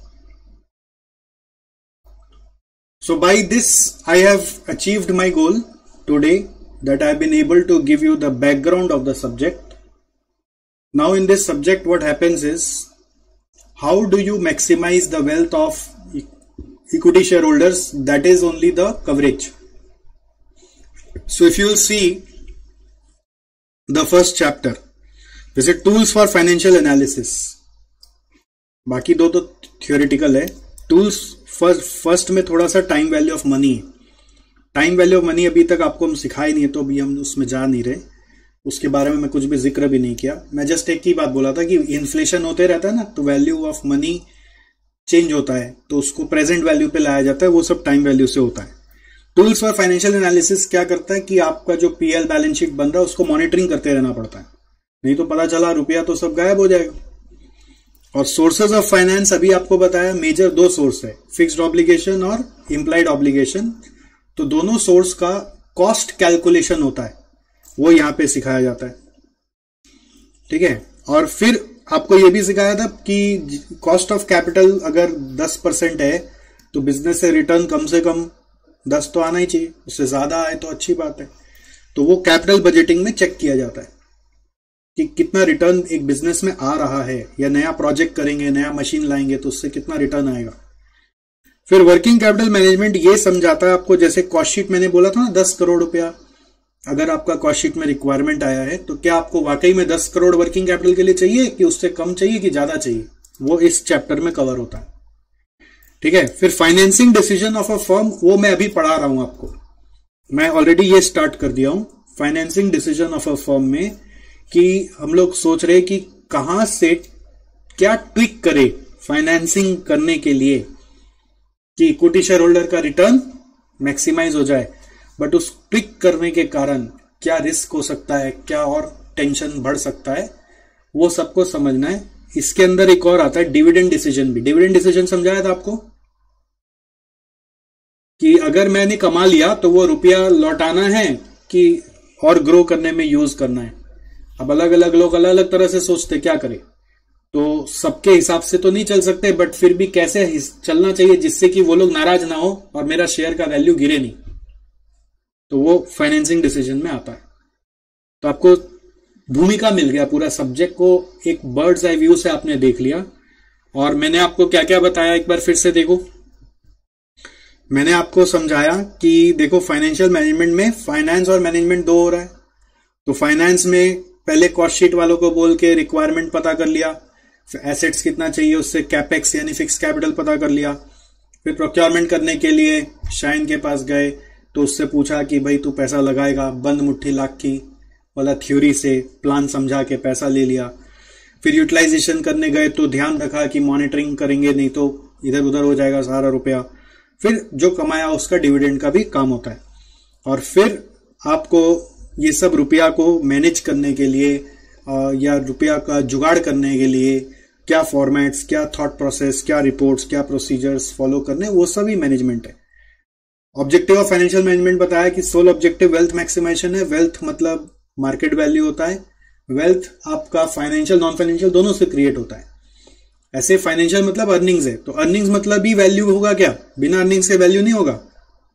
So by this I have achieved my goal today, that I have been able to give you the background of the subject. Now in this subject what happens is, how do you maximize the wealth of equity shareholders? That is only the coverage. So if you will see the first chapter, this is tools for financial analysis. बाकी दो तो theoretical है. Tools first first में थोड़ा सा time value of money. Time value of money अभी तक आपको हम सिखाए नहीं है, तो अभी हम उसमें जा नहीं रहे, उसके बारे में मैं कुछ भी जिक्र भी नहीं किया। मैं जस्ट एक ही बात बोला था कि इन्फ्लेशन होते रहता है ना, तो वैल्यू ऑफ मनी चेंज होता है, तो उसको प्रेजेंट वैल्यू पे लाया जाता है, वो सब टाइम वैल्यू से होता है। टूल्स फॉर फाइनेंशियल एनालिसिस क्या करता है कि आपका जो पीएल बैलेंस शीट बन रहा है उसको मॉनिटरिंग करते रहना पड़ता है, नहीं तो पता चला रुपया तो सब गायब हो जाएगा। और सोर्सेज ऑफ फाइनेंस अभी आपको बताया, मेजर दो सोर्स है, फिक्स्ड ऑब्लिगेशन और इम्प्लाइड ऑब्लिगेशन। तो दोनों सोर्स का कॉस्ट कैलकुलेशन होता है, वो यहां पे सिखाया जाता है, ठीक है। और फिर आपको यह भी सिखाया था कि कॉस्ट ऑफ कैपिटल अगर दस परसेंट है तो बिजनेस से रिटर्न कम से कम दस तो आना ही चाहिए, उससे ज्यादा आए तो अच्छी बात है। तो वो कैपिटल बजटिंग में चेक किया जाता है कि कितना रिटर्न एक बिजनेस में आ रहा है, या नया प्रोजेक्ट करेंगे, नया मशीन लाएंगे तो उससे कितना रिटर्न आएगा। फिर वर्किंग कैपिटल मैनेजमेंट ये समझाता है आपको, जैसे कॉस्ट शीट मैंने बोला था ना, दस करोड़ रुपया अगर आपका कॉस्ट शीट में रिक्वायरमेंट आया है, तो क्या आपको वाकई में दस करोड़ वर्किंग कैपिटल के लिए चाहिए, कि उससे कम चाहिए, कि ज्यादा चाहिए, वो इस चैप्टर में कवर होता है, ठीक है। फिर financing decision of a firm, वो मैं अभी पढ़ा रहा हूं आपको, मैं ऑलरेडी ये स्टार्ट कर दिया हूं। Financing decision of a firm में कि हम लोग सोच रहे कि कहां से क्या ट्विक करे फाइनेंसिंग करने के लिए कि इक्विटी शेयर होल्डर का रिटर्न मैक्सिमाइज हो जाए, बट उस ट्रिक करने के कारण क्या रिस्क हो सकता है, क्या और टेंशन बढ़ सकता है, वो सबको समझना है। इसके अंदर एक और आता है डिविडेंड डिसीजन भी। डिविडेंड डिसीजन समझाया था आपको कि अगर मैंने कमा लिया तो वो रुपया लौटाना है कि और ग्रो करने में यूज करना है। अब अलग अलग लोग अलग अलग तरह से सोचते क्या करें, तो सबके हिसाब से तो नहीं चल सकते, बट फिर भी कैसे चलना चाहिए जिससे कि वो लोग नाराज ना हो और मेरा शेयर का वैल्यू गिरे नहीं, तो वो फाइनेंसिंग डिसीजन में आता है। तो आपको भूमिका मिल गया, पूरा सब्जेक्ट को एक बर्ड्स आई व्यू से आपने देख लिया। और मैंने आपको क्या क्या बताया एक बार फिर से देखो। मैंने आपको समझाया कि देखो फाइनेंशियल मैनेजमेंट में फाइनेंस और मैनेजमेंट दो हो रहा है। तो फाइनेंस में पहले कॉस्ट शीट वालों को बोल के रिक्वायरमेंट पता कर लिया, एसेट्स कितना चाहिए उससे कैपेक्स यानी फिक्स कैपिटल पता कर लिया। फिर प्रोक्योरमेंट करने के लिए शाइन के पास गए तो उससे पूछा कि भाई तू पैसा लगाएगा, बंद मुट्ठी लाख की वाला थ्योरी से प्लान समझा के पैसा ले लिया। फिर यूटिलाइजेशन करने गए तो ध्यान रखा कि मॉनिटरिंग करेंगे नहीं तो इधर उधर हो जाएगा सारा रुपया। फिर जो कमाया उसका डिविडेंड का भी काम होता है। और फिर आपको ये सब रुपया को मैनेज करने के लिए या रुपया का जुगाड़ करने के लिए क्या फॉर्मेट्स, क्या थॉट प्रोसेस, क्या रिपोर्ट्स, क्या प्रोसीजर्स फॉलो करने, वो सभी मैनेजमेंट है। ऑब्जेक्टिव ऑफ फाइनेंशियल मैनेजमेंट बताया कि सोल ऑब्जेक्टिव वेल्थ मैक्सिमाइजेशन है। वेल्थ मतलब मार्केट वैल्यू होता है। वेल्थ आपका फाइनेंशियल नॉन फाइनेंशियल दोनों से क्रिएट होता है। ऐसे फाइनेंशियल मतलब अर्निंग्स है, तो अर्निंग्स मतलब भी वैल्यू होगा क्या? बिना अर्निंग्स के वैल्यू नहीं होगा,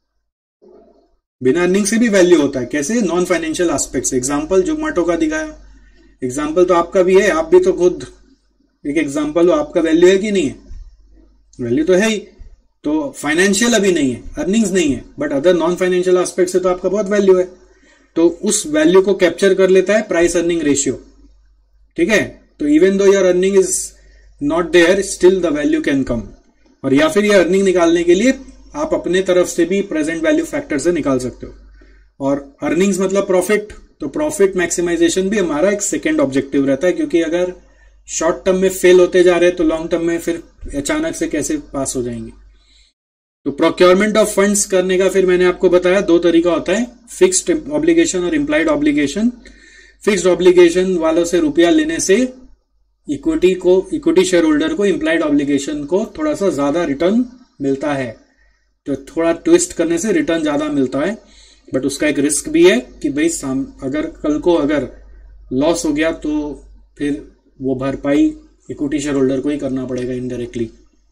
बिना अर्निंग से भी वैल्यू होता है। कैसे? Non financial aspects. Example Zomato का दिखाया, एग्जांपल तो आपका भी है, आप भी तो खुद एक एग्जांपल हो, आपका वैल्यू है कि नहीं है? वैल्यू तो है ही। तो फाइनेंशियल अभी नहीं है, अर्निंग्स नहीं है, but other non financial aspect से तो आपका बहुत वैल्यू है। तो उस वैल्यू को कैप्चर कर लेता है प्राइस अर्निंग रेशियो। ठीक है, तो even though your earning is not there, still the value can come. और या फिर ये अर्निंग निकालने के लिए आप अपने तरफ से भी प्रेजेंट वैल्यू फैक्टर से निकाल सकते हो। और अर्निंग्स मतलब प्रॉफिट, तो प्रॉफिट मैक्सिमाइजेशन भी हमारा एक सेकेंड ऑब्जेक्टिव रहता है, क्योंकि अगर शॉर्ट टर्म में फेल होते जा रहे हैं तो लॉन्ग टर्म में फिर अचानक से कैसे पास हो जाएंगे। तो प्रोक्योरमेंट ऑफ फंड्स करने का फिर मैंने आपको बताया दो तरीका होता है, फिक्स्ड ऑब्लिगेशन और इम्प्लाइड ऑब्लिगेशन। फिक्स्ड ऑब्लिगेशन वालों से रुपया लेने से इक्विटी को, इक्विटी शेयर होल्डर को इम्प्लाइड ऑब्लिगेशन को थोड़ा सा ज्यादा रिटर्न मिलता है। तो थोड़ा ट्विस्ट करने से रिटर्न ज्यादा मिलता है, बट उसका एक रिस्क भी है कि भाई अगर कल को अगर लॉस हो गया तो फिर वो भरपाई इक्विटी शेयर होल्डर को ही करना पड़ेगा इनडायरेक्टली।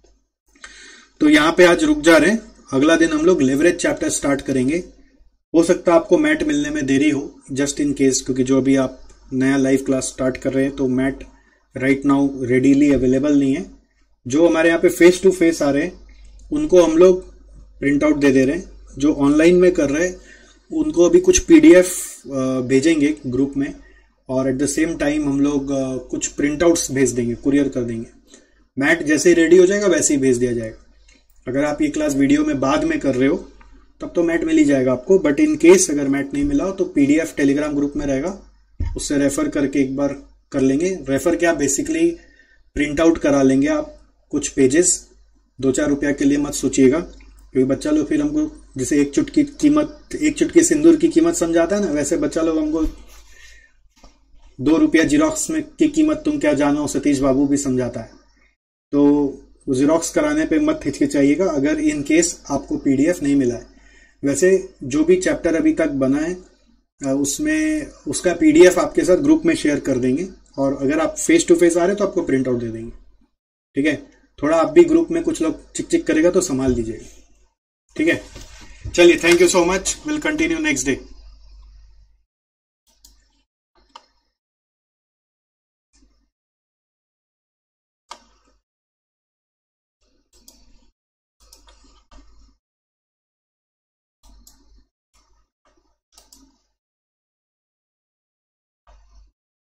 तो यहां पे आज रुक जा रहे हैं, अगला दिन हम लोग लेवरेज चैप्टर स्टार्ट करेंगे। हो सकता है आपको मैट मिलने में देरी हो, जस्ट इन केस, क्योंकि जो अभी आप नया लाइव क्लास स्टार्ट कर रहे हैं तो मैट राइट नाउ रेडीली अवेलेबल नहीं है। जो हमारे यहाँ पे फेस टू फेस आ रहे हैं उनको हम लोग प्रिंट आउट दे दे रहे हैं, जो ऑनलाइन में कर रहे हैं उनको अभी कुछ पीडीएफ भेजेंगे ग्रुप में, और एट द सेम टाइम हम लोग कुछ प्रिंट आउट्स भेज देंगे, कुरियर कर देंगे। मैट जैसे ही रेडी हो जाएगा वैसे ही भेज दिया जाएगा। अगर आप ये क्लास वीडियो में बाद में कर रहे हो तब तो मैट मिल ही जाएगा आपको, बट इन केस अगर मैट नहीं मिला हो तो पीडीएफ टेलीग्राम ग्रुप में रहेगा, उससे रेफर करके एक बार कर लेंगे। रेफर क्या, बेसिकली प्रिंट आउट करा लेंगे आप कुछ पेजेस, दो चार रुपया के लिए मत सोचिएगा, क्योंकि बच्चा लोग फिर हमको जैसे एक चुटकी कीमत, एक चुटकी सिंदूर की कीमत समझाता है ना, वैसे बच्चा लोग हमको दो रुपया जीरोक्स में की कीमत तुम क्या जानो सतीश बाबू भी समझाता है। तो जीरोक्स कराने पे मत हिचकिचाइएगा अगर इन केस आपको पीडीएफ नहीं मिला है। वैसे जो भी चैप्टर अभी तक बना है उसमें उसका पीडीएफ आपके साथ ग्रुप में शेयर कर देंगे, और अगर आप फेस टू फेस आ रहे हैं तो आपको प्रिंट आउट दे देंगे। ठीक है, थोड़ा आप भी ग्रुप में कुछ लोग चिक चिक करेगा तो संभाल लीजिएगा। ठीक है, चलिए, thank you so much, will continue next day.